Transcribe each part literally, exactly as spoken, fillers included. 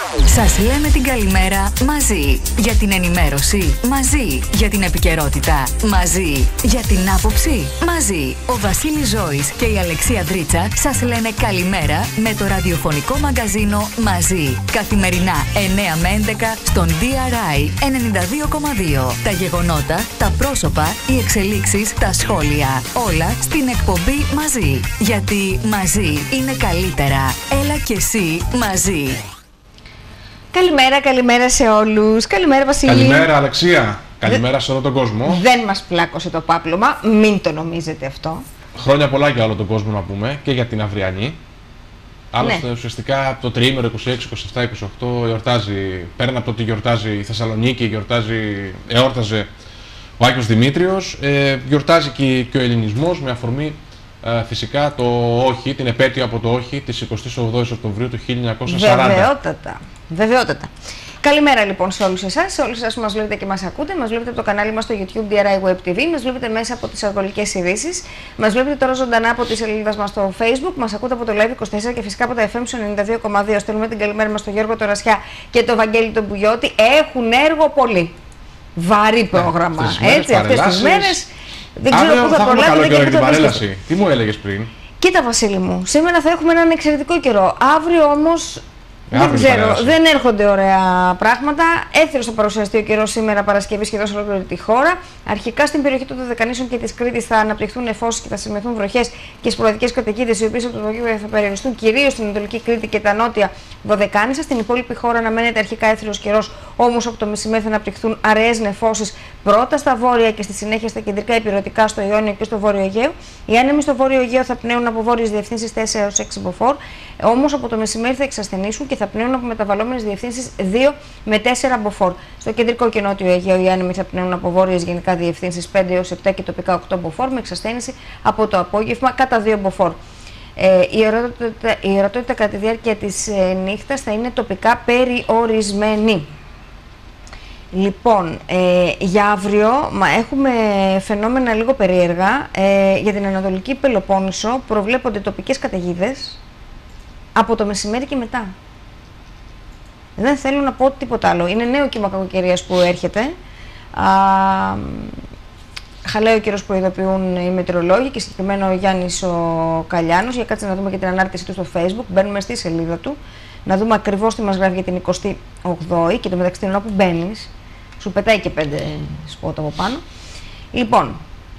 Σας λέμε την καλημέρα μαζί. Για την ενημέρωση μαζί. Για την επικαιρότητα μαζί. Για την άποψη μαζί. Ο Βασίλης Ζώης και η Αλεξία Δρίτσα σας λένε καλημέρα με το ραδιοφωνικό μαγκαζίνο μαζί. Καθημερινά εννέα με έντεκα στον ντι αρ άι ενενήντα δύο κόμμα δύο. Τα γεγονότα, τα πρόσωπα, οι εξελίξεις, τα σχόλια. Όλα στην εκπομπή μαζί. Γιατί μαζί είναι καλύτερα. Έλα και εσύ μαζί. Καλημέρα, καλημέρα σε όλους. Καλημέρα, Βασίλη. Καλημέρα, Αλεξία. Καλημέρα σε όλο τον κόσμο. Δεν μας πλάκωσε το πάπλωμα, μην το νομίζετε αυτό. Χρόνια πολλά για όλο τον κόσμο να πούμε και για την αυριανή. Άλλωστε, ναι. Ουσιαστικά το τριήμερο είκοσι έξι, είκοσι επτά, είκοσι οκτώ εορτάζει, πέραν από το ότι γιορτάζει η Θεσσαλονίκη, γιορτάζει, εόρταζε ο Άγιος Δημήτριος, ε, γιορτάζει και, και ο ελληνισμός με αφορμή ε, φυσικά το όχι, την επέτειο από το όχι της εικοστής ογδόης Οκτωβρίου του χίλια εννιακόσια σαράντα. Βεβαιότατα. Βεβαιότατα. Καλημέρα λοιπόν σε όλους εσάς, σε όλους εσάς που μας βλέπετε και μας ακούτε. Μας βλέπετε από το κανάλι μας στο YouTube ντι αρ άι Web τι βι, μας βλέπετε μέσα από τις αργολικές ειδήσεις, μας βλέπετε τώρα ζωντανά από τη σελίδα μας στο Facebook, μας ακούτε από το Live είκοσι τέσσερα και φυσικά από τα εφ εμ ενενήντα δύο κόμμα δύο. Στέλνουμε την καλημέρα μας στον Γιώργο Τωρασιά και τον Βαγγέλη τον Μπουγιώτη. Έχουν έργο πολύ. Βαρύ πρόγραμμα. Ναι, έτσι, αυτές τις μέρες. Δεν ξέρω πού θα προλάβετε και πού θα παρέλαση. Τι μου έλεγες πριν? Κοίτα, Βασίλη μου, σήμερα θα έχουμε έναν εξαιρετικό καιρό. Αύριο όμως. Δεν ξέρω, παρέλαση. Δεν έρχονται ωραία πράγματα. Έθριος θα παρουσιαστεί ο καιρός σήμερα Παρασκευή σχεδόν σε ολόκληρη τη χώρα. Αρχικά στην περιοχή των Δωδεκανήσων και της Κρήτης θα αναπτυχθούν νεφώσεις και θα σημειωθούν βροχές και σποραδικές καταιγίδες, οι οποίες από το απόγευμα θα περιοριστούν κυρίως στην Ανατολική Κρήτη και τα νότια Δωδεκάνησα. Στην υπόλοιπη χώρα αναμένεται αρχικά έθριος καιρός, όμως από το μεσημέρι θα αναπτυχθούν αραιές νεφώσεις πρώτα στα βόρεια και στη συνέχεια στα κεντρικά υπηρετικά, στο Ιόνιο και στο Βόρειο Αιγαίο. Οι άνεμοι στο Βόρειο Αιγαίο θα πνέουν από βόρειες διευθύνσεις τέσσερα έως έξι μποφόρ, όμως από το μεσημέρι θα εξασθενήσουν και θα πνέουν από μεταβαλλόμενες διευθύνσεις δύο με τέσσερα μποφόρ. Στο κεντρικό και νότιο Αιγαίο οι άνεμοι θα πνέουν από βόρειες γενικά διευθύνσεις πέντε έως επτά και τοπικά οκτώ μποφόρ, με εξασθένηση από το απόγευμα κατά δύο μποφόρ. Ε, η ερωτότητα, η ερωτότητα κατά τη διάρκεια της ε, νύχτας θα είναι τοπικά περιορισμένη. Λοιπόν, ε, για αύριο μα, έχουμε φαινόμενα λίγο περίεργα. Ε, για την Ανατολική Πελοπόννησο προβλέπονται τοπικές καταιγίδες από το μεσημέρι και μετά. Δεν θέλω να πω τίποτα άλλο. Είναι νέο κύμα κακοκαιρίας που έρχεται. Α, χαλάει ο καιρός που ειδοποιούν οι μετεωρολόγοι και συγκεκριμένα ο Γιάννης ο Καλιάνος. Για κάτσε να δούμε και την ανάρτησή του στο Facebook. Μπαίνουμε στη σελίδα του να δούμε ακριβώς τι μας γράφει για την εικοστή ογδόη και το μεταξύ την ώρα που μπαίνεις σου πετάει και πέντε σπότ από πάνω. Λοιπόν,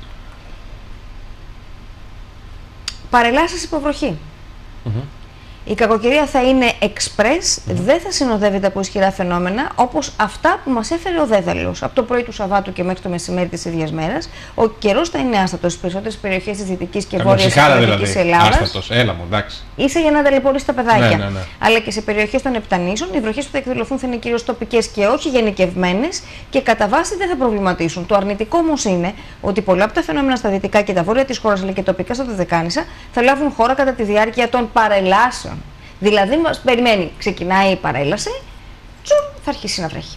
παρελάσεις υποβροχή. Mm-hmm. Η κακοκαιρία θα είναι express, mm. δεν θα συνοδεύεται από ισχυρά φαινόμενα όπως αυτά που μας έφερε ο Δέδαλος. Από το πρωί του Σαββάτου και μέχρι το μεσημέρι της ίδιας μέρας, ο καιρός θα είναι άστατος στις περισσότερες περιοχές της Δυτικής και Βόρειας Ανατολικής δηλαδή. Ελλάδας. Άστατος, έλα μου, εντάξει. Είσαι για να ταλαιπωρήσεις τα παιδάκια. Ναι, ναι, ναι. Αλλά και σε περιοχές των Επτανήσων, οι βροχές που θα εκδηλωθούν θα είναι κυρίως τοπικές και όχι γενικευμένες και κατά βάση δεν θα προβληματίσουν. Το αρνητικό όμως είναι ότι πολλά από τα φαινόμενα στα δυτικά και τα βόρεια της χώρας, αλλά και τοπικά στα Δωδεκάνησα, θα λάβουν χώρα κατά τη διάρκεια των παρελάσεων. Δηλαδή μας περιμένει, ξεκινάει η παρέλαση, τσου, θα αρχίσει να βρέχει.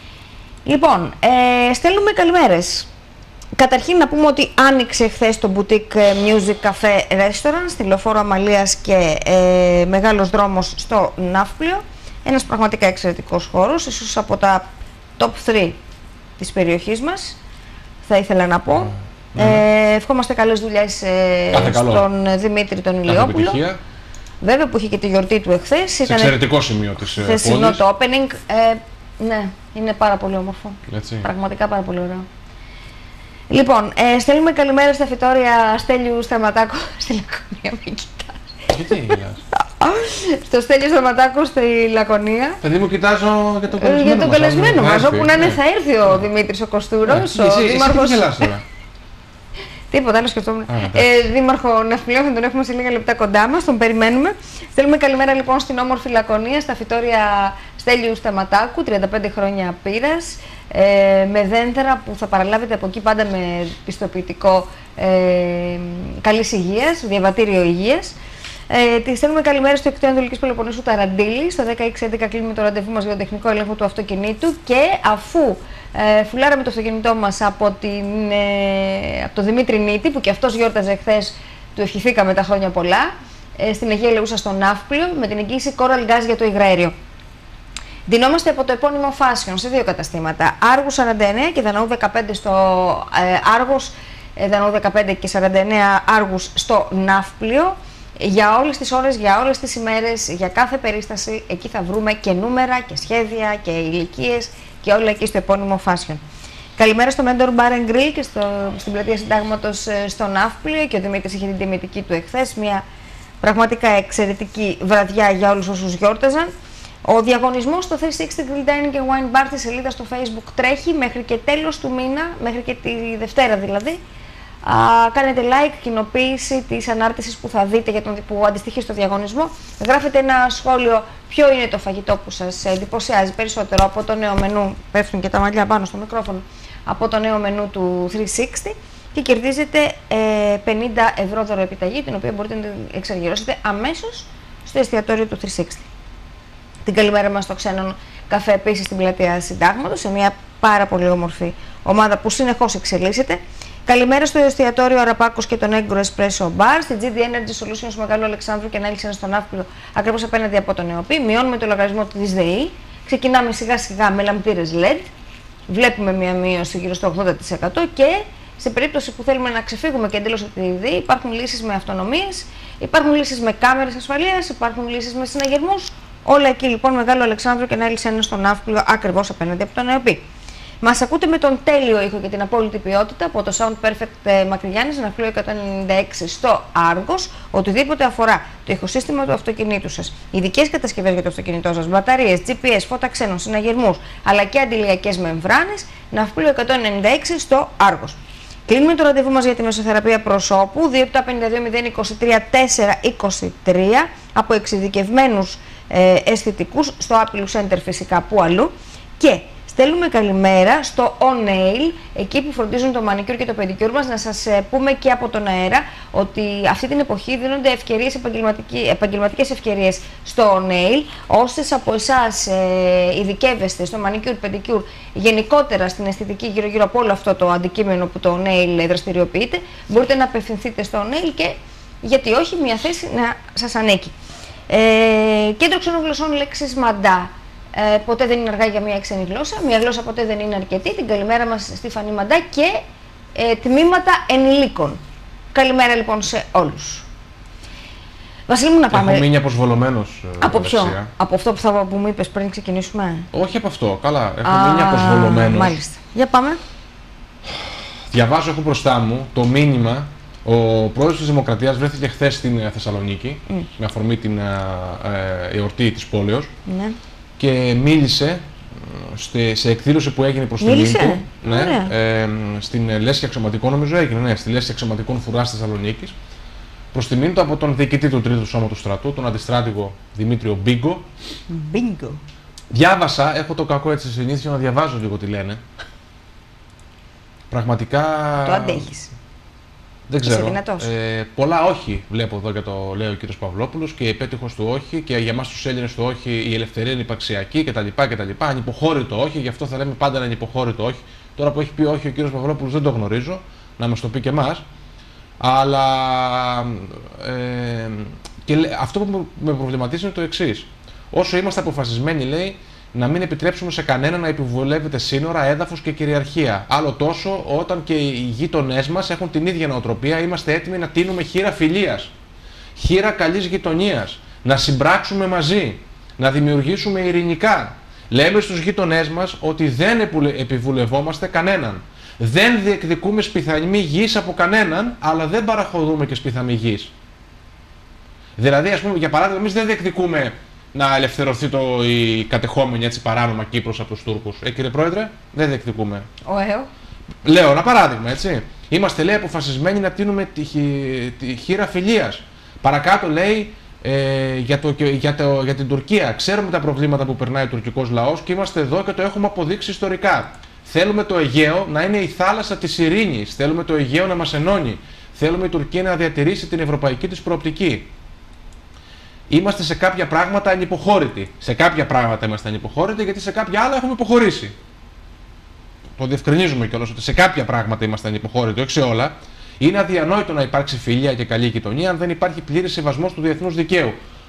Λοιπόν, ε, στέλνουμε καλημέρες. Καταρχήν να πούμε ότι άνοιξε χθες το Boutique Music Cafe Restaurant στη Λεωφόρο Αμαλίας και ε, Μεγάλος Δρόμος στο Ναύπλιο. Ένας πραγματικά εξαιρετικός χώρος, ίσως από τα top τρία της περιοχής μας, θα ήθελα να πω. Mm. Ε, ευχόμαστε καλές δουλειές ε, στον Δημήτρη τον Ηλιόπουλο. Βέβαια που είχε και τη γιορτή του εχθές. Σε ήταν εξαιρετικό σημείο της πόλης. Χθεσινό το opening. Ε, ναι, είναι πάρα πολύ όμορφο. Έτσι. Πραγματικά πάρα πολύ ωραίο. Λοιπόν, ε, στέλνουμε καλημέρα στα φυτόρια Στέλιου Σταματάκου στη Λακωνία. Με κοιτάς. Γιατί μιλάς? Στο Στέλιο Σταματάκου στη Λακωνία. Παιδί μου, κοιτάζω για τον καλεσμένο για τον μας. καλεσμένο μας, όπου να είναι θα έρθει ο Δημήτρης ο Κωστούρος, ο δήμαρχος. Τίποτα άλλο σκεφτόμουν. Ε, Δήμαρχο Ναυπλίων, θα τον έχουμε σε λίγα λεπτά κοντά μας, τον περιμένουμε. Θέλουμε καλημέρα λοιπόν στην όμορφη Λακωνία, στα φυτόρια Στέλιου Σταματάκου, τριάντα πέντε χρόνια πείρας, ε, με δέντρα που θα παραλάβετε από εκεί πάντα με πιστοποιητικό ε, καλής υγείας, διαβατήριο υγείας. Ε, τη στέλνουμε καλημέρα στο Εκτό Ανατολικής Πελοποννήσου Ταραντήλη. Στο δέκα έξι έντεκα κλείνουμε το ραντεβού μας για τον τεχνικό έλεγχο του αυτοκινήτου και αφού ε, φουλάραμε το αυτοκίνητό μας από, την, ε, από το Δημήτρη Νίτη, που και αυτός γιόρταζε χθες, του ευχηθήκαμε τα χρόνια πολλά, ε, στην Αγία Ελεούσα στο Ναύπλιο με την εγγύηση Coral Gas για το υγραέριο. Ντυνόμαστε από το επώνυμο Fashion σε δύο καταστήματα. Άργους σαράντα εννέα και Δαναού δεκαπέντε στο ε, Άργος, ε, Δαναού δεκαπέντε και σαράντα εννέα Άργους στο Ναύπλιο. Για όλες τις ώρες, για όλες τις ημέρες, για κάθε περίσταση, εκεί θα βρούμε και νούμερα και σχέδια και ηλικίες και όλα εκεί στο επώνυμο Fashion. Καλημέρα στο Mentor Bar and Grill και στο, στην πλατεία Συντάγματος στο Ναύπλιο, και ο Δημήτρης είχε την τιμητική του εχθές, μια πραγματικά εξαιρετική βραδιά για όλους όσους γιόρταζαν. Ο διαγωνισμός στο τριακόσια εξήντα Grill Dining and Wine Bar στη σελίδα στο Facebook τρέχει μέχρι και τέλος του μήνα, μέχρι και τη Δευτέρα δηλαδή. Α, κάνετε like, κοινοποίηση της ανάρτησης που θα δείτε για τον, που αντιστοιχεί στο διαγωνισμό. Γράφετε ένα σχόλιο ποιο είναι το φαγητό που σας εντυπωσιάζει περισσότερο από το νέο μενού. Πέφτουν και τα μαλλιά πάνω στο μικρόφωνο. Από το νέο μενού του τριακόσια εξήντα και κερδίζετε ε, πενήντα ευρώ δωροεπιταγή, την οποία μπορείτε να εξαργυρώσετε αμέσως στο εστιατόριο του τριακόσια εξήντα. Την καλημέρα μας στο Ξένον Καφέ επίσης στην πλατεία Συντάγματος, σε μια πάρα πολύ όμορφη ομάδα που συνεχώς εξελίσσεται. Καλημέρα στο εστιατόριο Αραπάκος και τον Negro Espresso Bar, στη τζι ντι Energy Solutions Μεγάλου Αλεξάνδρου και ανάλυση στον Ναύπλιο, ακριβώς απέναντι από τον ΕΟΠΗ. Μειώνουμε το λογαριασμό της ΔΕΗ. Ξεκινάμε σιγά σιγά με λαμπτήρες ελ ι ντι. Βλέπουμε μια μείωση γύρω στο ογδόντα τοις εκατό και σε περίπτωση που θέλουμε να ξεφύγουμε και εντελώς από τη ΔΕΗ, υπάρχουν λύσεις με αυτονομίες, υπάρχουν λύσεις με κάμερες ασφαλείας, υπάρχουν λύσεις με συναγερμούς. Όλα εκεί λοιπόν, Μεγάλο Αλεξάνδρου και ανάλυση στον Ναύπλιο, ακριβώς απέναντι από τον ΕΟΠΗ. Μας ακούτε με τον τέλειο ήχο και την απόλυτη ποιότητα από το Sound Perfect Μακρυγιάννης, Ναυπλίο εκατόν ενενήντα έξι στο Άργος. Οτιδήποτε αφορά το ηχοσύστημα του αυτοκινήτου σας, ειδικές κατασκευές για το αυτοκίνητό σας, μπαταρίες, τζι πι ες, φώτα ξένων, συναγερμούς, αλλά και αντιλιακές μεμβράνες, Ναυπλίο εκατόν ενενήντα έξι στο Άργος. Κλείνουμε το ραντεβού μας για τη μεσοθεραπεία προσώπου, δύο επτά πέντε δύο μηδέν είκοσι τρία τέσσερα είκοσι τρία, από εξειδικευμένους ε, αισθητικούς, στο Apple Center φυσικά, που αλλού. Και στέλνουμε καλημέρα στο On Nail, εκεί που φροντίζουν το μανικιούρ και το πεντικιούρ μας, να σας ε, πούμε και από τον αέρα ότι αυτή την εποχή δίνονται ευκαιρίες, επαγγελματικές ευκαιρίες στο On Nail. Όσες από εσάς ε, ειδικεύεστε στο μανικιούρ, πεντικιούρ, γενικότερα στην αισθητική γύρω-γύρω από όλο αυτό το αντικείμενο που το On Nail δραστηριοποιείται, μπορείτε να απευθυνθείτε στο On Nail και γιατί όχι, μια θέση να σας ανήκει. Ε, κέντρο ξένων γλωσσών λέξης Μαντά. Ε, ποτέ δεν είναι αργά για μια ξένη γλώσσα. Μια γλώσσα ποτέ δεν είναι αρκετή. Την καλημέρα μας στη Φανή Μαντά και ε, τμήματα ενηλίκων. Καλημέρα λοιπόν σε όλους. Βασίλη μου, να πάμε. Έχω μείνει αποσβολωμένος. Από ποιο? Από αυτό που, θα, που μου είπες πριν ξεκινήσουμε? Όχι από αυτό. Καλά. Έχω Α, μείνει αποσβολωμένος. Μάλιστα. Για πάμε. Διαβάζω, έχω μπροστά μου το μήνυμα. Ο πρόεδρος της Δημοκρατίας βρέθηκε χθες στην Θεσσαλονίκη, mm. με αφορμή την ε, εορτή της πόλεως. Ναι. Και μίλησε σε, σε εκδήλωση που έγινε προς την Λίμπο, ναι, ε, στην Λέσχη Αξιωματικών, νομίζω έγινε, ναι, στη Λέσχη Αξιωματικών Φουράς της Θεσσαλονίκης, προς την Λίμπο από τον διοικητή του Τρίτου Σώματου Στρατού, τον αντιστράτηγο Δημήτριο Μπίγκο. Μπίγκο. Διάβασα, έχω το κακό έτσι συνήθεια να διαβάζω λίγο τι λένε. Πραγματικά... Το αντέχεις. Δεν ξέρω. Ε, πολλά όχι βλέπω εδώ, για το λέει ο κ. Παυλόπουλος, και επέτυχος του όχι, και για εμάς τους Έλληνες το όχι, η ελευθερία είναι υπαρξιακή κτλ. κτλ. Ανυποχώρητο όχι, γι' αυτό θα λέμε πάντα ένα ανυποχώρητο όχι. Τώρα που έχει πει όχι ο κ. Παυλόπουλος δεν το γνωρίζω, να μας το πει και εμάς. Αλλά ε, και αυτό που με προβληματίζει είναι το εξής. Όσο είμαστε αποφασισμένοι, λέει, να μην επιτρέψουμε σε κανένα να επιβολεύεται σύνορα, έδαφος και κυριαρχία. Άλλο τόσο όταν και οι γείτονές μας έχουν την ίδια νοοτροπία, είμαστε έτοιμοι να τίνουμε χείρα φιλίας, χείρα καλής γειτονίας, να συμπράξουμε μαζί, να δημιουργήσουμε ειρηνικά. Λέμε στους γείτονές μας ότι δεν επιβουλευόμαστε κανέναν. Δεν διεκδικούμε σπιθαμή γης από κανέναν, αλλά δεν παραχωρούμε και σπιθαμή γης. Δηλαδή, ας πούμε, για παράδειγμα, εμείς δεν διεκδικούμε να ελευθερωθεί το, η κατεχόμενη έτσι παράνομα Κύπρος από τους Τούρκους. Ε, κύριε Πρόεδρε, δεν διεκδικούμε. Ο ΕΟ. Λέω ένα παράδειγμα, έτσι. Είμαστε, λέει, αποφασισμένοι να τίνουμε τη, τη χείρα φιλίας. Παρακάτω, λέει, ε, για, το, για, το, για την Τουρκία. Ξέρουμε τα προβλήματα που περνάει ο τουρκικός λαός και είμαστε εδώ και το έχουμε αποδείξει ιστορικά. Θέλουμε το Αιγαίο να είναι η θάλασσα της ειρήνης. Θέλουμε το Αιγαίο να μας ενώνει. Θέλουμε η Τουρκία να διατηρήσει την ευρωπαϊκή της προοπτική. Είμαστε σε κάποια πράγματα ανυποχώρητοι. Σε κάποια πράγματα είμαστε ανυποχώρητοι, γιατί σε κάποια άλλα έχουμε υποχωρήσει. Το διευκρινίζουμε κιόλας ότι σε κάποια πράγματα είμαστε ανυποχώρητοι, όχι σε όλα. Είναι αδιανόητο να υπάρξει φιλία και καλή γειτονία αν δεν υπάρχει πλήρης σεβασμός του διεθνούς δικαίου.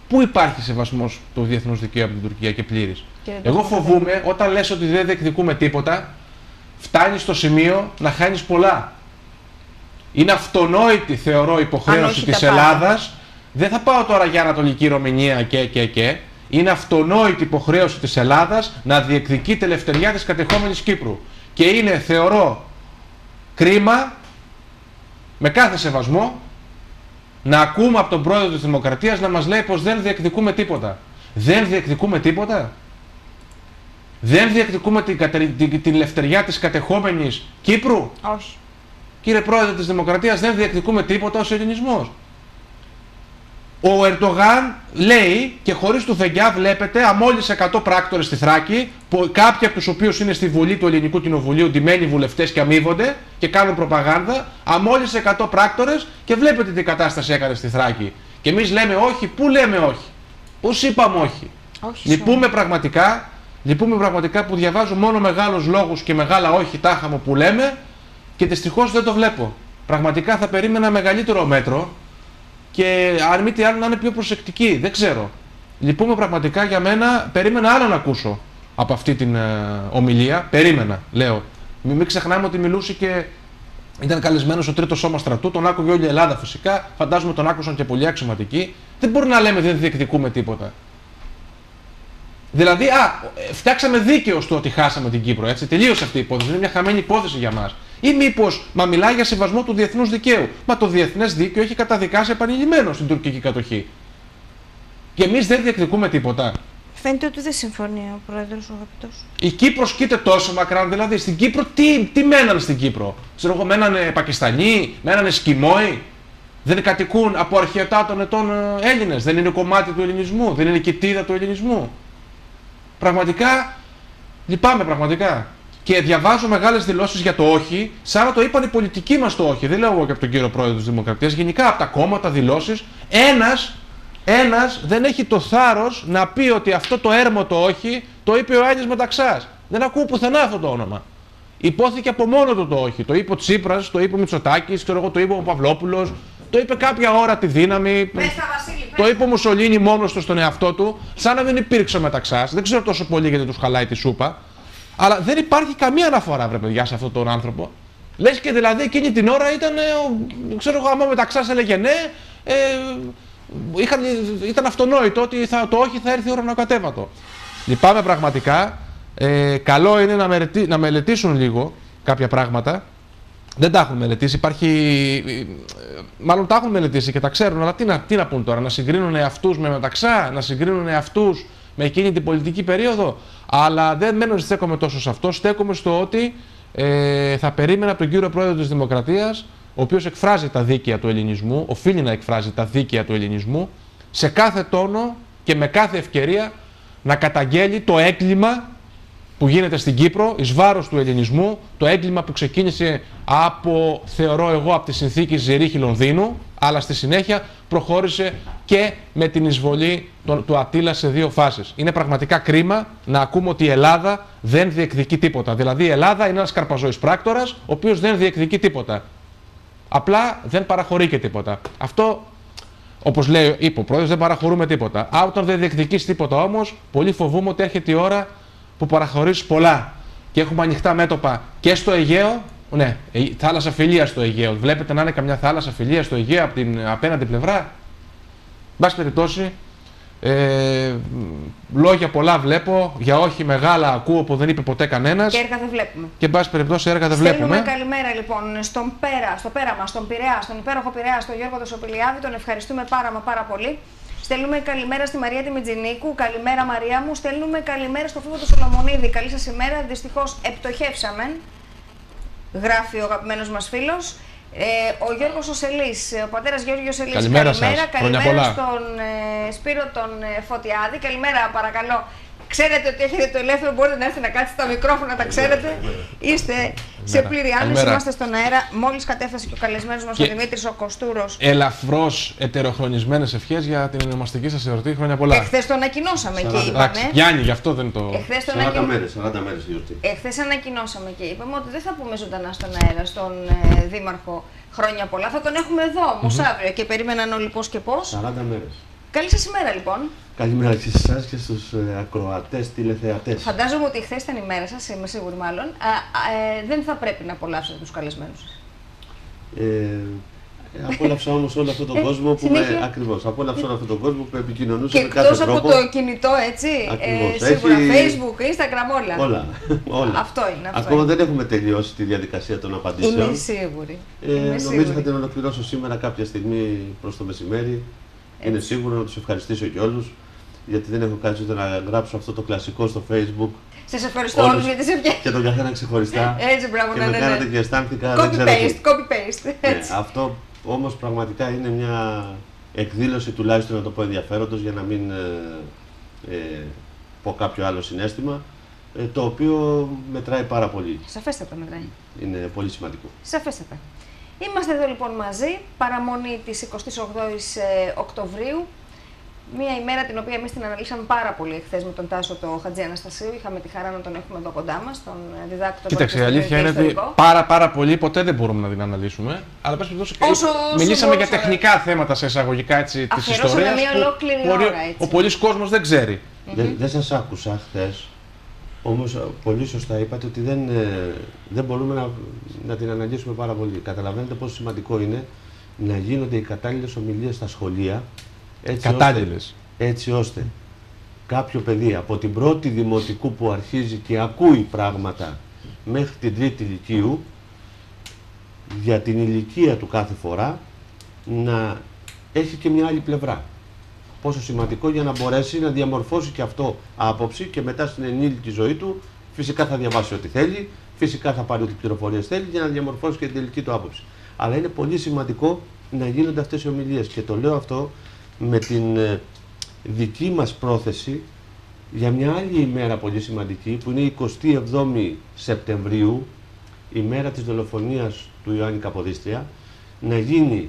Πού υπάρχει σεβασμός του διεθνούς δικαίου από την Τουρκία και πλήρης? Εγώ φοβούμαι όταν λες ότι δεν διεκδικούμε τίποτα, φτάνεις στο σημείο να χάνεις πολλά. Είναι αυτονόητη, θεωρώ, υποχρέωση της Ελλάδας. Δεν θα πάω τώρα για Ανατολική Ρωμανία και, και, και. Είναι αυτονόητη υποχρέωση της Ελλάδας να διεκδικεί τη ελευθεριά της κατεχόμενης Κύπρου. Και είναι, θεωρώ, κρίμα, με κάθε σεβασμό, να ακούμε από τον πρόεδρο της Δημοκρατίας να μας λέει πως δεν διεκδικούμε τίποτα. Δεν διεκδικούμε τίποτα. Δεν διεκδικούμε την, την, την ελευθεριά της κατεχόμενης Κύπρου. Όχι. Κύριε πρόεδρε της Δημοκρατίας, δεν διεκδικούμε τίποτα ως ελληνισμός. Ο Ερντογάν λέει, και χωρίς του Φεγγιά βλέπετε, αμόλυσε εκατό πράκτορες στη Θράκη, που κάποιοι από τους οποίους είναι στη Βουλή του Ελληνικού Κοινοβουλίου, ντυμένοι βουλευτές και αμείβονται και κάνουν προπαγάνδα, αμόλυσε εκατό πράκτορες και βλέπετε τι κατάσταση έκανε στη Θράκη. Και εμείς λέμε όχι, πού λέμε όχι, πώς είπαμε όχι. όχι λυπούμε, πραγματικά, λυπούμε πραγματικά που διαβάζω μόνο μεγάλους λόγους και μεγάλα όχι τάχα μου που λέμε και δυστυχώς δεν το βλέπω. Πραγματικά θα περίμενα μεγαλύτερο μέτρο. Και αν μη τι άλλο να είναι πιο προσεκτική, δεν ξέρω. Λυπούμε πραγματικά, για μένα, περίμενα άλλο να ακούσω από αυτή την ε, ομιλία. Περίμενα, λέω. Μην, μην ξεχνάμε ότι μιλούσε και ήταν καλεσμένος ο τρίτος σώμα στρατού, τον άκουγε όλη η Ελλάδα φυσικά. Φαντάζομαι τον άκουσαν και πολλοί αξιωματικοί. Δεν μπορεί να λέμε δεν διεκδικούμε τίποτα. Δηλαδή, α, φτιάξαμε δίκαιο στο ότι χάσαμε την Κύπρο, έτσι. Τελείωσε αυτή η υπόθεση. Είναι μια χαμένη υπόθεση για μας. Ή μήπως, μα μιλάει για σεβασμό του διεθνούς δικαίου. Μα το διεθνές δίκαιο έχει καταδικάσει επανειλημμένο στην τουρκική κατοχή. Και εμείς δεν διεκδικούμε τίποτα. Φαίνεται ότι δεν συμφωνεί ο πρόεδρος ο αγαπητός. Η Κύπρος κοίται τόσο μακράν, δηλαδή. Στην Κύπρο, τι, τι μέναν στην Κύπρο? Ξέρω εγώ, μένανε Πακιστανοί, μένανε Σκιμόοι. Δεν κατοικούν από αρχαιοτά των ετών Έλληνες. Δεν είναι κομμάτι του ελληνισμού. Δεν είναι κοιτίδα του ελληνισμού. Πραγματικά, λυπάμαι πραγματικά. Και διαβάζω μεγάλες δηλώσεις για το όχι, σαν να το είπαν οι πολιτικοί μας το όχι. Δεν λέω εγώ και από τον κύριο πρόεδρο της Δημοκρατίας. Γενικά από τα κόμματα δηλώσεις. Ένας, ένας δεν έχει το θάρρος να πει ότι αυτό το έρμο το όχι το είπε ο Άγγελος Μεταξάς. Δεν ακούω πουθενά αυτό το όνομα. Υπόθηκε από μόνο του το όχι. Το είπε ο Τσίπρας, το είπε ο Μητσοτάκης, ξέρω εγώ, το είπε ο Παυλόπουλος, το είπε κάποια ώρα τη δύναμη. Πες τα, Βασίλη, το είπε ο Μουσολίνι μόνος του στον εαυτό του, σαν να δεν υπήρξε ο Μεταξάς. Δεν ξέρω τόσο πολύ γιατί τους χαλάει τη σούπα. Αλλά δεν υπάρχει καμία αναφορά, βρε παιδιά, σε αυτόν τον άνθρωπο. Λες και δηλαδή εκείνη την ώρα ήταν, ξέρω εγώ, άμα Μεταξάς έλεγε ναι, ε, είχαν, ήταν αυτονόητο ότι θα, το όχι θα έρθει ουρανοκατέβατο. Λυπάμαι πραγματικά. Ε, καλό είναι να, μελετή, να μελετήσουν λίγο κάποια πράγματα. Δεν τα έχουν μελετήσει. Υπάρχει. Μάλλον τα έχουν μελετήσει και τα ξέρουν, αλλά τι να, τι να πούν τώρα, να συγκρίνουν εαυτούς με Μεταξά, να συγκρίνουν εαυτούς με εκείνη την πολιτική περίοδο. Αλλά δεν μένω στέκομαι τόσο σε αυτό. Στέκομαι στο ότι ε, θα περίμενα από τον κύριο πρόεδρο της Δημοκρατίας, ο οποίος εκφράζει τα δίκαια του ελληνισμού, οφείλει να εκφράζει τα δίκαια του ελληνισμού, σε κάθε τόνο και με κάθε ευκαιρία να καταγγέλει το έγκλημα που γίνεται στην Κύπρο εις βάρος του ελληνισμού, το έγκλημα που ξεκίνησε από, θεωρώ εγώ, από τη συνθήκη Ζηρίχη-Λονδίνου, αλλά στη συνέχεια προχώρησε και με την εισβολή του Αττήλα σε δύο φάσεις. Είναι πραγματικά κρίμα να ακούμε ότι η Ελλάδα δεν διεκδικεί τίποτα. Δηλαδή η Ελλάδα είναι ένας καρπαζόης πράκτορας, ο οποίος δεν διεκδικεί τίποτα. Απλά δεν παραχωρεί και τίποτα. Αυτό, όπως λέει, είπε ο πρόεδρος, δεν παραχωρούμε τίποτα. Α, όταν δεν διεκδικείς τίποτα όμως, πολύ φοβούμαι ότι έρχεται η ώρα που παραχωρείς πολλά. Και έχουμε ανοιχτά μέτωπα και στο Αιγαίο. Ναι, θάλασσα φιλίας στο Αιγαίο. Βλέπετε να είναι καμιά θάλασσα φιλίας στο Αιγαίο από την απέναντι πλευρά? Εν πάση περιπτώσει, ε, λόγια πολλά βλέπω, για όχι μεγάλα ακούω που δεν είπε ποτέ κανένας. Και έργα δεν βλέπουμε. Και εν πάση περιπτώσει έργα δεν Στέλνουμε βλέπουμε. καλημέρα λοιπόν στον Πέρα, στο Πέραμα, στον Πειραιά, στον υπέροχο Πειραιά, στον Γιώργο Δοσοπηλιάδη. Τον ευχαριστούμε πάρα μα πάρα πολύ. Στέλνουμε καλημέρα στη Μαρία τη Μιτζινίκου. Καλημέρα, Μαρία μου. Στέλνουμε καλημέρα στο φίλο του Σολομονίδη. Καλή σας ημέρα. Δυστυχώς επτοχεύσαμε. Γράφει ο αγαπημένος μας φίλος. Ε, ο Γιώργος Οσελής, ο πατέρας Γιώργος Οσελής. Καλημέρα, καλημέρα, σας. καλημέρα στον ε, Σπύρο τον ε, Φωτιάδη. Καλημέρα, παρακαλώ. Ξέρετε ότι έχετε το ελεύθερο, μπορείτε να έρθετε να κάτσετε στα μικρόφωνα, τα ξέρετε. Είστε σε πλήρη άνεση, είμαστε στον αέρα. Μόλις κατέφτασε και ο καλεσμένος μας, ο Δημήτρης ο Κοστούρος. Ελαφρώς ετεροχρονισμένες ευχές για την ονομαστική σας εορτή. Χρόνια πολλά. Εχθές το ανακοινώσαμε και είπαμε. Γιάννη, γι' αυτό δεν το. Εχθές το σαράντα μέρες, σαράντα μέρες η γιορτή. Εχθές ανακοινώσαμε και είπαμε ότι δεν θα πούμε ζωντανά στον αέρα στον ε, Δήμαρχο χρόνια πολλά. Θα τον έχουμε εδώ όμως mm-hmm. αύριο και περίμεναν όλοι πώς και πώς. σαράντα μέρες. Καλή σας ημέρα λοιπόν. Καλημέρα και σε εσάς και στους ε, ακροατές, τηλεθεατές. Φαντάζομαι ότι χθες ήταν η μέρα σας, είμαι σίγουρη μάλλον. Α, ε, δεν θα πρέπει να απολαύσετε τους καλεσμένους σας. Ε, απόλαυσα όμως όλο αυτόν τον κόσμο που με, ακριβώς, απόλαυσα όλο αυτόν τον κόσμο που επικοινωνούσε με κάθε τρόπο. Και εκτός από το κινητό, έτσι, ε, σίγουρα Έχει... Facebook, Instagram, όλα. Όλα, όλα. Αυτό είναι. Αυτό Ακόμα είναι. δεν έχουμε τελειώσει τη διαδικασία των απαντήσεων. Είμαι σίγουρη. Ε, Είμαι νομίζω σίγουρη. θα την ολοκληρώσω σήμερα κάποια στιγμή προς το μεσημέρι. Έτσι. Είναι σίγουρο να τους ευχαριστήσω και όλους, γιατί δεν έχω κάνει ούτε να γράψω αυτό το κλασικό στο Facebook. Σας ευχαριστώ όλους, όλους για τις ευχές. Και τον καθένα ξεχωριστά. Έτσι, μπράβο, και ναι, με ναι, κάνατε ναι. και αισθάνθηκα. Copy paste, copy paste. Ναι, αυτό όμως πραγματικά είναι μια εκδήλωση, τουλάχιστον να το πω ενδιαφέροντος, για να μην ε, ε, πω κάποιο άλλο συναίσθημα, ε, το οποίο μετράει πάρα πολύ. Σαφέστατα μετράει. Είναι πολύ σημαντικό. Σαφέστατα. Είμαστε εδώ λοιπόν μαζί, παραμονή της εικοστής όγδοης Οκτωβρίου. Μία ημέρα την οποία εμείς την αναλύσαμε πάρα πολύ εχθές με τον Τάσο το Χατζη Αναστασίου. Είχαμε τη χαρά να τον έχουμε εδώ κοντά μας, τον διδάκτορα. Κοίταξε, η αλήθεια είναι ότι πάρα, πάρα πολύ ποτέ δεν μπορούμε να την αναλύσουμε. Αλλά πες περιπτώσει, μιλήσαμε για τεχνικά θέματα σε εισαγωγικά έτσι, της ιστορίας. Μια ολόκληρη που ώρα, έτσι. Ο πολλής κόσμος δεν ξέρει. Mm-hmm. Δεν, δεν σας άκουσα χθες. Όμως πολύ σωστά είπατε ότι δεν, δεν μπορούμε να, να την αναλύσουμε πάρα πολύ. Καταλαβαίνετε πόσο σημαντικό είναι να γίνονται οι κατάλληλες ομιλίες στα σχολεία. Έτσι κατάλληλες. Ώστε, έτσι ώστε κάποιο παιδί από την πρώτη δημοτικού που αρχίζει και ακούει πράγματα μέχρι την τρίτη λυκείου, για την ηλικία του κάθε φορά να έχει και μια άλλη πλευρά. Πόσο σημαντικό για να μπορέσει να διαμορφώσει και αυτό άποψη και μετά στην ενήλικη ζωή του φυσικά θα διαβάσει ό,τι θέλει, φυσικά θα πάρει ό,τι πληροφορίες θέλει για να διαμορφώσει και την τελική του άποψη. Αλλά είναι πολύ σημαντικό να γίνονται αυτές οι ομιλίες και το λέω αυτό με την ε, δική μας πρόθεση για μια άλλη ημέρα πολύ σημαντική που είναι η εικοστή εβδόμη Σεπτεμβρίου, η μέρα της δολοφονίας του Ιωάννη Καποδίστρια, να γίνει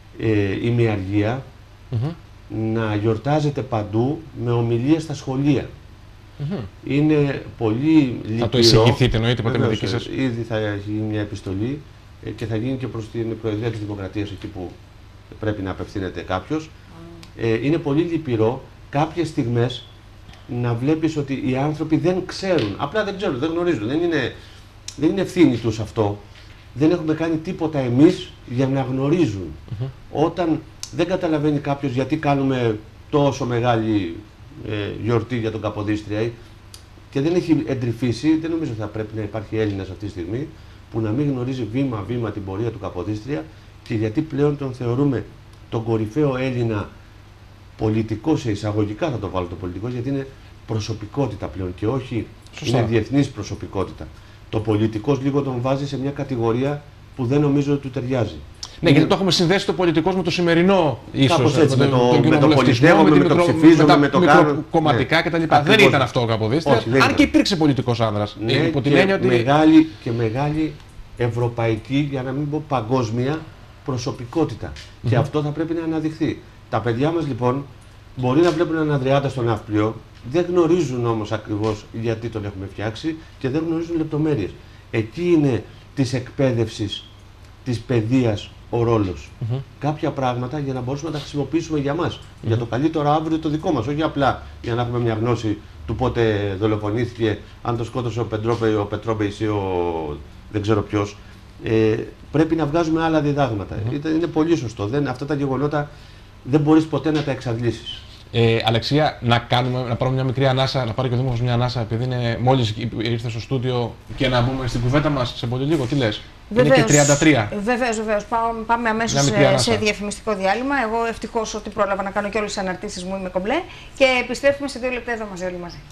ε, ημιαργία, mm-hmm. να γιορτάζεται παντού με ομιλίες στα σχολεία. Mm-hmm. Είναι πολύ λυπηρό. Θα το εισηγηθείτε, εννοείται, ποτέ με δική σας. Ήδη θα γίνει μια επιστολή ε, και θα γίνει και προς την Προεδρία της Δημοκρατίας, εκεί που πρέπει να απευθύνεται κάποιος. Mm. Ε, είναι πολύ λυπηρό κάποιες στιγμές να βλέπεις ότι οι άνθρωποι δεν ξέρουν, απλά δεν ξέρουν, δεν γνωρίζουν, δεν είναι, δεν είναι ευθύνη τους αυτό. Δεν έχουμε κάνει τίποτα εμείς για να γνωρίζουν. Mm-hmm. Όταν δεν καταλαβαίνει κάποιος γιατί κάνουμε τόσο μεγάλη ε, γιορτή για τον Καποδίστρια και δεν έχει εντρυφήσει, δεν νομίζω ότι θα πρέπει να υπάρχει Έλληνας αυτή τη στιγμή που να μην γνωρίζει βήμα-βήμα την πορεία του Καποδίστρια και γιατί πλέον τον θεωρούμε τον κορυφαίο Έλληνα πολιτικό, σε εισαγωγικά θα το βάλω το πολιτικό, γιατί είναι προσωπικότητα πλέον και όχι Σωστά. είναι διεθνής προσωπικότητα. Το πολιτικός λίγο τον βάζει σε μια κατηγορία που δεν νομίζω ότι του ταιριάζει. Ναι, γιατί το έχουμε συνδέσει το πολιτικό με το σημερινό ίσως. Έτσι, με, το, με το πολιτεύω, με, με, με το ψηφίζω, με το κάνω. Κομματικά ναι. κτλ. Δεν ήταν αυτό ο Καποδίστρια. Αν και υπήρξε πολιτικός άνδρας. Ναι, υπό την έννοια ότι... μεγάλη, και μεγάλη ευρωπαϊκή, για να μην πω παγκόσμια, προσωπικότητα. Mm-hmm. Και αυτό θα πρέπει να αναδειχθεί. Τα παιδιά μας λοιπόν μπορεί να βλέπουν έναν Ανδρεάτα στον Ναύπλιο, δεν γνωρίζουν όμως ακριβώς γιατί τον έχουμε φτιάξει και δεν γνωρίζουν λεπτομέρειες. Εκεί είναι της εκπαίδευσης, της παιδείας ο ρόλος. Mm-hmm. Κάποια πράγματα για να μπορούμε να τα χρησιμοποιήσουμε για μας, mm-hmm. για το καλύτερο αύριο το δικό μας, όχι απλά για να έχουμε μια γνώση του πότε δολοφονήθηκε, αν το σκότωσε ο Πετρόπε, ο Πετρόπεης ή ο δεν ξέρω ποιος. Ε, πρέπει να βγάζουμε άλλα διδάγματα. Mm-hmm. Είναι πολύ σωστό. Δεν, αυτά τα γεγονότα δεν μπορείς ποτέ να τα εξαντλήσεις. Ε, Αλεξία, να, κάνουμε, να πάρουμε μια μικρή ανάσα, να πάρει και ο Δήμος μια ανάσα, επειδή είναι μόλις ήρθε στο στούντιο και να μπούμε στην κουβέντα μας σε πολύ λίγο. Τι λες? Βεβαίως, είναι και τριάντα τρία. Βεβαίως, βεβαίως. Πάμε, πάμε αμέσως σε, σε διαφημιστικό διάλειμμα. Εγώ ευτυχώς ότι πρόλαβα να κάνω και όλες τις αναρτήσεις μου, είμαι κομπλέ. Και επιστρέφουμε σε δύο λεπτά εδώ μαζί, όλοι μαζί.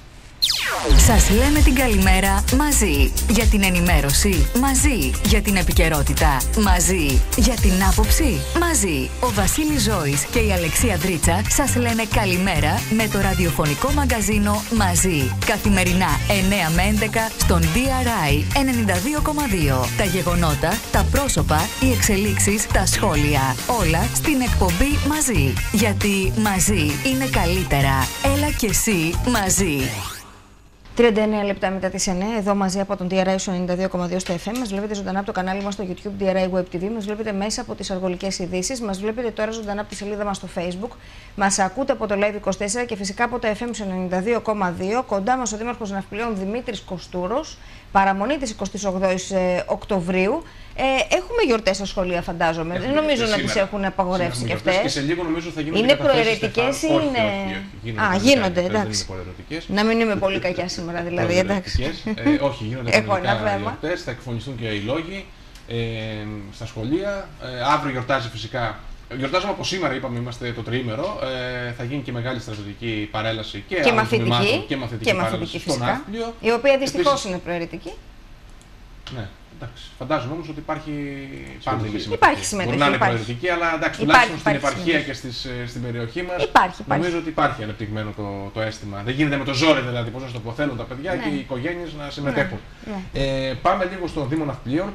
Σας λέμε την καλημέρα μαζί. Για την ενημέρωση μαζί. Για την επικαιρότητα μαζί. Για την άποψη μαζί. Ο Βασίλης Ζώης και η Αλεξία Δρίτσα σας λένε καλημέρα με το ραδιοφωνικό μαγκαζίνο μαζί. Καθημερινά εννέα με έντεκα στον ντι αρ άι ενενήντα δύο κόμμα δύο. Τα γεγονότα, τα πρόσωπα, οι εξελίξεις, τα σχόλια. Όλα στην εκπομπή μαζί. Γιατί μαζί είναι καλύτερα. Έλα και εσύ μαζί. τριάντα εννέα λεπτά μετά τις εννέα, εδώ μαζί από τον ντι αρ άι ενενήντα δύο κόμμα δύο στο εφ εμ. Μας βλέπετε ζωντανά από το κανάλι μας στο YouTube ντι αρ άι Web τι βι. Μας βλέπετε μέσα από τις αργολικές ειδήσεις. Μας βλέπετε τώρα ζωντανά από τη σελίδα μας στο Facebook. Μας ακούτε από το Live είκοσι τέσσερα και φυσικά από το εφ εμ ενενήντα δύο κόμμα δύο. Κοντά μας ο Δήμαρχος Ναυπλιών Δημήτρης Κοστούρος. Παραμονή της εικοστής όγδοης Οκτωβρίου. Ε, έχουμε γιορτές στα σχολεία, φαντάζομαι. Δεν νομίζω να τις έχουν απαγορεύσει και αυτές. Και σε λίγο νομίζω θα γίνονται είναι προαιρετικές ή όχι, είναι. Όχι, όχι, γίνονται Α, γίνονται, εντάξει. Είναι να μην είμαι πολύ κακιά σήμερα, δηλαδή. εντάξει. Ε, όχι, γίνονται Έχω ένα θέμα. γιορτές, θα εκφωνιστούν και οι λόγοι ε, στα σχολεία. Ε, αύριο γιορτάζει φυσικά. Γιορτάζουμε από σήμερα, είπαμε, είμαστε το τριήμερο. Ε, θα γίνει και μεγάλη στρατιωτική παρέλαση και, και μαθητική, και μαθητική, και μαθητική στον Ναύπλιο. Η οποία δυστυχώς είναι προαιρετική. Ναι, εντάξει. Φαντάζομαι όμως ότι υπάρχει πάντα συμμετοχή. Υπάρχει συμμετοχή. Μπορεί να είναι προαιρετική, αλλά εντάξει, τουλάχιστον στην επαρχία και στις, στην περιοχή μας υπάρχει, υπάρχει. νομίζω ότι υπάρχει ανεπτυγμένο το, το αίσθημα. Δεν γίνεται με το ζόρι, δηλαδή, πώς να το πω, θέλουν τα παιδιά ναι. και οι οικογένειες να συμμετέχουν. Ναι. Ναι. Ε, πάμε λίγο στο Δήμο Ναυπλίων.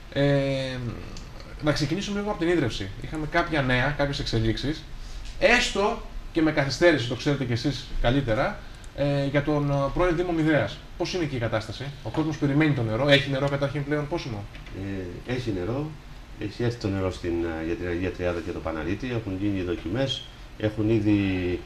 Ε, να ξεκινήσουμε λίγο από την ίδρυυση. Είχαμε κάποια νέα, κάποιες εξελίξεις, έστω και με καθυστέρηση, το ξέρετε κι εσείς καλύτερα, ε, για τον πρώην Δήμο Μηδέας. Πώς είναι εκεί η κατάσταση, ο κόσμος περιμένει το νερό, έχει νερό καταρχήν πλέον πόσιμο? Ε, έχει νερό, έχει έρθει το νερό στην, για την Αγία Τριάδα και το Παναλίτη, έχουν γίνει δοκιμές, έχουν ήδη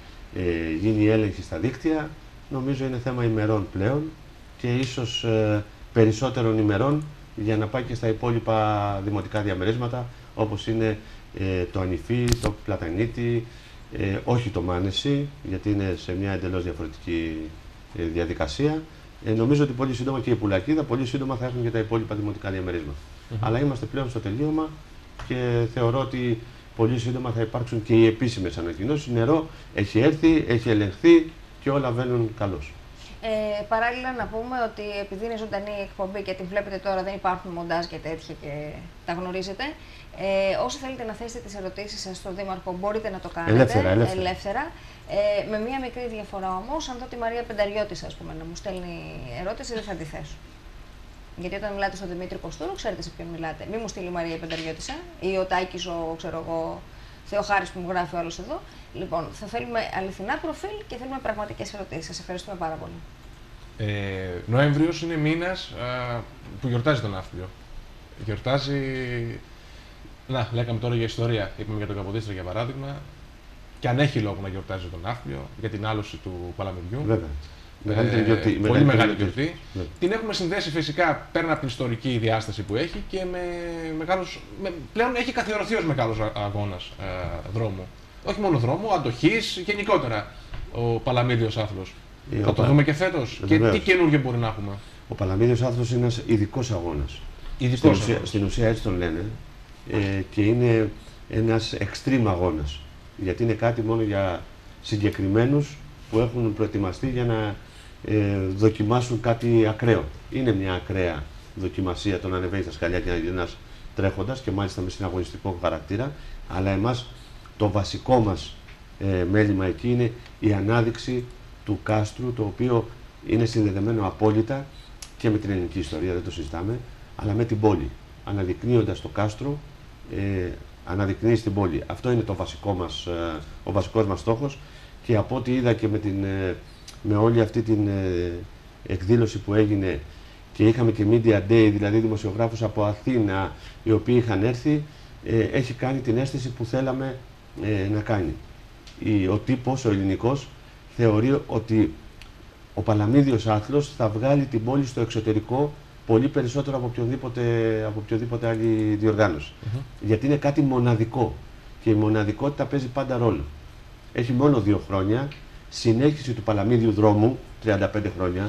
ε, γίνει έλεγχοι στα δίκτυα. Νομίζω είναι θέμα ημερών πλέον και ίσως ε, περισσότερων ημερών για να πάει και στα υπόλοιπα δημοτικά διαμερίσματα, όπως είναι ε, το Ανιφή, το Πλατανίτη, ε, όχι το Μάνεση, γιατί είναι σε μια εντελώς διαφορετική ε, διαδικασία. Ε, νομίζω ότι πολύ σύντομα και η Πουλακίδα, πολύ σύντομα θα έχουν και τα υπόλοιπα δημοτικά διαμερίσματα. Mm-hmm. Αλλά είμαστε πλέον στο τελείωμα και θεωρώ ότι πολύ σύντομα θα υπάρξουν και οι επίσημες ανακοινώσεις. Νερό έχει έρθει, έχει ελεγχθεί και όλα βαίνουν καλώς. Ε, παράλληλα να πούμε ότι επειδή είναι ζωντανή η εκπομπή και τη βλέπετε τώρα, δεν υπάρχουν μοντάζ και τέτοια και τα γνωρίζετε. Ε, όσοι θέλετε να θέσετε τις ερωτήσεις σας στον Δήμαρχο μπορείτε να το κάνετε ελεύθερα. ελεύθερα. ελεύθερα. Ε, με μία μικρή διαφορά όμως, αν δω τη Μαρία Πενταριώτη ας πούμε, να μου στέλνει ερώτηση, δεν θα τη θέσω. Γιατί όταν μιλάτε στον Δημήτρη Κοστούρο, ξέρετε σε ποιον μιλάτε. Μην μου στείλει η Μαρία Πενταριώτησα ή ο Τάκης, ο ξέρω εγώ, Θεοχάρης που μου γράφει ο άλλος εδώ. Λοιπόν, θα θέλουμε αληθινά προφίλ και θέλουμε πραγματικές ερωτήσεις. Σας ευχαριστούμε πάρα πολύ. Ε, Νοέμβριος είναι μήνας α, που γιορτάζει τον Ναύπλιο. Γιορτάζει. Να, λέγαμε τώρα για ιστορία. Είπαμε για τον Καποδίστρα για παράδειγμα. Και αν έχει λόγο να γιορτάζει τον Ναύπλιο για την άλωση του Παλαμιδιού. Βέβαια. Ε, γιορτή, πολύ μεγάλη γιορτή. Ναι. Την έχουμε συνδέσει φυσικά πέρα από την ιστορική διάσταση που έχει και με μεγάλους, με, πλέον έχει καθιερωθεί ως μεγάλος αγώνας ε, δρόμου. Όχι μόνο δρόμου, αντοχής, γενικότερα ο Παλαμίδιος Άθλος. Ε, Θα το πα... δούμε και φέτος. Ε, και τι καινούργιο μπορεί να έχουμε. Ο Παλαμίδιος Άθλος είναι ένας ειδικός αγώνας. Ειδικός στην, ουσία, στην ουσία έτσι τον λένε ε, και είναι ένας extreme αγώνας. Γιατί είναι κάτι μόνο για συγκεκριμένους που έχουν προετοιμαστεί για να ε, δοκιμάσουν κάτι ακραίο. Είναι μια ακραία δοκιμασία το να ανεβαίνει στα σκαλιά και να γίνει ένας τρέχοντας και μάλιστα με συναγωνιστικό χαρακτήρα. Αλλά εμάς το βασικό μας ε, μέλημα εκεί είναι η ανάδειξη του κάστρου, το οποίο είναι συνδεδεμένο απόλυτα και με την ελληνική ιστορία, δεν το συζητάμε, αλλά με την πόλη. Αναδεικνύοντας το κάστρο, ε, αναδεικνύει την πόλη. Αυτό είναι το βασικό μας, ε, ο βασικός μας στόχος και από ό,τι είδα και με, την, ε, με όλη αυτή την ε, εκδήλωση που έγινε και είχαμε και Media Day, δηλαδή δημοσιογράφους από Αθήνα οι οποίοι είχαν έρθει, ε, έχει κάνει την αίσθηση που θέλαμε ε, να κάνει. Η, ο τύπος, ο ελληνικός, θεωρεί ότι ο Παλαμίδιος Άθλος θα βγάλει την πόλη στο εξωτερικό πολύ περισσότερο από οποιοδήποτε, από οποιοδήποτε άλλη διοργάνωση. Mm-hmm. Γιατί είναι κάτι μοναδικό και η μοναδικότητα παίζει πάντα ρόλο. Έχει μόνο δύο χρόνια, συνέχιση του Παλαμίδιου δρόμου, τριάντα πέντε χρόνια.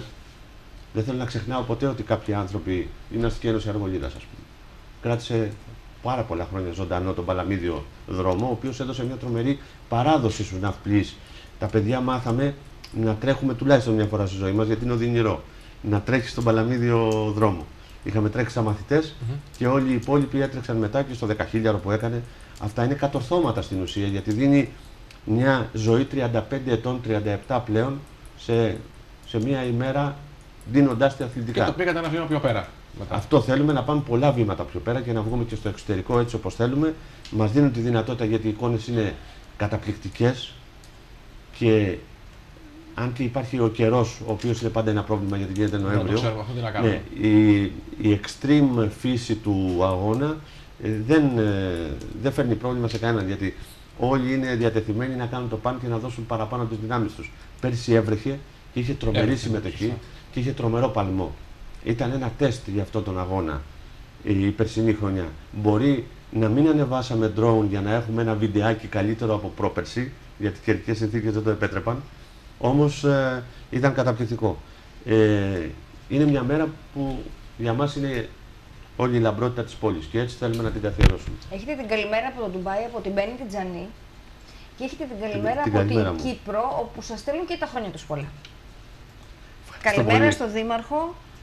Δεν θέλω να ξεχνάω ποτέ ότι κάποιοι άνθρωποι, είναι αστική ένωση Αργολίδας, ας πούμε, κράτησε πάρα πολλά χρόνια ζωντανό τον Παλαμίδιο δρόμο, ο οποίος έδωσε μια τρομερή παράδοση στους ναυπλείς. Τα παιδιά μάθαμε να τρέχουμε τουλάχιστον μια φορά στη ζωή μας, γιατί είναι οδυνηρό. Να τρέχει στον Παλαμίδιο δρόμο. Είχαμε τρέξει σαν μαθητές mm-hmm. και όλοι οι υπόλοιποι έτρεξαν μετά και στο δεκαχίλιαρο που έκανε. Αυτά είναι κατορθώματα στην ουσία, γιατί δίνει μια ζωή τριάντα πέντε ετών, τριάντα επτά πλέον, σε, σε μια ημέρα, δίνοντάς τη αθλητικά. Και το πήγατε ένα βήμα πιο πέρα. Μετά. Αυτό θέλουμε, να πάμε πολλά βήματα πιο πέρα και να βγούμε και στο εξωτερικό έτσι όπως θέλουμε. Μας δίνουν τη δυνατότητα, γιατί οι εικόνες είναι καταπληκτικές και αν και υπάρχει ο καιρός, ο οποίος είναι πάντα ένα πρόβλημα γιατί γίνεται Νοέμβριο. Το ξέρουμε, αυτό τι να κάνουμε. Ναι, η, η extreme φύση του αγώνα ε, δεν, ε, δεν φέρνει πρόβλημα σε κανέναν, γιατί όλοι είναι διατεθειμένοι να κάνουν το παν και να δώσουν παραπάνω τις δυνάμεις τους. Πέρσι έβρεχε και είχε τρομερή Έβρεχε, συμμετοχή σωστά. και είχε τρομερό παλμό. Ήταν ένα τεστ για αυτόν τον αγώνα η περσινή χρονιά. Μπορεί να μην ανεβάσαμε drone για να έχουμε ένα βιντεάκι καλύτερο από πρόπερση, γιατί οι καιρικές συνθήκες δεν το επέτρεπαν, όμως ε, ήταν καταπληκτικό. Ε, είναι μια μέρα που για μας είναι όλη η λαμπρότητα της πόλης και έτσι θέλουμε να την καθιερώσουμε. Έχετε την καλημέρα από το Ντουμπάι, από την Μπέννη την Τζανή και έχετε την καλημέρα την από καλημέρα την μου. Κύπρο, όπου σας στέλνουν και τα χρόνια τους πολλά. Ευχαριστώ Καλημέρα πολύ. στο Δήμαρχο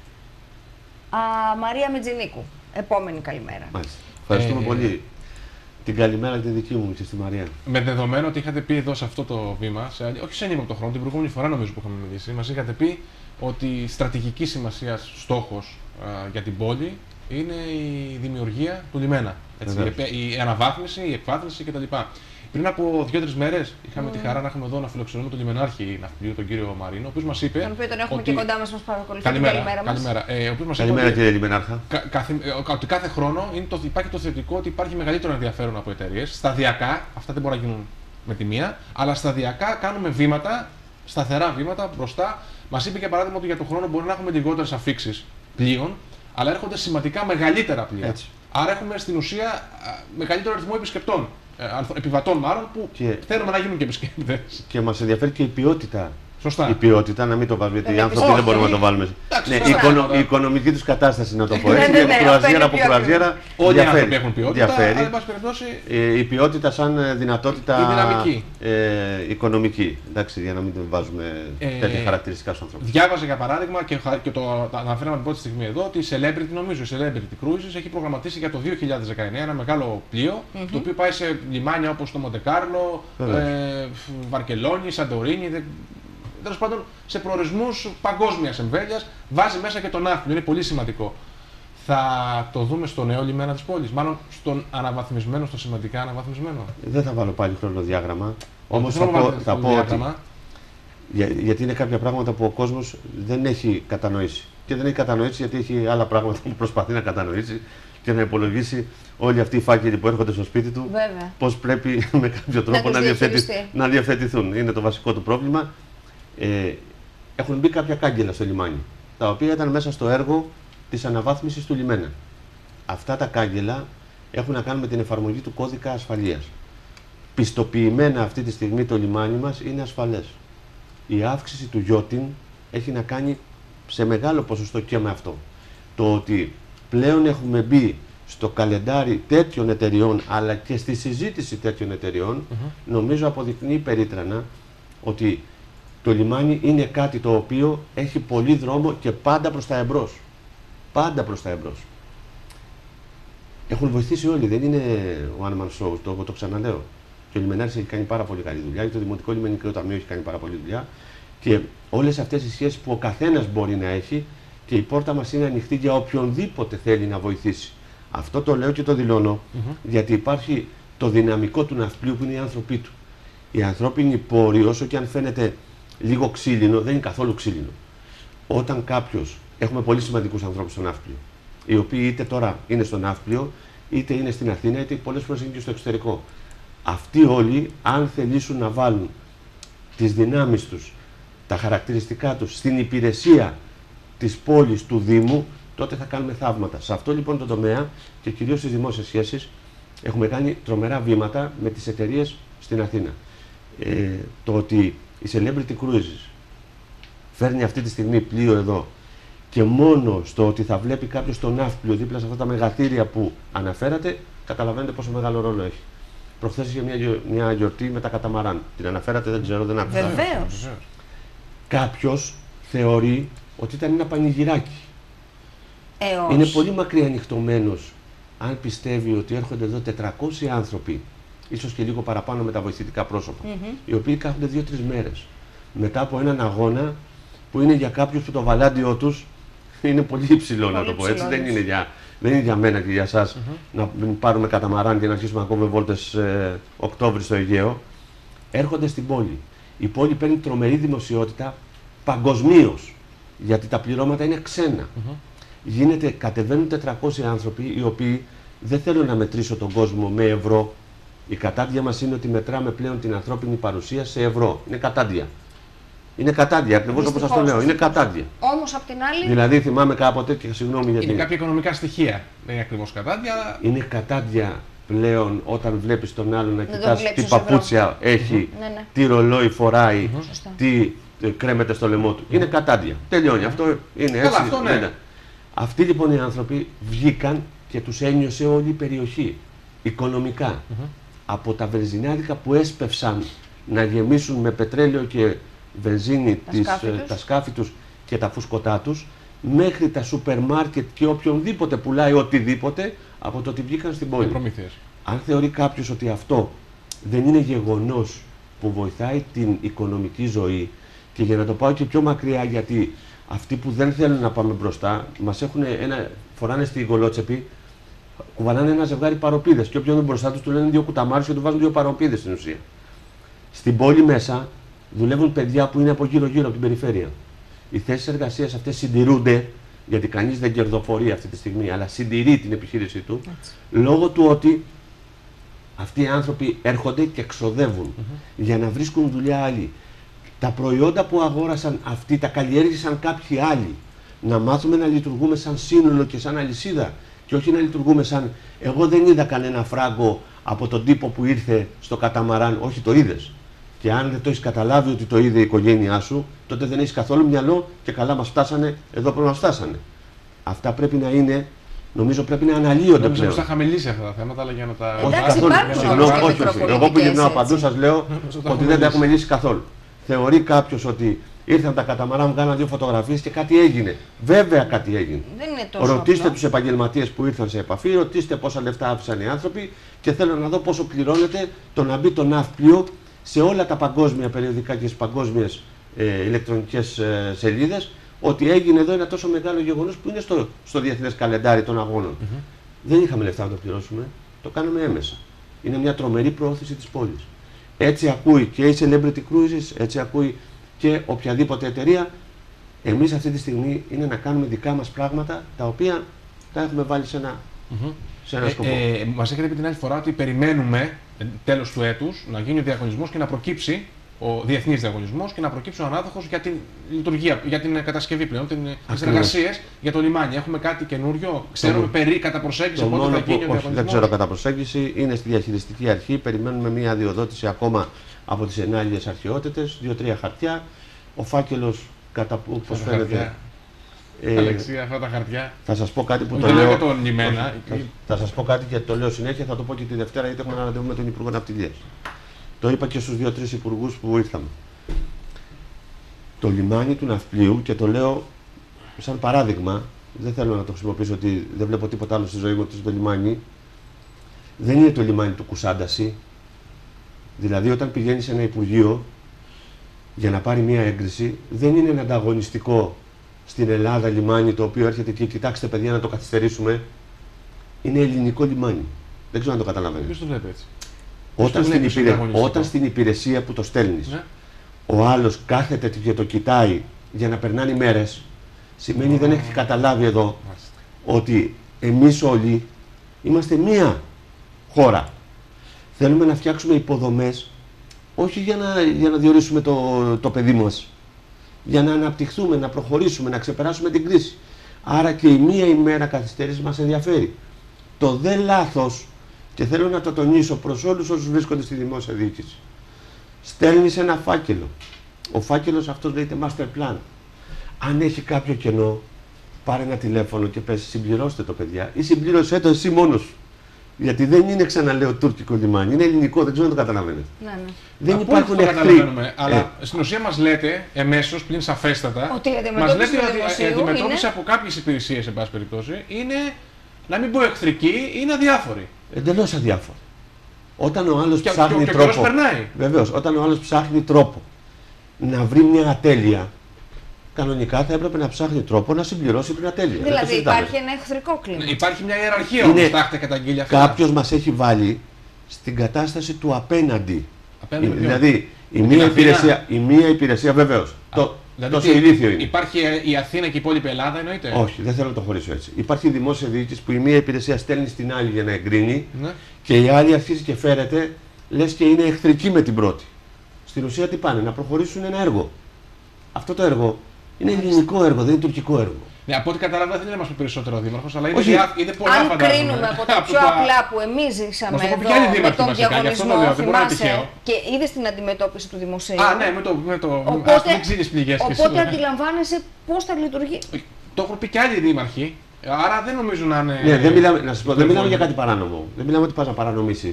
α, Μαρία Μιτζινίκου. Επόμενη καλημέρα. Μάλιστα. Ευχαριστούμε Ε, πολύ. Την καλημέρα τη δική μου και στη Μαρία. Με δεδομένο ότι είχατε πει εδώ σε αυτό το βήμα, σε, όχι σε ενήμερο το χρόνο, την προηγούμενη φορά νομίζω που είχαμε μιλήσει, μας είχατε πει ότι στρατηγική σημασία στόχος α, για την πόλη είναι η δημιουργία του λιμένα. Έτσι, η, επέ- η αναβάθμιση, η εκβάθμιση κτλ. Πριν από δύο-τρεις μέρες είχαμε Mm. τη χαρά να έχουμε εδώ να φιλοξενούμε τον λιμενάρχη ναυπηγείου, τον κύριο Μαρίνο, ο οποίος μας είπε. Τον οποίο τον έχουμε ότι... και κοντά μας, μας παρακολουθεί. Καλημέρα, Την καλημέρα μας. καλημέρα. Ε, ο οποίος μας είπε Καλημέρα ότι κύριε Λιμενάρχα. κα, κάθε, ε, ότι κάθε χρόνο είναι το, υπάρχει το θετικό ότι υπάρχει μεγαλύτερο ενδιαφέρον από εταιρείες. Σταδιακά, αυτά δεν μπορούν να γίνουν με τη μία, αλλά σταδιακά κάνουμε βήματα, σταθερά βήματα μπροστά. Μας είπε για παράδειγμα ότι για τον χρόνο μπορεί να έχουμε λιγότερες αφίξεις πλοίων, αλλά έρχονται σημαντικά μεγαλύτερα πλοία. Έτσι. Άρα έχουμε στην ουσία α, μεγαλύτερο αριθμό επισκεπτών, ε, ανθο- επιβατών μάλλον, που Και- θέλουμε να γίνουν και επισκέπτες. Και μας ενδιαφέρει και η ποιότητα. Σωστά. Η ποιότητα, να μην το βάλουμε, γιατί οι Δεν άνθρωποι όχι. δεν μπορούμε να το βάλουμε. Εντάξει, Ναι, η, σωστά. οικονο- η οικονομική τους κατάσταση, να το πω Ναι, έτσι, ναι, γιατί ναι, κρουαζιέρα αυτό από είναι πιο κρουαζιέρα Όλοι οι άνθρωποι διαφέρει. έχουν ποιότητα, Διαφέρει. αλλά εν πάση περιπτώσει Ε, η ποιότητα σαν ε, δυνατότητα Η δυναμική. ε, οικονομική. Εντάξει, για να μην βάζουμε Ε, τέτοια χαρακτηριστικά στους ανθρώπους. Διάβαζα για παράδειγμα και, χα- και το το αναφέραμε την πρώτη στιγμή εδώ ότι η Celebrity, νομίζω, η Celebrity Cruises έχει προγραμματίσει για το δύο χιλιάδες δεκαεννέα ένα μεγάλο πλοίο, το οποίο πάει σε λιμάνια όπως το Μοντεκάρλο, Βεβαίως. ε, Βαρκελόνη, Σαντορίνη, δε- τέλος πάντων σε προορισμούς παγκόσμιας εμβέλειας, βάζει μέσα και τον ναύπλιο, είναι πολύ σημαντικό. Θα το δούμε στο νέο λιμένα της πόλης, μάλλον στον αναβαθμισμένο, στο σημαντικά αναβαθμισμένο. Δεν θα βάλω πάλι χρονοδιάγραμμα. Όμως Δεν θα θέλω να πω, βάλετε θα το πω ότι. διάγραμμα. Για, γιατί είναι κάποια πράγματα που ο κόσμος δεν έχει κατανοήσει. Και δεν έχει κατανοήσει γιατί έχει άλλα πράγματα που προσπαθεί να κατανοήσει και να υπολογίσει όλοι αυτοί οι φάκελοι που έρχονται στο σπίτι του Βέβαια. πώς πρέπει με κάποιο τρόπο τους να, διευθετη- διαχειριστεί. να διευθετηθούν. Είναι το βασικό του πρόβλημα. Ε, έχουν μπει κάποια κάγκελα στο λιμάνι, τα οποία ήταν μέσα στο έργο της αναβάθμισης του λιμένα. Αυτά τα κάγκελα έχουν να κάνουν με την εφαρμογή του κώδικα ασφαλείας. Πιστοποιημένα αυτή τη στιγμή το λιμάνι μας είναι ασφαλές. Η αύξηση του γιώτιν έχει να κάνει σε μεγάλο ποσοστό και με αυτό. Το ότι πλέον έχουμε μπει στο καλεντάρι τέτοιων εταιριών αλλά και στη συζήτηση τέτοιων εταιριών, νομίζω αποδεικνύει περίτρανα ότι το λιμάνι είναι κάτι το οποίο έχει πολύ δρόμο και πάντα προς τα εμπρός. Πάντα προς τα εμπρός. Έχουν βοηθήσει όλοι, δεν είναι one man show, το, το ξαναλέω. Και ο Λιμενάρχης έχει κάνει πάρα πολύ καλή δουλειά, και το Δημοτικό Λιμενικό Ταμείο έχει κάνει πάρα πολύ δουλειά. Και όλες αυτές οι σχέσεις που ο καθένας μπορεί να έχει, και η πόρτα μας είναι ανοιχτή για οποιονδήποτε θέλει να βοηθήσει. Αυτό το λέω και το δηλώνω, Mm-hmm. γιατί υπάρχει το δυναμικό του ναυπλίου που είναι οι άνθρωποι του. Οι ανθρώπινοι πόροι, όσο και αν φαίνεται λίγο ξύλινο, δεν είναι καθόλου ξύλινο. Όταν κάποιος, έχουμε πολύ σημαντικούς ανθρώπους στο ναύπλιο, οι οποίοι είτε τώρα είναι στο ναύπλιο, είτε είναι στην Αθήνα, είτε πολλές φορές είναι και στο εξωτερικό. Αυτοί όλοι, αν θελήσουν να βάλουν τις δυνάμεις τους, τα χαρακτηριστικά τους στην υπηρεσία της πόλης, του Δήμου, τότε θα κάνουμε θαύματα. Σε αυτό λοιπόν το τομέα και κυρίως στις δημόσιες σχέσεις έχουμε κάνει τρομερά βήματα με τις εταιρείες στην Αθήνα. Ε, το ότι η Celebrity Cruises φέρνει αυτή τη στιγμή πλοίο εδώ και μόνο στο ότι θα βλέπει κάποιος το ναύπλιο δίπλα σε αυτά τα μεγαθύρια που αναφέρατε, καταλαβαίνετε πόσο μεγάλο ρόλο έχει. Προχθές είχε μια, γιο- μια γιορτή με τα καταμαράν. Την αναφέρατε, δεν ξέρω, δεν άκουσα. Βεβαίως. Βεβαίως. Κάποιος θεωρεί ότι ήταν ένα πανηγυράκι. Έως. Είναι πολύ μακριά ανοιχτωμένος αν πιστεύει ότι έρχονται εδώ τετρακόσιοι άνθρωποι, ίσως και λίγο παραπάνω με τα βοηθητικά πρόσωπα, Μμμ. οι οποίοι κάθονται δύο-τρεις μέρες μετά από έναν αγώνα που είναι για κάποιους που το βαλάντιό τους είναι πολύ υψηλό, να Πολύ το πω έτσι. Δεν ψηλό, είναι, για, δεν είναι για μένα και για εσάς να μην πάρουμε καταμαράν και να αρχίσουμε να κόβουμε βόλτες ε, Οκτώβρη στο Αιγαίο. Έρχονται στην πόλη. Η πόλη παίρνει τρομερή δημοσιότητα παγκοσμίως, γιατί τα πληρώματα είναι ξένα. Mm-hmm. Γίνεται, κατεβαίνουν τετρακόσιοι άνθρωποι οι οποίοι δεν θέλουν να μετρήσω τον κόσμο με ευρώ. Η κατάντια μας είναι ότι μετράμε πλέον την ανθρώπινη παρουσία σε ευρώ. Είναι κατάντια. Είναι κατάντια, ακριβώς όπως σας το λέω. Είναι κατάντια. Όμως απ' την άλλη. Δηλαδή, θυμάμαι κάποτε, και συγγνώμη γιατί. Είναι κάποια οικονομικά στοιχεία. Δεν είναι ακριβώς κατάντια. Είναι κατάντια πλέον όταν βλέπεις τον άλλον να κοιτάς τι παπούτσια έχει, mm-hmm. ναι, ναι. τι ρολόι φοράει, mm-hmm. τι κρέμεται στο λαιμό του. Mm-hmm. Είναι κατάντια. Τελειώνει. Mm-hmm. Αυτό είναι έτσι. Καλά, αυτό ναι. ναι. Αυτοί λοιπόν οι άνθρωποι βγήκαν και τους ένιωσε όλη η περιοχή οικονομικά. Mm-hmm. Από τα βενζινάδικα που έσπευσαν να γεμίσουν με πετρέλαιο και βενζίνη τα, τις, σκάφη τα σκάφη τους και τα φουσκωτά τους, μέχρι τα σούπερ μάρκετ και οποιονδήποτε πουλάει οτιδήποτε, από το ότι βγήκαν στην πόλη. Αν θεωρεί κάποιος ότι αυτό δεν είναι γεγονός που βοηθάει την οικονομική ζωή, και για να το πάω και πιο μακριά, γιατί αυτοί που δεν θέλουν να πάμε μπροστά, μας έχουν ένα, φοράνε στη γολότσεπη, κουβαλάνε ένα ζευγάρι παροπίδες και όποιον είναι μπροστά τους του λένε δύο κουταμάρες και του βάζουν δύο παροπίδες στην ουσία. Στην πόλη μέσα δουλεύουν παιδιά που είναι από γύρω-γύρω από την περιφέρεια. Οι θέσεις εργασίας αυτές συντηρούνται, γιατί κανείς δεν κερδοφορεί αυτή τη στιγμή, αλλά συντηρεί την επιχείρησή του, έτσι, λόγω του ότι αυτοί οι άνθρωποι έρχονται και ξοδεύουν mm-hmm. για να βρίσκουν δουλειά άλλοι. Τα προϊόντα που αγόρασαν αυτοί τα καλλιέργησαν κάποιοι άλλοι. Να μάθουμε να λειτουργούμε σαν σύνολο και σαν αλυσίδα, και όχι να λειτουργούμε σαν εγώ δεν είδα κανένα φράγκο από τον τύπο που ήρθε στο καταμαράν. Όχι, το είδες. Και αν δεν το έχει καταλάβει ότι το είδε η οικογένειά σου, τότε δεν έχει καθόλου μυαλό και καλά μας φτάσανε εδώ που μας φτάσανε. Αυτά πρέπει να είναι, νομίζω πρέπει να αναλύονται πλέον. Νομίζω θα είχαμε λύσει αυτά τα θέματα, αλλά για να τα. Όχι καθόλου. Συγγνώμη, όχι, όχι. Εγώ που γυρνάω παντού σας λέω ότι δεν τα έχουμε λύσει καθόλου. Θεωρεί κάποιος ότι ήρθαν τα καταμαράν, κάναν δύο φωτογραφίες και κάτι έγινε. Βέβαια κάτι έγινε. Δεν είναι τόσο ρωτήστε απλό. Τους επαγγελματίες που ήρθαν σε επαφή, ρωτήστε πόσα λεφτά άφησαν οι άνθρωποι και θέλω να δω πόσο πληρώνεται το να μπει το ναύπλιο σε όλα τα παγκόσμια περιοδικά και στις παγκόσμιες ε, ηλεκτρονικές ε, σελίδες, ότι έγινε εδώ ένα τόσο μεγάλο γεγονός που είναι στο, στο διεθνές καλεντάρι των αγώνων. Mm-hmm. Δεν είχαμε λεφτά να το πληρώσουμε, το κάναμε έμεσα. Είναι μια τρομερή προώθηση της πόλης. Έτσι ακούει και η Celebrity Cruises, έτσι ακούει και οποιαδήποτε εταιρεία. Εμείς αυτή τη στιγμή είναι να κάνουμε δικά μας πράγματα, τα οποία τα έχουμε βάλει σε ένα, mm-hmm. σε ένα σκοπό. Ε, ε, μας έχετε πει την άλλη φορά ότι περιμένουμε τέλος του έτους να γίνει ο διαγωνισμός και να προκύψει ο διεθνής διαγωνισμός και να προκύψει ο ανάδοχος για την λειτουργία, για την κατασκευή πλέον, τις εργασίες για το λιμάνι. Έχουμε κάτι καινούριο, ξέρουμε το, περί κατά προσέγγιση πότε θα γίνει που, ο διαγωνισμός. Δεν ξέρω κατά προσέγγιση, είναι στη διαχειριστική αρχή, περιμένουμε μια αδειοδότηση ακόμα από τις ενάλλειες αρχαιότητες, δύο-τρία χαρτιά, ο φάκελος κατά που, πώς φαίνεται. Ε, Αλεξία, αυτά τα χαρτιά. Θα σας πω κάτι που το δεν λέω. Το λιμένα. Θα, θα σας πω κάτι και το λέω συνέχεια, θα το πω και τη Δευτέρα, γιατί έχουμε ένα ραντεβού με τον Υπουργό Ναυτιλίας. Το είπα και στους δύο-τρεις υπουργούς που ήρθαμε. Το λιμάνι του ναυπλίου, και το λέω σαν παράδειγμα, δεν θέλω να το χρησιμοποιήσω ότι δεν βλέπω τίποτα άλλο στη ζωή μου ότι το λιμάνι, δεν είναι το λιμάνι του Κουσάνταση. Δηλαδή, όταν πηγαίνει σε ένα υπουργείο για να πάρει μία έγκριση, δεν είναι ένα ανταγωνιστικό στην Ελλάδα λιμάνι το οποίο έρχεται και κοιτάξτε παιδιά να το καθυστερήσουμε. Είναι ελληνικό λιμάνι. Δεν ξέρω αν το καταλαβαίνετε. Ποιος το βλέπει έτσι. Όταν, στην, υπηρε... Όταν στην υπηρεσία που το στέλνεις, ναι, ο άλλος κάθεται και το κοιτάει για να περνάνε μέρες, σημαίνει oh. δεν έχει καταλάβει εδώ oh. ότι εμείς όλοι είμαστε μία χώρα. Θέλουμε να φτιάξουμε υποδομές, όχι για να, για να διορίσουμε το, το παιδί μας, για να αναπτυχθούμε, να προχωρήσουμε, να ξεπεράσουμε την κρίση. Άρα και η μία ημέρα καθυστέρηση μας ενδιαφέρει. Το δε λάθος, και θέλω να το τονίσω προς όλους όσους βρίσκονται στη δημόσια διοίκηση. Στέλνεις ένα φάκελο. Ο φάκελος αυτός λέγεται master plan. Αν έχει κάποιο κενό, πάρε ένα τηλέφωνο και πες συμπληρώστε το παιδιά ή συμπλήρωσέ το εσύ μόνος σου. Γιατί δεν είναι, ξαναλέω, τουρκικό λιμάνι, είναι ελληνικό, δεν ξέρω αν το καταλαβαίνετε. Ναι, ναι. Δεν από υπάρχουν το εχθροί. Αλλά ε. στην ουσία μας λέτε εμέσως, πλην σαφέστατα, ότι μας λέτε ότι η αντιμετώπιση από κάποιες υπηρεσίες, σε πάση περιπτώσει, είναι, να μην πω εχθρική, είναι αδιάφορη. Εντελώς αδιάφορη. Όταν ο άλλος και, ψάχνει και, τρόπο. Και βεβαίως, όταν ο άλλος ψάχνει τρόπο να βρει μια ατέλεια, κανονικά θα έπρεπε να ψάχνει τρόπο να συμπληρώσει την ατέλεια. Δηλαδή υπάρχει ένα εχθρικό κλίμα. Υπάρχει μια ιεραρχία όμως, τα έχετε καταγγείλει αυτά. Κάποιος μας έχει βάλει στην κατάσταση του απέναντι. απέναντι δηλαδή Η μία υπηρεσία, η μία υπηρεσία βεβαίως. Το, δηλαδή τόσο ηλίθιο είναι. Υπάρχει η Αθήνα και η υπόλοιπη Ελλάδα, εννοείται. Όχι, δεν θέλω να το χωρίσω έτσι. Υπάρχει η δημόσια διοίκηση που η μία υπηρεσία στέλνει στην άλλη για να εγκρίνει, ναι, και η άλλη αρχίζει και φέρεται, λες και είναι εχθρική με την πρώτη. Στην ουσία τι πάνε, να προχωρήσουν ένα έργο. Αυτό το έργο είναι ελληνικό έργο, δεν είναι τουρκικό έργο. Ναι, από ό,τι κατάλαβα δεν είναι να μας πει περισσότερο ο Δήμαρχος, αλλά είναι, Όχι, διά, είναι πολλά αν φαντάζομαι. κρίνουμε από τα πιο απλά που εμείς ζήσαμε εδώ, με τον διαγωνισμό, θυμάσαι, και είδες την αντιμετώπιση του δημοσίου. Α, ναι, με το, με το οπότε, ας μην ξύνεις πληγές. Οπότε αντιλαμβάνεσαι πώς θα λειτουργεί. Το έχουν πει και άλλοι δήμαρχοι, άρα δεν νομίζω να είναι... Ναι, δεν μιλάμε, να σας πω, δεν μιλάμε για κάτι παράνομο. Δεν μιλάμε ότι πας να παρανομήσεις.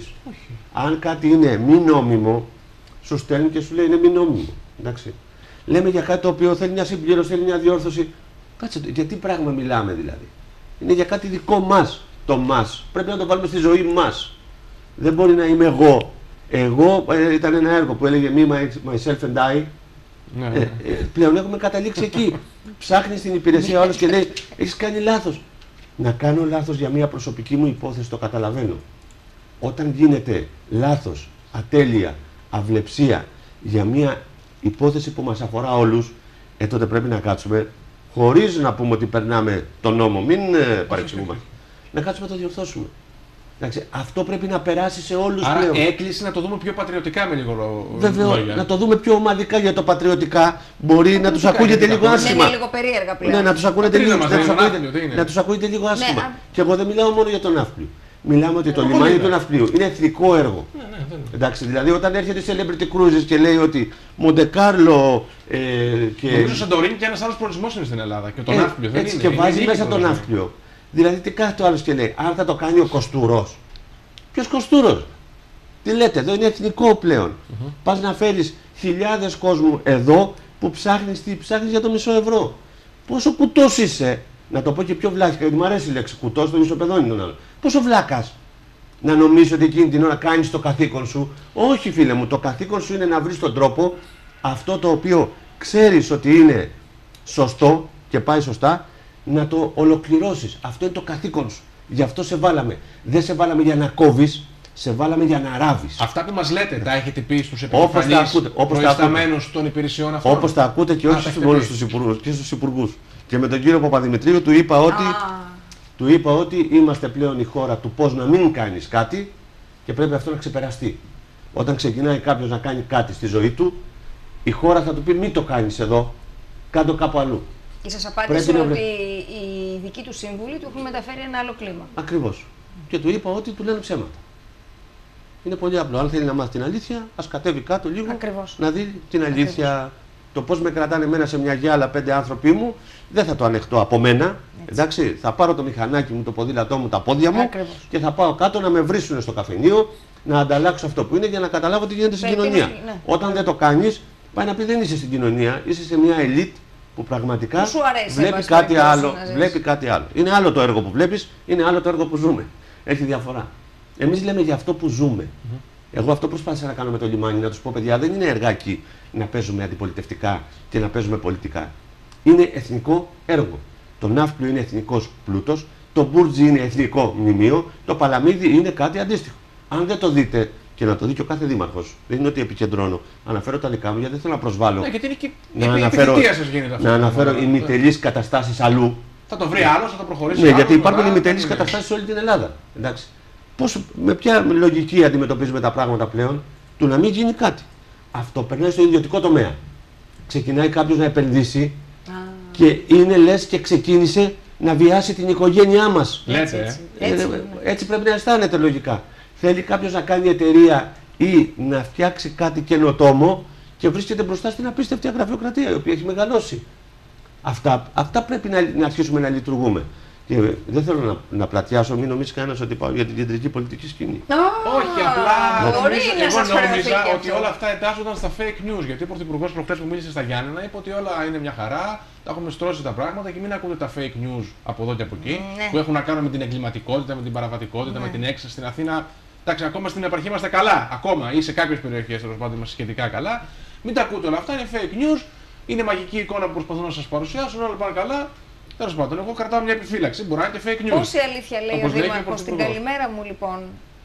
Αν κάτι είναι μη νόμιμο, σου στέλνει και σου λέει είναι μη νόμιμο. Εντάξει. Λέμε για κάτι το οποίο θέλει μια συμπλήρωση, θέλει μια διόρθωση. Κάτσε, για τι πράγμα μιλάμε δηλαδή. Είναι για κάτι δικό μας. Το μας. Πρέπει να το βάλουμε στη ζωή μας. Δεν μπορεί να είμαι εγώ. Εγώ ε, ήταν ένα έργο που έλεγε Me, Myself and I. Ναι, ε, ε, πλέον έχουμε καταλήξει εκεί. Ψάχνεις την υπηρεσία όλος και λέει έχεις κάνει λάθος. Να κάνω λάθος για μια προσωπική μου υπόθεση, το καταλαβαίνω. Όταν γίνεται λάθος, ατέλεια, αυλεψία για μια υπόθεση που μας αφορά όλους, ε, τότε πρέπει να κάτσουμε, χωρίς να πούμε ότι περνάμε τον νόμο, μην ε, παρεξηγούμε, να κάτσουμε να το διορθώσουμε. Εντάξει, αυτό πρέπει να περάσει σε όλους. Άρα πλέον. έκκληση να το δούμε πιο πατριωτικά με λίγο λόγια. Βέβαια, να το δούμε πιο ομαδικά, για το πατριωτικά μπορεί να τους ακούγεται λίγο άσχημα. Είναι λίγο περίεργα πλέον. Ναι, να τους ακούγεται λίγο, να τους ακούγεται, να τους ακούγεται λίγο άσχημα. Ναι. Και εγώ δεν μιλάω μόνο για τον Ναύπλιο. Μιλάμε ότι το Εγώ λιμάνι είναι. του Ναυπλίου είναι εθνικό έργο. Ναι, ναι, δεν είναι. Εντάξει, δηλαδή όταν έρχεται Celebrity Cruises και λέει ότι Μοντεκάρλο ε, και. Νομίζω Σαντορίνη και ένας άλλος προορισμός είναι στην Ελλάδα. Και το ε, Ναύπλιο δεν έτσι είναι. και Είναι βάζει δίκη μέσα τον προορισμός. Ναύπλιο. Δηλαδή τι κάθε το άλλο και λέει, αν θα το κάνει ο Κοστούρος. Ποιος Κοστούρος? Τι λέτε, εδώ είναι εθνικό πλέον. Mm-hmm. Πας να φέρεις χιλιάδες κόσμου εδώ που ψάχνεις, τι ψάχνεις για το μισό ευρώ. Πόσο κουτός είσαι, να το πω και πιο βλάχικα, γιατί μου αρέσει η λέξη κουτός, το ισοπεδώνει τον άλλο. Πόσο βλάκας να νομίζεις ότι εκείνη την ώρα κάνεις το καθήκον σου. Όχι φίλε μου, το καθήκον σου είναι να βρεις τον τρόπο αυτό το οποίο ξέρεις ότι είναι σωστό και πάει σωστά, να το ολοκληρώσεις. Αυτό είναι το καθήκον σου. Γι' αυτό σε βάλαμε. Δεν σε βάλαμε για να κόβεις, σε βάλαμε για να ράβεις. Αυτά που μας λέτε, τα έχετε πει στους επικεφαλείς προϊσταμένους των υπηρεσιών αυτών. Όπως τα ακούτε και όχι μόνο στους υπουργούς, και στους υπουργούς. Και με τον κύριο Παπαδημητρίου του είπα ότι, του είπα ότι είμαστε πλέον η χώρα του πώς να μην κάνεις κάτι και πρέπει αυτό να ξεπεραστεί. Όταν ξεκινάει κάποιος να κάνει κάτι στη ζωή του, η χώρα θα του πει μην το κάνεις εδώ, κάντο κάπου αλλού. Και σας απάντησε ότι να... οι δικοί του σύμβουλοι του έχουν μεταφέρει ένα άλλο κλίμα. Ακριβώς. Και του είπα ότι του λένε ψέματα. Είναι πολύ απλό. Αν θέλει να μάθει την αλήθεια, ας κατέβει κάτω λίγο. Ακριβώς. Να δει την αλήθεια. Ακριβώς. Το πώς με κρατάνε εμένα σε μια γυάλα πέντε άνθρωποι μου, δεν θα το ανεχτώ από μένα. Έτσι. Εντάξει, θα πάρω το μηχανάκι μου, το ποδήλατό μου, τα πόδια μου. Ακριβώς. Και θα πάω κάτω να με βρίσουν στο καφενείο, να ανταλλάξω αυτό που είναι για να καταλάβω τι γίνεται στην κοινωνία. Ναι. Όταν δεν το κάνεις, πάει να πει δεν είσαι στην κοινωνία, είσαι σε μια ελίτ που πραγματικά που αρέσει, βλέπει κάτι άλλο. Βλέπει κάτι άλλο. Είναι άλλο το έργο που βλέπεις, είναι άλλο το έργο που ζούμε. Έχει διαφορά. Εμείς λέμε για αυτό που ζούμε. Mm-hmm. Εγώ αυτό προσπάθησα να κάνω με το λιμάνι, να τους πω παιδιά, δεν είναι εργάκι να παίζουμε αντιπολιτευτικά και να παίζουμε πολιτικά. Είναι εθνικό έργο. Το Ναύπλιο είναι εθνικός πλούτος, το Μπούρτζι είναι εθνικό μνημείο, το Παλαμίδι είναι κάτι αντίστοιχο. Αν δεν το δείτε, και να το δει και ο κάθε δήμαρχος, δεν είναι ότι επικεντρώνω, αναφέρω τα δικά μου γιατί δεν θέλω να προσβάλλω. Ναι, γιατί είναι και να αναφέρω, σας γίνεται αυτό. να αναφέρω ημιτελείς καταστάσεις αλλού. Θα το βρει άλλος, θα το προχωρήσει. Ναι, γιατί υπάρχουν ημιτελείς καταστάσεις σε όλη την Ελλάδα. Εντάξει. Πώς, με ποια λογική αντιμετωπίζουμε τα πράγματα πλέον, του να μην γίνει κάτι. Αυτό περνάει στο ιδιωτικό τομέα. Ξεκινάει κάποιος να επενδύσει ah. και είναι λες και ξεκίνησε να βιάσει την οικογένειά μας. Λέτε, έτσι, έτσι, έτσι, έτσι πρέπει να αισθάνεται λογικά. Θέλει κάποιος να κάνει εταιρεία ή να φτιάξει κάτι καινοτόμο και βρίσκεται μπροστά στην απίστευτη γραφειοκρατία η οποία έχει μεγαλώσει. Αυτά, αυτά πρέπει να, να αρχίσουμε να λειτουργούμε. Και δεν θέλω να, να πλατιάσω, μην νομίζει κανένας ότι πάω για την κεντρική πολιτική σκηνή. Oh, όχι, απλά νομίζω, εγώ νόμιζα ότι όλα αυτά εντάσσονταν στα fake news. Γιατί ο Πρωθυπουργός προχθές που μίλησε στα Γιάννενα είπε ότι όλα είναι μια χαρά, τα έχουμε στρώσει τα πράγματα και μην ακούτε τα fake news από εδώ και από εκεί mm, που έχουν να κάνουν με την εγκληματικότητα, με την παραβατικότητα, mm. με την έξαρση στην Αθήνα. Εντάξει, ακόμα στην επαρχία είμαστε καλά, ακόμα ή σε κάποιες περιοχές τέλος πάντων είμαστε σχετικά καλά. Μην τα ακούτε όλα αυτά, είναι fake news, είναι μαγική εικόνα που προσπαθούν να σας παρουσιάσουν, όλα πάνε καλά. Τέλος πάντων, εγώ κρατάω μια επιφύλαξη. Μπορεί να είναι και fake news. Πόση αλήθεια λέει ο Δήμαρχος. Στην καλημέρα μου, λοιπόν,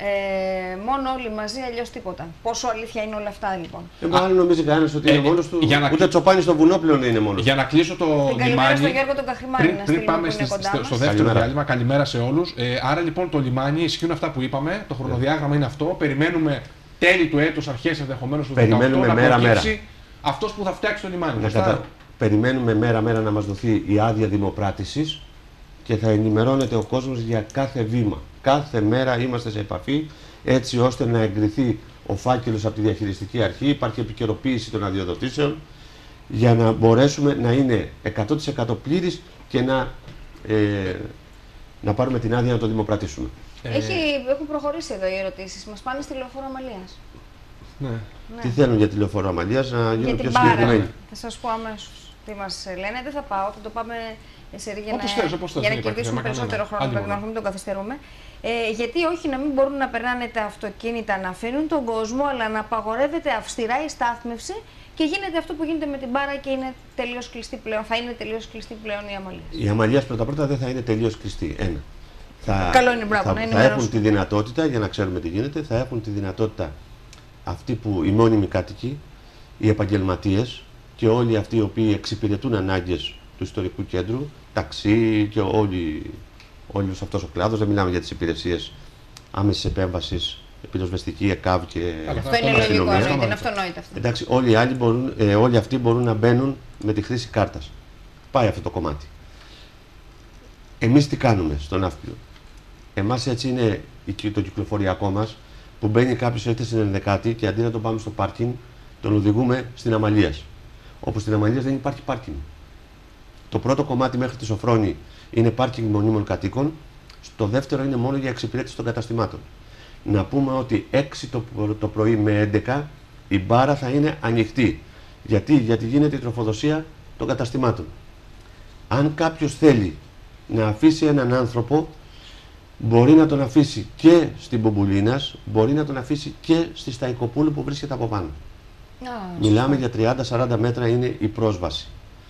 Ε, μόνο όλοι μαζί, αλλιώς τίποτα. Πόσο αλήθεια είναι όλα αυτά λοιπόν. Ε, μάλλον νομίζει κανένας ότι είναι ε, μόνος του. Να... Ούτε τσοπάνι στο βουνό πλέον είναι μόνος του. Για να κλείσω το λιμάνι. Καλημέρα στον Γιώργο τον Καχημάνη. Πριν, πριν πάμε στη, στο, στο δεύτερο καλημέρα. διάλειμμα, καλημέρα σε όλους. Ε, άρα λοιπόν το λιμάνι ισχύουν αυτά που είπαμε. Το χρονοδιάγραμμα yeah. είναι αυτό. Περιμένουμε τέλη του έτους, αρχές ενδεχομένως του Περιμένουμε δεκαοκτώ, μέρα, να προκύψει αυτός που θα φτιάξει το λιμάνι. Κατα... Περιμένουμε μέρα-μέρα να μας δοθεί η άδεια δημοπράτησης και θα ενημερώνεται ο κόσμος για κάθε βήμα. Κάθε μέρα είμαστε σε επαφή έτσι ώστε να εγκριθεί ο φάκελος από τη διαχειριστική αρχή, υπάρχει επικαιροποίηση των αδειοδοτήσεων για να μπορέσουμε να είναι εκατό τοις εκατό πλήρης και να, ε, να πάρουμε την άδεια να το δημοπρατήσουμε. Έχει, έχουν προχωρήσει εδώ οι ερωτήσεις. Μας πάνε στη Λεωφόρο Αμαλίας. Ναι. Ναι. Τι θέλουν για τη Λεωφόρο Αμαλίας, να γίνουν πιο συγκεκριμένοι. Θα σας πω αμέσως τι μας λένε. Δεν θα πάω, θα το πάμε σε για όπως να, θες, όπως για να θες, κερδίσουμε περισσότερο χρόνο, πρέπει να μην τον καθυστερούμε. Ε, γιατί όχι να μην μπορούν να περνάνε τα αυτοκίνητα, να αφήνουν τον κόσμο, αλλά να απαγορεύεται αυστηρά η στάθμευση και γίνεται αυτό που γίνεται με την Μπάρα και είναι τελείως κλειστή πλέον. Θα είναι τελείως κλειστή πλέον η Αμαλίας. Η Αμαλίας πρώτα-πρώτα δεν θα είναι τελείως κλειστή. Ένα. Θα, Καλό είναι, μπράβο, θα, να είναι θα έχουν τη δυνατότητα, για να ξέρουμε τι γίνεται, θα έχουν τη δυνατότητα αυτοί που οι μόνιμοι κάτοικοι, οι επαγγελματίες και όλοι αυτοί οι οποίοι εξυπηρετούν ανάγκες του ιστορικού κέντρου, ταξί και όλοι, όλος αυτός ο κλάδος, δεν μιλάμε για τις υπηρεσίες άμεσης επέμβασης, πυροσβεστική, ΕΚΑΒ και αυτό είναι λογικό, είναι αυτονόητο αυτό. Εντάξει, όλοι, οι άλλοι μπορούν, ε, όλοι αυτοί μπορούν να μπαίνουν με τη χρήση κάρτας. Πάει αυτό το κομμάτι. Εμείς τι κάνουμε στο Ναύπλιο? Εμάς έτσι είναι το κυκλοφοριακό μας, που μπαίνει κάποιος έρχεται στην ενδεκάτη και αντί να τον πάμε στο πάρκινγκ, τον οδηγούμε στην Αμαλίας. Όπου στην Αμαλίας δεν υπάρχει πάρκινγκ. Το πρώτο κομμάτι μέχρι τη Σοφρόνη είναι πάρκινγκ μονίμων κατοίκων, στο δεύτερο είναι μόνο για εξυπηρέτηση των καταστημάτων. Να πούμε ότι έξι το, το πρωί με έντεκα η μπάρα θα είναι ανοιχτή. Γιατί, Γιατί γίνεται η τροφοδοσία των καταστημάτων. Αν κάποιος θέλει να αφήσει έναν άνθρωπο, μπορεί να τον αφήσει και στην Μπομπουλίνας, μπορεί να τον αφήσει και στη Σταϊκοπούλου που βρίσκεται από πάνω. Ah, Μιλάμε για τριάντα με σαράντα μέτρα είναι η πρόσβαση.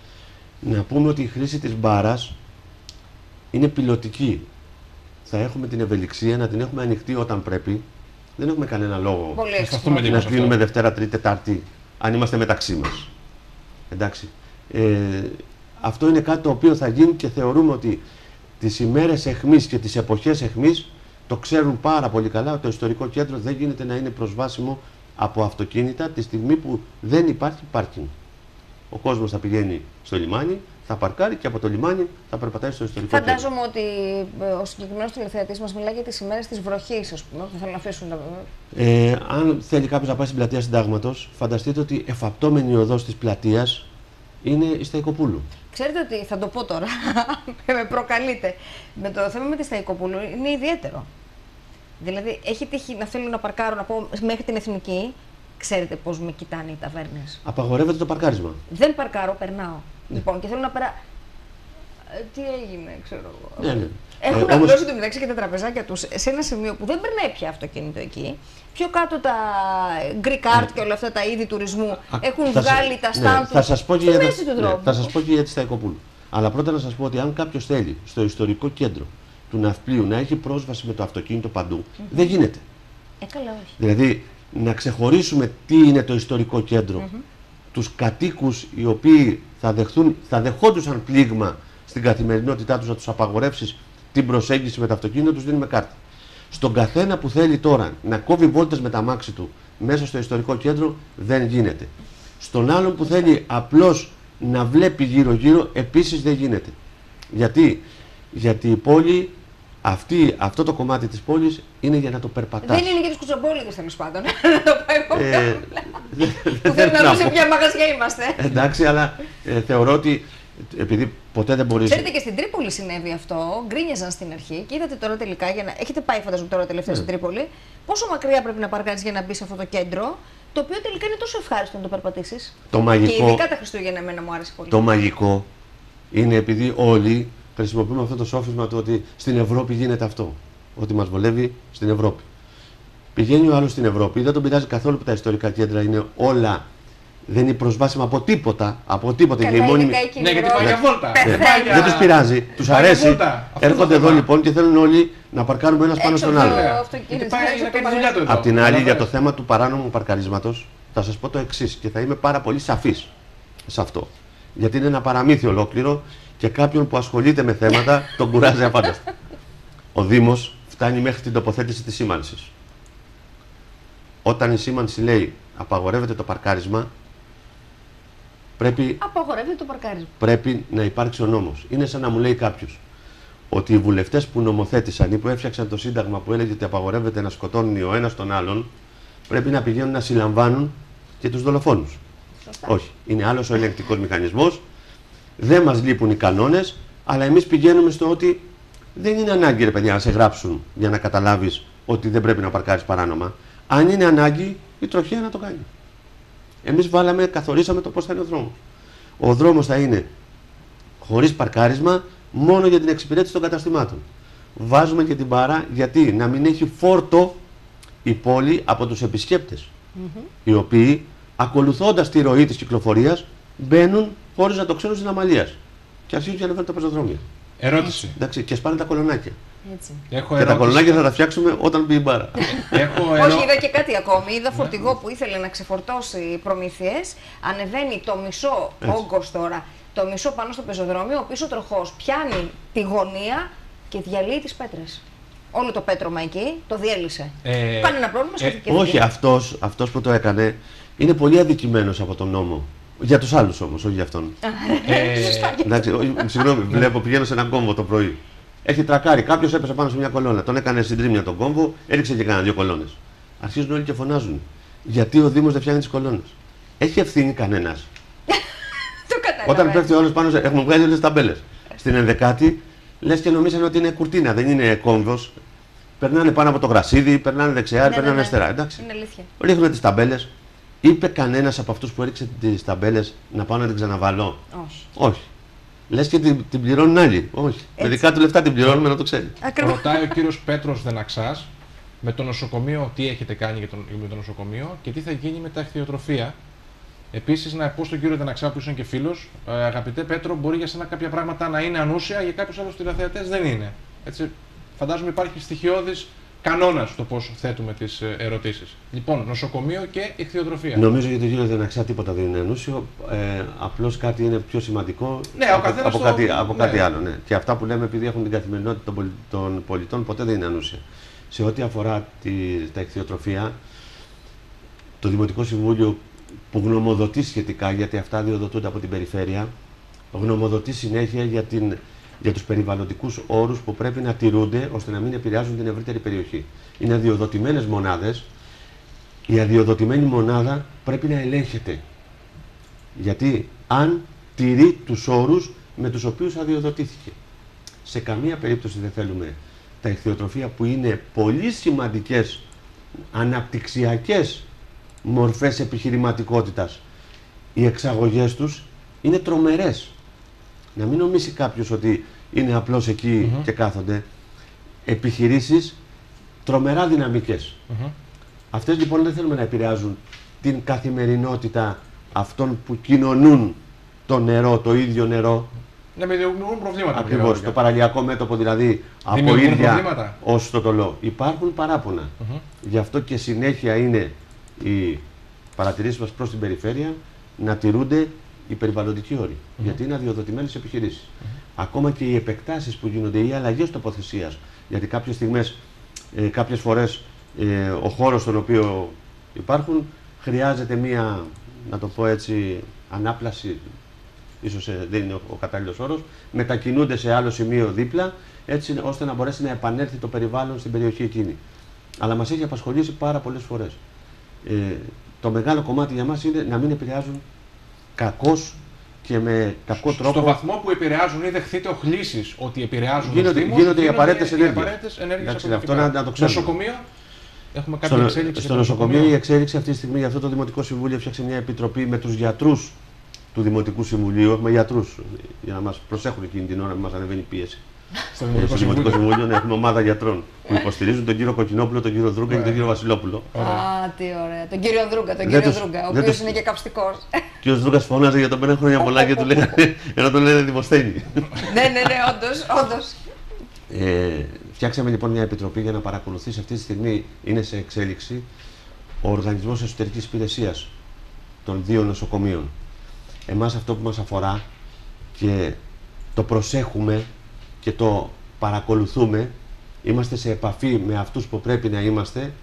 Να πούμε ότι η χρήση της μπάρας είναι πιλωτική. Θα έχουμε την ευελιξία να την έχουμε ανοιχτή όταν πρέπει. Δεν έχουμε κανένα λόγο να κλείνουμε Δευτέρα, Τρίτη, Τετάρτη, αν είμαστε μεταξύ μας. Εντάξει. Ε, αυτό είναι κάτι το οποίο θα γίνει και θεωρούμε ότι τις ημέρες εχμής και τις εποχές εχμής το ξέρουν πάρα πολύ καλά ότι το ιστορικό κέντρο δεν γίνεται να είναι προσβάσιμο από αυτοκίνητα τη στιγμή που δεν υπάρχει πάρκινγκ. Ο κόσμος θα πηγαίνει στο λιμάνι, θα παρκάρει και από το λιμάνι θα περπατάει στο ιστορικό κέντρο. Φαντάζομαι ότι ο συγκεκριμένος τηλεθεατής μας μιλάει για τις ημέρες της βροχής, ας πούμε, που θέλουν να αφήσουν τα... Ε, αν θέλει κάποιος να πάει στην πλατεία Συντάγματος, φανταστείτε ότι εφαπτώμενη οδός της πλατείας είναι η Σταϊκοπούλου. Ξέρετε ότι, θα το πω τώρα, με προκαλείτε, με το θέμα με τη Σταϊκοπούλου είναι ιδιαίτερο. Δηλαδή, έχει τύχει να θέλω να παρκάρω, να πω μέχρι την Εθνική, ξέρετε πώς με κοιτάνε οι ταβέρνες. Απαγορεύεται το παρκάρισμα. Δεν παρκάρω, περνάω. Ναι. Λοιπόν, και θέλω να περάσω. Τι έγινε, ξέρω εγώ. Ναι, ναι. Έχουν ε, απλώσει όμως... το μεταξύ και τα τραπεζάκια τους σε ένα σημείο που δεν περνάει πια αυτοκίνητο εκεί. Πιο κάτω τα Greek Art και όλα αυτά τα είδη τουρισμού Α, έχουν βγάλει τα στάντ ναι, τους στη μέση του δρόμου. Ναι, θα σας πω και για τη Σταϊκοπούλου. Αλλά πρώτα να σας πω ότι αν κάποιος θέλει στο ιστορικό κέντρο του Ναυπλίου να έχει πρόσβαση με το αυτοκίνητο παντού, mm-hmm. δεν γίνεται. Ε, καλά, όχι. Δηλαδή, να ξεχωρίσουμε τι είναι το ιστορικό κέντρο, mm-hmm. τους κατοίκους οι οποίοι θα, δεχθούν, θα δεχόντουσαν πλήγμα στην καθημερινότητά τους, να τους απαγορεύσεις την προσέγγιση με το αυτοκίνητο, τους δίνουμε κάρτα. Στον καθένα που θέλει τώρα να κόβει βόλτες με τα αμάξι του μέσα στο ιστορικό κέντρο, δεν γίνεται. Στον άλλον που θέλει απλώς να βλέπει γύρω-γύρω, επίσης δεν γίνεται. Γιατί, Γιατί η πόλη, αυτή, αυτό το κομμάτι της πόλης είναι για να το περπατάς. Δεν είναι για τους κουτσομπόλικες τέλος πάντων. Να το πάει ε, που θέλει να δει σε ποια μαγαζιά είμαστε. Εντάξει, αλλά ε, θεωρώ ότι επειδή ποτέ δεν μπορείς... Ξέρετε, και στην Τρίπολη συνέβη αυτό. Γκρίνιαζαν στην αρχή και είδατε τώρα τελικά, για να... έχετε πάει φαντάζομαι τώρα τελευταία στην Τρίπολη, πόσο μακριά πρέπει να παρκάρεις για να μπει σε αυτό το κέντρο, το οποίο τελικά είναι τόσο ευχάριστο να το περπατήσεις. Το μαγικό... Και ειδικά τα Χριστούγεννα εμένα μου άρεσε πολύ. Το μαγικό είναι επειδή όλοι χρησιμοποιούμε αυτό το σόφισμα του ότι στην Ευρώπη γίνεται αυτό. Ότι μας βολεύει στην Ευρώπη. Πηγαίνει ο άλλος στην Ευρώπη, δεν τον πειράζει καθόλου που τα ιστορικά κέντρα είναι όλα. Δεν είναι προσβάσιμα από τίποτα. Από τίποτα. Καλά, μόνη... Ναι, γιατί πάει για βόλτα. Δεν τους πειράζει, τους αρέσει. Έρχονται εδώ λοιπόν και θέλουν όλοι να παρκάρουμε ένας πάνω στον άλλο. Απ' την άλλη, για το θέμα του παράνομου παρκαρίσματος, θα σας πω το εξής και θα είμαι πάρα πολύ σαφής σε αυτό. Γιατί είναι ένα παραμύθι ολόκληρο και κάποιον που ασχολείται με θέματα τον κουράζει απάνταστα. Ο Δήμος φτάνει μέχρι την τοποθέτηση της σήμανσης. Όταν η σήμανση λέει απαγορεύεται το παρκάρισμα, πρέπει, απαγορεύεται το παρκάρισμα. πρέπει να υπάρξει ο νόμος. Είναι σαν να μου λέει κάποιος ότι οι βουλευτές που νομοθέτησαν ή που έφτιαξαν το Σύνταγμα που έλεγε ότι απαγορεύεται να σκοτώνει ο ένας τον άλλον, πρέπει να πηγαίνουν να συλλαμβάνουν και τους δολοφόνους. Σωστά. Όχι. Είναι άλλος ο ελεγκτικός μηχανισμός. Δεν μας λείπουν οι κανόνες, αλλά εμείς πηγαίνουμε στο ότι δεν είναι ανάγκη, ρε παιδιά, να σε γράψουν για να καταλάβεις ότι δεν πρέπει να παρκάρεις παράνομα. Αν είναι ανάγκη, η τροχέα να το κάνει. Εμείς βάλαμε, καθορίσαμε το πώς θα είναι ο δρόμος. Ο δρόμος θα είναι χωρίς παρκάρισμα, μόνο για την εξυπηρέτηση των καταστημάτων. Βάζουμε και την παρά γιατί να μην έχει φόρτο η πόλη από τους επισκέπτες, mm-hmm. οι οποίοι, ακολουθώντας τη ροή της κυκλοφορίας, μπαίνουν χωρίς να το ξέρουν στην αμαλίας και αρχίζουν και ανεβαίνουν τα πεζοδρόμια. Ερώτηση. Εντάξει, και σπάνε τα κολονάκια. Έτσι. Έχω και ερώτηση. τα κολονάκια θα τα φτιάξουμε όταν μπει η μπάρα. Έχω ερώ... Όχι, είδα και κάτι ακόμη. Είδα φορτηγό που ήθελε να ξεφορτώσει προμήθειες. Ανεβαίνει το μισό όγκος τώρα, το μισό πάνω στο πεζοδρόμιο. Ο πίσω τροχός πιάνει τη γωνία και διαλύει τις πέτρες. Όλο το πέτρωμα εκεί το διέλυσε. Ε, Κάνει ένα πρόβλημα ε, ε, Όχι, αυτός, αυτός που το έκανε είναι πολύ αδικημένος από τον νόμο. Για τους άλλους όμως, όχι για αυτόν. ε, εντάξει, συγγνώμη, βλέπω, πηγαίνω σε έναν κόμβο το πρωί. Έχει τρακάρει, κάποιος έπεσε πάνω σε μια κολόνα. Τον έκανε συντρίμμια τον κόμβο, έριξε και κανένα δύο κολόνες. Αρχίζουν όλοι και φωνάζουν. Γιατί ο Δήμος δεν φτιάχνει τις κολόνες. Έχει ευθύνη κανένας. Όταν πέφτει ο άλλος πάνω, σε... έχουμε βγάλει όλες τις ταμπέλες. Στην ενδεκάτη λες και νομίζανε ότι είναι κουρτίνα, δεν είναι κόμβος. Περνάνε πάνω από το γρασίδι, περνάνε δεξιά, ναι, περνάνε ναι, ναι. αριστερά. Εντάξει. Είναι αλήθεια. Ρίχνουν τις ταμπέλες. Είπε κανένας από αυτούς που έριξε τις ταμπέλες να πάω να την ξαναβάλω? Όχι. Όχι. Λες και την, την πληρώνουν άλλοι. Όχι. Με δικά του λεφτά την πληρώνουμε να το ξέρει. Ρωτάει ο κύριος Πέτρος Δεναξάς με το νοσοκομείο, τι έχετε κάνει για το, με το νοσοκομείο και τι θα γίνει με τα εχθειοτροφία. Επίσης, να πω στον κύριο Δεναξά, που είναι και φίλος, ε, αγαπητέ Πέτρο, μπορεί για σένα κάποια πράγματα να είναι ανούσια, για κάποιους άλλους τηλεθεατές δεν είναι. Έτσι, φαντάζομαι υπάρχει στοιχειώδης κανόνας στο πώς θέτουμε τις ερωτήσεις. Λοιπόν, νοσοκομείο και εχθειοτροφία. Νομίζω για τον κύριο Δεναξά τίποτα δεν είναι ανούσιο. Ε, απλώς κάτι είναι πιο σημαντικό ναι, από, από, το... κάτι, από ναι. κάτι άλλο. Ναι. Και αυτά που λέμε, επειδή έχουν την καθημερινότητα των, πολι... των πολιτών, ποτέ δεν είναι ανούσια. Σε ό,τι αφορά τη... τα εχθειοτροφία, το Δημοτικό Συμβούλιο που γνωμοδοτεί σχετικά, γιατί αυτά διοδοτούνται από την περιφέρεια, γνωμοδοτεί συνέχεια για, την, για τους περιβαλλοντικούς όρους που πρέπει να τηρούνται ώστε να μην επηρεάζουν την ευρύτερη περιοχή. Είναι αδειοδοτημένες μονάδες. Η αδειοδοτημένη μονάδα πρέπει να ελέγχεται. Γιατί αν τηρεί τους όρους με τους οποίους αδειοδοτήθηκε. Σε καμία περίπτωση δεν θέλουμε τα εχθειοτροφία που είναι πολύ σημαντικές αναπτυξιακές μορφές επιχειρηματικότητας, οι εξαγωγές τους είναι τρομερές. Να μην νομίσει κάποιος ότι είναι απλώς εκεί mm-hmm. και κάθονται. Επιχειρήσεις τρομερά δυναμικές. Mm-hmm. Αυτές λοιπόν δεν θέλουμε να επηρεάζουν την καθημερινότητα αυτών που κοινωνούν το νερό, το ίδιο νερό. Να μην δημιουργούν προβλήματα. Ακριβώς, το παραλιακό μέτωπο δηλαδή από ίδια ως το τολό. Υπάρχουν παράπονα. Mm-hmm. Γι' αυτό και συνέχεια είναι οι παρατηρήσεις μας προς την περιφέρεια να τηρούνται οι περιβαλλοντικοί όροι. Mm-hmm. Γιατί είναι αδειοδοτημένες επιχειρήσεις. Mm-hmm. Ακόμα και οι επεκτάσεις που γίνονται, οι αλλαγές τοποθεσίας. Γιατί κάποιες στιγμές, ε, κάποιες φορές, ε, ο χώρος στον οποίο υπάρχουν χρειάζεται μία, να το πω έτσι, ανάπλαση, ίσως ε, δεν είναι ο, ο κατάλληλος όρος, μετακινούνται σε άλλο σημείο δίπλα, έτσι ώστε να μπορέσει να επανέλθει το περιβάλλον στην περιοχή εκείνη. Αλλά μας έχει απασχολήσει πάρα πολλές φορές. Ε, το μεγάλο κομμάτι για μας είναι να μην επηρεάζουν κακώς και με κακό τρόπο. Στο βαθμό που επηρεάζουν ή δεχθείτε οχλήσεις ότι επηρεάζουν γίνονται, τους Δήμους, γίνονται οι απαραίτητες ενέργειες. Εντάξει, αυτό να, να το ξέρουμε. Νοσοκομείο, έχουμε κάποια στο, εξέλιξη. Στο νοσοκομείο, νοσοκομείο η εξέλιξη αυτή τη στιγμή, για αυτό το Δημοτικό Συμβούλιο έφτιαξε μια επιτροπή με τους γιατρούς του Δημοτικού Συμβουλίου. Έχουμε γιατρούς για να μας προσέχουν εκείνη την ώρα που μας ανεβαίνει η πίεση. Στο Δημοτικό Συμβούλιο, Συμβούλιο έχουμε ομάδα γιατρών που υποστηρίζουν τον κύριο Κοκκινόπουλο, τον κύριο Δρούγκα και τον κύριο Βασιλόπουλο. Α, τι ωραία. Τον κύριο Δρούγκα, τον κύριο Δρούγκα, ο οποίος είναι και καυστικός. Ο κύριος Δρούγκας φώναζε για τον πέρα χρόνια πολλά και του λέγανε, ενώ τον λένε Δημοσθένη. Ναι, ναι, ναι, όντως, όντως. Φτιάξαμε λοιπόν μια επιτροπή για να παρακολουθήσει. Αυτή τη στιγμή είναι σε εξέλιξη ο Οργανισμός Εσωτερικής Υπηρεσίας των δύο νοσοκομείων. Εμάς αυτό που μας αφορά και το προσέχουμε και το παρακολουθούμε, είμαστε σε επαφή με αυτούς που πρέπει να είμαστε,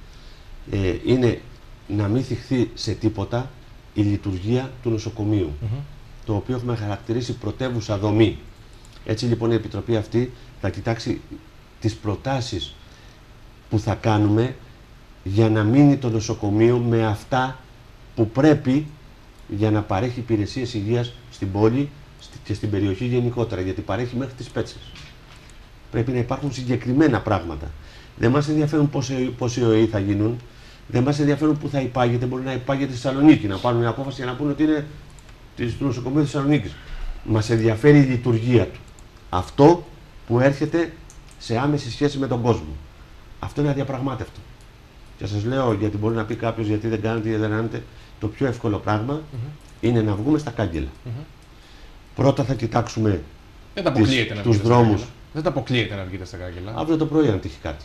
ε, είναι να μην θυχθεί σε τίποτα η λειτουργία του νοσοκομείου, mm-hmm. το οποίο έχουμε χαρακτηρίσει πρωτεύουσα δομή. Έτσι λοιπόν η Επιτροπή αυτή θα κοιτάξει τις προτάσεις που θα κάνουμε για να μείνει το νοσοκομείο με αυτά που πρέπει για να παρέχει υπηρεσίες υγείας στην πόλη και στην περιοχή γενικότερα, γιατί παρέχει μέχρι τις Πέτσες. Πρέπει να υπάρχουν συγκεκριμένα πράγματα. Δεν μας ενδιαφέρουν πόσοι ΟΕΗ θα γίνουν, δεν μας ενδιαφέρουν που θα υπάγεται. Μπορεί να υπάγεται στη Θεσσαλονίκη, να πάρουν μια απόφαση για να πούνε ότι είναι του νοσοκομείου της Θεσσαλονίκης. Μας ενδιαφέρει η λειτουργία του. Αυτό που έρχεται σε άμεση σχέση με τον κόσμο. Αυτό είναι αδιαπραγμάτευτο. Και σας λέω, γιατί μπορεί να πει κάποιος γιατί δεν κάνετε ή δεν κάνετε, το πιο εύκολο πράγμα mm-hmm. είναι να βγούμε στα κάγκελα. Mm-hmm. Πρώτα θα κοιτάξουμε τους δρόμους. Δεν τα αποκλείεται να βγείτε στα κάγκελα. Αύριο το πρωί αν τύχει κάτι.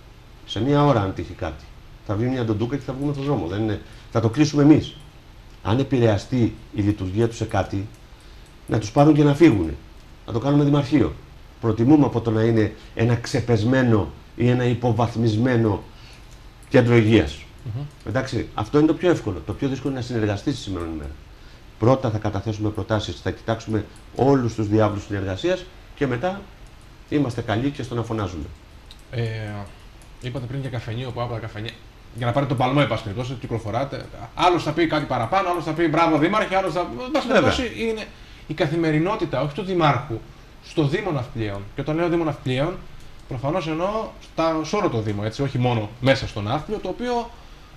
Σε μία ώρα αν τύχει κάτι. Θα βγει μια ντοντούκα και θα βγούμε στον δρόμο. Δεν είναι... Θα το κλείσουμε εμείς. Αν επηρεαστεί η λειτουργία του σε κάτι, να τους πάρουν και να φύγουν. Να το κάνουμε δημαρχείο. Προτιμούμε από το να είναι ένα ξεπεσμένο ή ένα υποβαθμισμένο κέντρο υγείας. Mm-hmm. Εντάξει, αυτό είναι το πιο εύκολο. Το πιο δύσκολο είναι να συνεργαστεί στη σημερινή ημέρα. Πρώτα θα καταθέσουμε προτάσεις, θα κοιτάξουμε όλους τους διάβλους συνεργασίας και μετά είμαστε καλοί και στο να φωνάζουμε. Ε, είπατε πριν για καφενείο, που από τα καφενεία. Για να πάρετε τον παλμό, εν πάση κυκλοφοράτε. Άλλος θα πει κάτι παραπάνω, άλλος θα πει μπράβο δήμαρχε, άλλος θα. Εν πάση είναι η καθημερινότητα, όχι του δημάρχου, στο Δήμο Ναυπλίων. Και όταν λέω Δήμο Ναυπλίων, προφανώς εννοώ στα, σε όλο το Δήμο, έτσι, όχι μόνο μέσα στο Ναύπλιο, το οποίο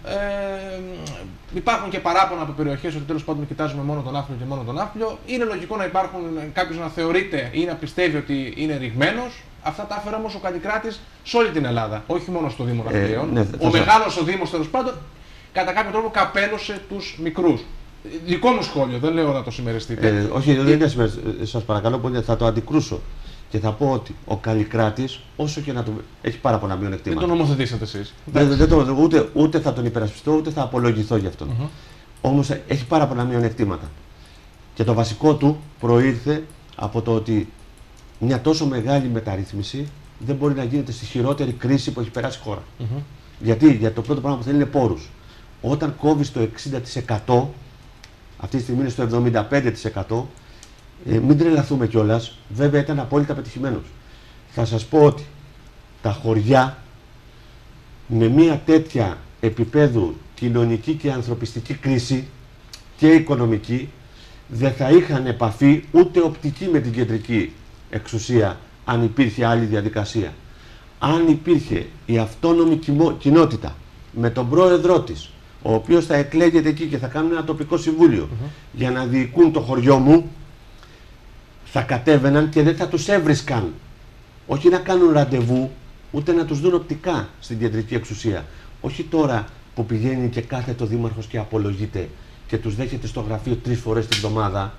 ε, υπάρχουν και παράπονα από περιοχές ότι τέλος πάντων κοιτάζουμε μόνο τον Ναύπλιο και μόνο τον Ναύπλιο. Είναι λογικό να υπάρχουν κάποιος να θεωρείται ή να πιστεύει ότι είναι ρηγμένος. Αυτά τα έφερε όμως ο Καλλικράτης σε όλη την Ελλάδα, όχι μόνο στο Δήμο Ναυπλίων. Ε, ναι, ο μεγάλος ο Δήμος τέλος πάντων κατά κάποιο τρόπο καπέλωσε τους μικρούς. Δικό μου σχόλιο, δεν λέω να το συμμεριστείτε. Ε, όχι, δεν είναι συμμεριστείτε. Σας παρακαλώ πολύ, θα το αντικρούσω. Και θα πω ότι ο Καλλικράτης, όσο και να το. Έχει πάρα πολλά μειονεκτήματα. Δεν το νομοθετήσατε εσείς. Δεν, δεν το, ούτε, ούτε θα τον υπερασπιστώ, ούτε θα απολογηθώ γι' αυτόν. Mm-hmm. Όμως έχει πάρα πολλά μειονεκτήματα. Και το βασικό του προήρθε από το ότι μια τόσο μεγάλη μεταρρύθμιση δεν μπορεί να γίνεται στη χειρότερη κρίση που έχει περάσει η χώρα. Mm-hmm. Γιατί? Γιατί το πρώτο πράγμα που θέλει είναι πόρους. Όταν κόβεις το εξήντα τοις εκατό, αυτή τη στιγμή είναι στο εβδομήντα πέντε τοις εκατό, ε, μην τρελαθούμε κιόλας, βέβαια ήταν απόλυτα πετυχημένος. Θα σας πω ότι τα χωριά με μια τέτοια επίπεδου κοινωνική και ανθρωπιστική κρίση και οικονομική δεν θα είχαν επαφή ούτε οπτική με την κεντρική εξουσία αν υπήρχε άλλη διαδικασία. Αν υπήρχε η αυτόνομη κοινότητα με τον πρόεδρό της, ο οποίος θα εκλέγεται εκεί και θα κάνουν ένα τοπικό συμβούλιο mm-hmm. για να διοικούν το χωριό μου, θα κατέβαιναν και δεν θα τους έβρισκαν. Όχι να κάνουν ραντεβού, ούτε να τους δουν οπτικά στην κεντρική εξουσία. Όχι τώρα που πηγαίνει και κάθεται ο δήμαρχος και απολογείται και τους δέχεται στο γραφείο τρεις φορές την εβδομάδα.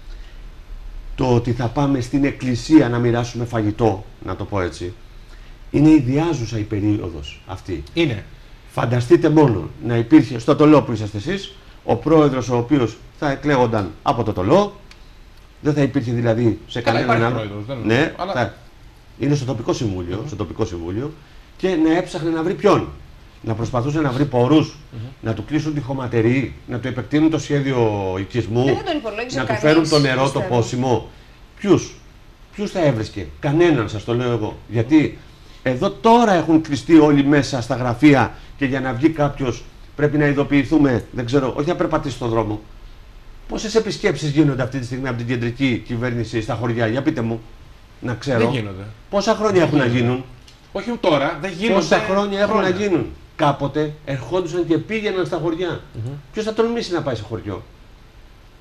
Το ότι θα πάμε στην εκκλησία να μοιράσουμε φαγητό, να το πω έτσι, είναι ιδιάζουσα η περίοδος αυτή. Είναι. Φανταστείτε μόνο να υπήρχε στο Τολό που είσαστε εσείς, ο πρόεδρος ο οποίος θα εκλέγονταν από το Τολό, δεν θα υπήρχε δηλαδή σε κανέναν άλλο. Ναι, αλλά... θα... είναι στο τοπικό συμβούλιο, mm-hmm. στο τοπικό συμβούλιο και να έψαχνε να βρει ποιον. Να προσπαθούσε να βρει πόρους, mm-hmm. να του κλείσουν τη χωματερή, να του επεκτείνουν το σχέδιο οικισμού, να του φέρουν το νερό, πιστεύω. Το πόσιμο. Ποιους, ποιους θα έβρισκε? Κανέναν, σας το λέω εγώ. Γιατί εδώ τώρα έχουν κλειστεί όλοι μέσα στα γραφεία και για να βγει κάποιος πρέπει να ειδοποιηθούμε, δεν ξέρω, όχι να περπατήσει στον δρόμο. Πόσες επισκέψεις γίνονται αυτή τη στιγμή από την κεντρική κυβέρνηση στα χωριά, για πείτε μου, να ξέρω. Δεν γίνονται. Πόσα χρόνια έχουν να γίνουν? Όχι τώρα, δεν γίνονται. Πόσα χρόνια έχουν να γίνουν? Κάποτε ερχόντουσαν και πήγαιναν στα χωριά. Mm-hmm. Ποιος θα τολμήσει να πάει σε χωριό?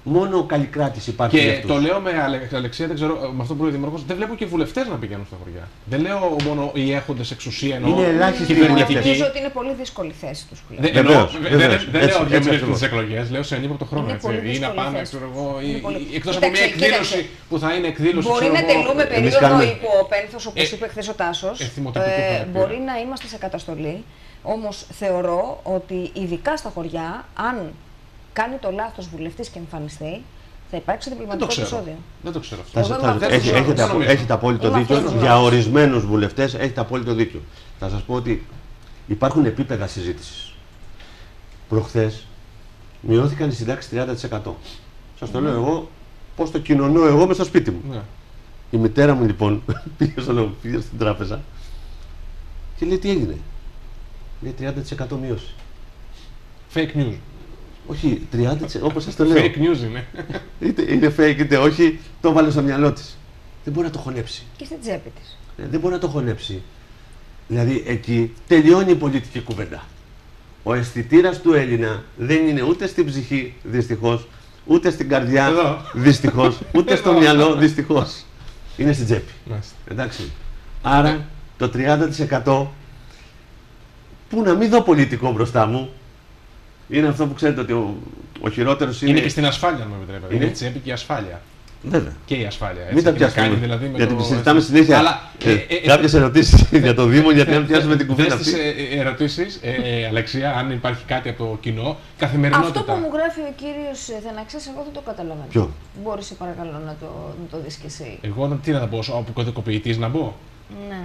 Μόνο καλλικράτηση υπάρχει. Και το λέω με Αλεξία, δεν ξέρω, με αυτό που λέει ο Δημάρχος, δεν βλέπω και βουλευτές να πηγαίνουν στα χωριά. Δεν λέω μόνο οι έχοντες εξουσία, εννοώ. Είναι ελάχιστοι βουλευτές. Νομίζω ότι είναι πολύ δύσκολη θέση τους που δεν λέω. Δεν λέω για τις εκλογές, λέω σε ανύποπτο χρόνο. Ή να πάμε, ξέρω εγώ, εκτός από μια εκδήλωση που θα είναι εκδήλωση. Μπορεί να τελούμε περίοδο υπό πένθος, όπως είπε χθες ο Τάσος. Μπορεί να είμαστε σε καταστολή. Όμως θεωρώ ότι ειδικά στα χωριά, αν κάνει το λάθος βουλευτής και εμφανιστεί, θα υπάρξει διπλωματικό επεισόδιο. Δεν το ξέρω αυτό. Έχετε απόλυτο δίκιο. Για ορισμένους βουλευτές έχετε απόλυτο δίκιο. Θα σας πω ότι υπάρχουν επίπεδα συζήτησης. Προχθές μειώθηκαν οι συντάξεις τριάντα τοις εκατό. Σας το λέω εγώ, πώς το κοινωνώ εγώ μες στο σπίτι μου. Ναι. Η μητέρα μου λοιπόν πήγε, στο, πήγε στην τράπεζα και λέει τι έγινε. Λέει τριάντα τοις εκατό μείωση. Fake news. Όχι, τριάντα τοις εκατό όπως σας το λέω. Fake news είναι. Είτε είναι fake είτε όχι, το βάλε στο μυαλό της. Δεν μπορεί να το χωνέψει. Και στην τσέπη της. Δεν μπορεί να το χωνέψει. Δηλαδή εκεί τελειώνει η πολιτική κουβέντα. Ο αισθητήρας του Έλληνα δεν είναι ούτε στην ψυχή, δυστυχώς, ούτε στην καρδιά, εδώ. Δυστυχώς, ούτε στο μυαλό, δυστυχώς. Είναι στην τσέπη. Μάλιστα. Εντάξει. Άρα το τριάντα τοις εκατό που να μην δω πολιτικό μπροστά μου, είναι αυτό που ξέρετε ότι ο, ο χειρότερος είναι. Είναι και στην ασφάλεια, αν μου επιτρέπετε. Είναι η τσέπη και η ασφάλεια. Βέβαια. Και η ασφάλεια. Έτσι, μην τα πιάσουμε. Δηλαδή με γιατί το... συζητάμε συνέχεια Αλλά, ε, ε, ε, κάποιες ερωτήσεις για το Δήμο, γιατί αν πιάσουμε την κουβέντα αυτή. Δες τις ερωτήσεις, ε, ε, Αλεξία, αν υπάρχει κάτι από το κοινό, καθημερινότητα. Αυτό που μου γράφει ο κύριος Θαναξίας, εγώ δεν το καταλαβαίνω. Ποιο? Μπορείς σε παρακαλώ να το, να το δεις και εσύ. Εγώ τι να μπω, όπου κωδικοποιητής να μπω. Ναι.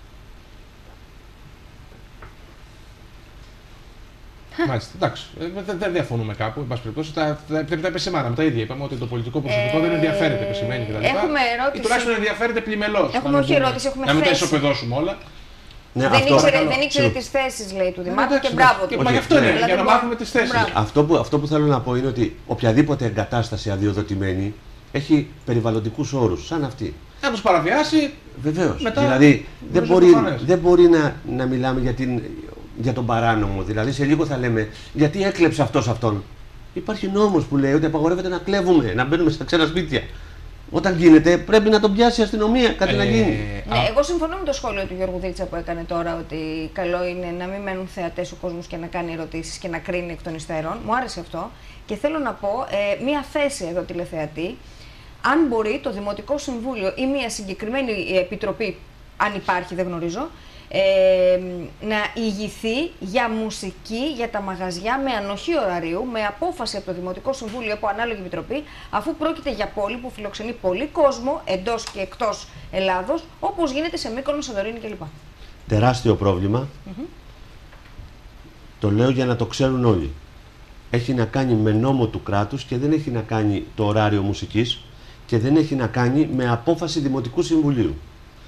Μάλιστα, εντάξει. Δεν δε διαφωνούμε κάπου. Εν πάση περιπτώσει, τα, τα, τα επισημάναμε τα ίδια. Είπαμε ότι το πολιτικό προσωπικό ε, δεν ενδιαφέρεται, επισημαίνει κτλ. Έχουμε ερώτηση. Ή τουλάχιστον ενδιαφέρεται πλημελώς. Έχουμε όχι ερώτηση, έχουμε θέση. Να μην τα ισοπεδώσουμε όλα. Ναι, δεν, αυτό, ήξερε, δεν ήξερε τις θέσεις, λέει, του Δημάρχου και μπράβο του. Μα γι' αυτό είναι, δηλαδή, για να μάθουμε τις θέσεις. Αυτό που, αυτό που θέλω να πω είναι ότι οποιαδήποτε εγκατάσταση αδειοδοτημένη έχει περιβαλλοντικούς όρους, σαν αυτή. Να τους παραβιάσει. Βεβαίως. Δηλαδή δεν μπορεί, δεν μπορεί να, να μιλάμε για, την, για τον παράνομο. Δηλαδή σε λίγο θα λέμε γιατί έκλεψε αυτός αυτόν. Υπάρχει νόμος που λέει ότι απαγορεύεται να κλέβουμε, να μπαίνουμε στα ξένα σπίτια. Όταν γίνεται, πρέπει να τον πιάσει η αστυνομία, κάτι ε, να γίνει. Ναι, εγώ συμφωνώ με το σχόλιο του Γιώργου Δρίτσα που έκανε τώρα ότι καλό είναι να μην μένουν θεατές ο κόσμος και να κάνει ερωτήσεις και να κρίνει εκ των υστέρων. Μου άρεσε αυτό. Και θέλω να πω ε, μία θέση εδώ τηλεθεατή. Αν μπορεί το Δημοτικό Συμβούλιο ή μία συγκεκριμένη επιτροπή, αν υπάρχει, δεν γνωρίζω, ε, να ηγηθεί για μουσική για τα μαγαζιά με ανοχή ωραρίου, με απόφαση από το Δημοτικό Συμβούλιο από ανάλογη επιτροπή, αφού πρόκειται για πόλη που φιλοξενεί πολύ κόσμο εντός και εκτός Ελλάδος, όπως γίνεται σε Μύκονο, Σαντορίνη κλπ. Τεράστιο πρόβλημα. Mm-hmm. Το λέω για να το ξέρουν όλοι. Έχει να κάνει με νόμο του κράτους και δεν έχει να κάνει το ωράριο μουσικής και δεν έχει να κάνει με απόφαση Δημοτικού Συμβουλίου.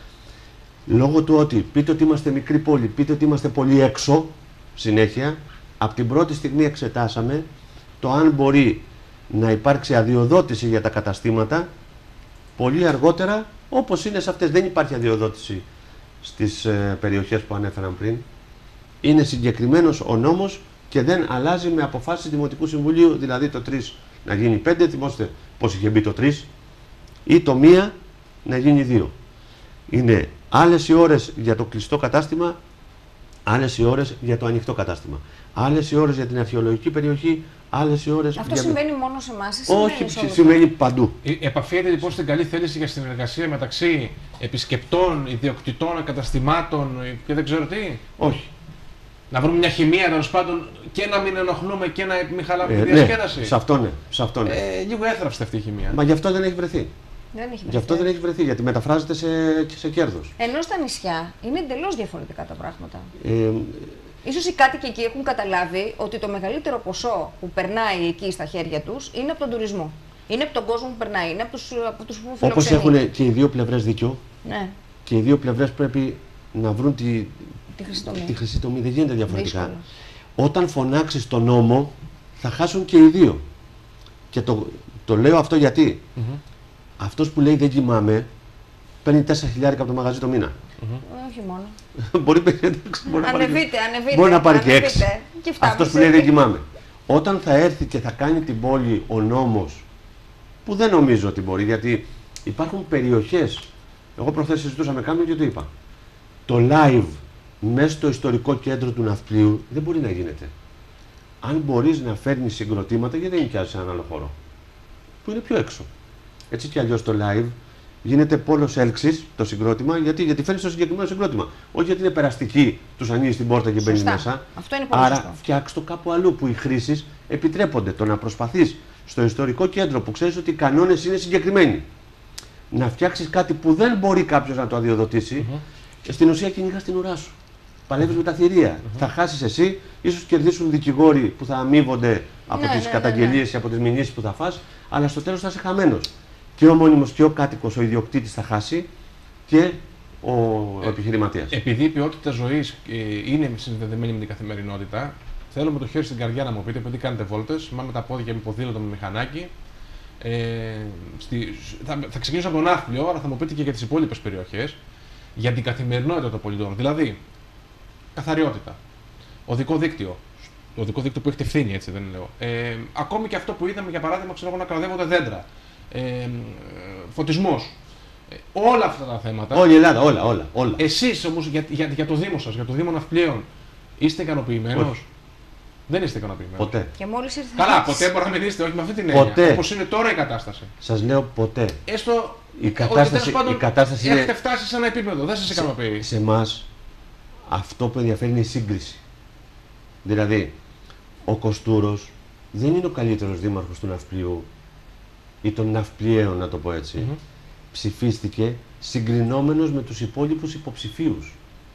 Λόγω του ότι πείτε ότι είμαστε μικρή πόλη, πείτε ότι είμαστε πολύ έξω, συνέχεια, από την πρώτη στιγμή εξετάσαμε το αν μπορεί να υπάρξει αδειοδότηση για τα καταστήματα, πολύ αργότερα, όπως είναι σε αυτές. Δεν υπάρχει αδειοδότηση στις ε, περιοχές που ανέφεραν πριν. Είναι συγκεκριμένος ο νόμος και δεν αλλάζει με αποφάσεις Δημοτικού Συμβουλίου, δηλαδή το τρία να γίνει πέντε, θυμόστε πώς είχε μπει το τρία, ή το μία να γίνει δύο. Είναι άλλες οι ώρες για το κλειστό κατάστημα, άλλες οι ώρες για το ανοιχτό κατάστημα. Άλλες οι ώρες για την αρχαιολογική περιοχή, άλλες οι ώρες. Αυτό για... συμβαίνει μόνο σε εμάς, όχι, συμβαίνει παντού. Επαφίεται λοιπόν στην καλή θέληση για συνεργασία μεταξύ επισκεπτών, ιδιοκτητών, καταστημάτων και δεν ξέρω τι. Όχι. Να βρούμε μια χημεία τέλος πάντων και να μην ενοχλούμε και να μην χαλάμε ε, τη διασκέδαση. Ναι, σε αυτό ναι. Σε αυτό, ναι. Ε, λίγο έθραυστη αυτή η χημεία. Μα γι' αυτό δεν έχει βρεθεί. Δεν έχει βρεθεί. Γι' αυτό δεν έχει βρεθεί, γιατί μεταφράζεται σε, σε κέρδος. Ενώ στα νησιά είναι εντελώς διαφορετικά τα πράγματα. Ε, Ίσως οι κάτοικοι εκεί έχουν καταλάβει ότι το μεγαλύτερο ποσό που περνάει εκεί στα χέρια τους είναι από τον τουρισμό. Είναι από τον κόσμο που περνάει, είναι από τους, από τους που φιλοξενεί. Όπως έχουν και οι δύο πλευρές δίκιο, ναι. Και οι δύο πλευρές πρέπει να βρουν τη, τη χρυσή τομή. Τη χρυσή τομή. Δεν γίνεται διαφορετικά. Δύσκολο. Όταν φωνάξεις τον νόμο, θα χάσουν και οι δύο. Και το, το λέω αυτό γιατί mm-hmm. αυτός που λέει δεν κοιμάμαι, παίρνει τέσσερα χιλιάρικα από το μαγαζί το μήνα. Mm-hmm. Όχι μόνο. μπορεί, μπορεί, ανεβείτε, ανεβείτε, μπορεί να πάρει ανεβείτε, και έξι. Αυτός που λέει δεν κοιμάμαι. Όταν θα έρθει και θα κάνει την πόλη ο νόμος που δεν νομίζω ότι μπορεί, γιατί υπάρχουν περιοχές. Εγώ προχθές συζητούσα με κάποιον και το είπα. Το live μέσα στο ιστορικό κέντρο του ναυπλίου δεν μπορεί να γίνεται. Αν μπορείς να φέρνεις συγκροτήματα, γιατί δεν νοικιάζεις έναν άλλο χώρο που είναι πιο έξω. Έτσι κι αλλιώς το live γίνεται πόλος έλξης το συγκρότημα, γιατί, γιατί φέρνεις το συγκεκριμένο συγκρότημα. Όχι γιατί είναι περαστική, τους ανοίγεις την πόρτα και μπαίνει μέσα. Αυτό είναι πολύ Άρα σωστό. φτιάξεις το κάπου αλλού που οι χρήσεις επιτρέπονται. Το να προσπαθείς στο ιστορικό κέντρο που ξέρεις ότι οι κανόνες είναι συγκεκριμένοι, να φτιάξεις κάτι που δεν μπορεί κάποιος να το αδειοδοτήσει, mm-hmm. στην ουσία κυνηγάς την ουρά σου. Παλεύεις με τα θηρία. Mm-hmm. Θα χάσεις εσύ, ίσως κερδίσουν δικηγόροι που θα αμείβονται από ναι, τις ναι, καταγγελίες ναι, ναι. και από τις μηνύσεις που θα φας, αλλά στο τέλος θα είσαι χαμένος. Και ο μόνιμος και ο κάτοικος, ο ιδιοκτήτης θα χάσει και ο, ο ε, επιχειρηματίας. Επειδή η ποιότητα ζωής ε, είναι συνδεδεμένη με την καθημερινότητα, θέλω με το χέρι στην καρδιά να μου πείτε, επειδή κάνετε βόλτες, μα με τα πόδια, με ποδήλατο, με μηχανάκι. Ε, στη, θα, θα ξεκινήσω από τον Ναύπλιο, αλλά θα μου πείτε και για τις υπόλοιπες περιοχές, για την καθημερινότητα των πολιτών. Δηλαδή, καθαριότητα, οδικό δίκτυο. Το οδικό δίκτυο που έχετε ευθύνη, έτσι δεν λέω. Ε, ακόμη και αυτό που είδαμε, για παράδειγμα, ξέρω εγώ, να κραδεύονται δέντρα. Ε, φωτισμός. Ε, όλα αυτά τα θέματα. Όλη η Ελλάδα, όλα, όλα. όλα. Εσείς όμως για, για, για το Δήμο σας, για το Δήμο Ναυπλίων, είστε ικανοποιημένος? Δεν είστε ικανοποιημένος. Ποτέ. Και μόλις ήρθε. Καλά, ποτέ μπορεί να μην είστε, όχι με αυτή την έννοια. Ποτέ. Όπως είναι τώρα η κατάσταση. Σας λέω ποτέ. Έστω Η κατάσταση, πάντων, η κατάσταση έχετε είναι... φτάσει σε ένα επίπεδο, δεν σας ικανοποιεί. Σε εμάς αυτό που ενδιαφέρει είναι η σύγκριση. Δηλαδή, ο Κοστούρος δεν είναι ο καλύτερος δήμαρχος του Ναυπλίου ή των Ναυπλιαίων, να το πω έτσι. Mm-hmm. Ψηφίστηκε συγκρινόμενος με τους υπόλοιπους υποψηφίους.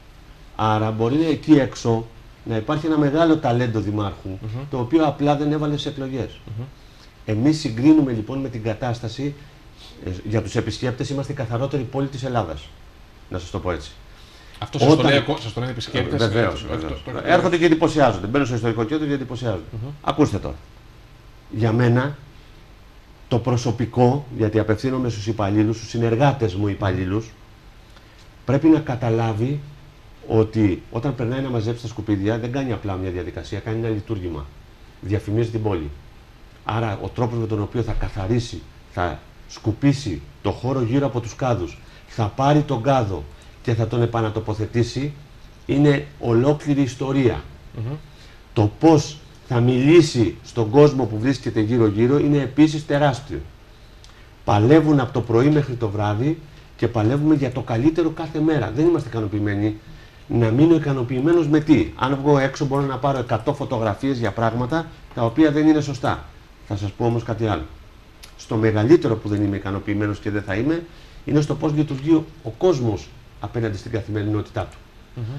Άρα μπορεί να εκεί έξω να υπάρχει ένα μεγάλο ταλέντο δημάρχου, mm-hmm. το οποίο απλά δεν έβαλε σε εκλογές. Mm-hmm. Εμείς συγκρίνουμε λοιπόν με την κατάσταση, ε, για τους επισκέπτες είμαστε η καθαρότερη πόλη της Ελλάδας. Να σας το πω έτσι. Αυτό σας, Όταν... το λέει, σας το λένε επισκέπτες. Ε, βεβαίως, βεβαίως. Έρχονται και εντυπωσιάζονται. Μπαίνουν στο ιστορικό κέντρο και εντυπωσιάζονται. Mm-hmm. Ακούστε τώρα. Για μένα, το προσωπικό, γιατί απευθύνομαι στους υπαλλήλους, στους συνεργάτες μου υπαλλήλους, πρέπει να καταλάβει ότι όταν περνάει να μαζέψει τα σκουπίδια, δεν κάνει απλά μια διαδικασία, κάνει ένα λειτουργήμα. Διαφημίζει την πόλη. Άρα, ο τρόπος με τον οποίο θα καθαρίσει, θα σκουπίσει το χώρο γύρω από τους κάδους, θα πάρει τον κάδο και θα τον επανατοποθετήσει, είναι ολόκληρη ιστορία. Mm-hmm. Το πώς θα μιλήσει στον κόσμο που βρίσκεται γύρω-γύρω είναι επίσης τεράστιο. Παλεύουν από το πρωί μέχρι το βράδυ και παλεύουμε για το καλύτερο κάθε μέρα. Δεν είμαστε ικανοποιημένοι. Να μείνω ικανοποιημένος με τι? Αν βγω έξω μπορώ να πάρω εκατό φωτογραφίες για πράγματα τα οποία δεν είναι σωστά. Θα σας πω όμως κάτι άλλο. Στο μεγαλύτερο που δεν είμαι ικανοποιημένος και δεν θα είμαι, είναι στο πώς λειτουργεί ο κόσμος απέναντι στην καθημερινότητά του. Mm-hmm.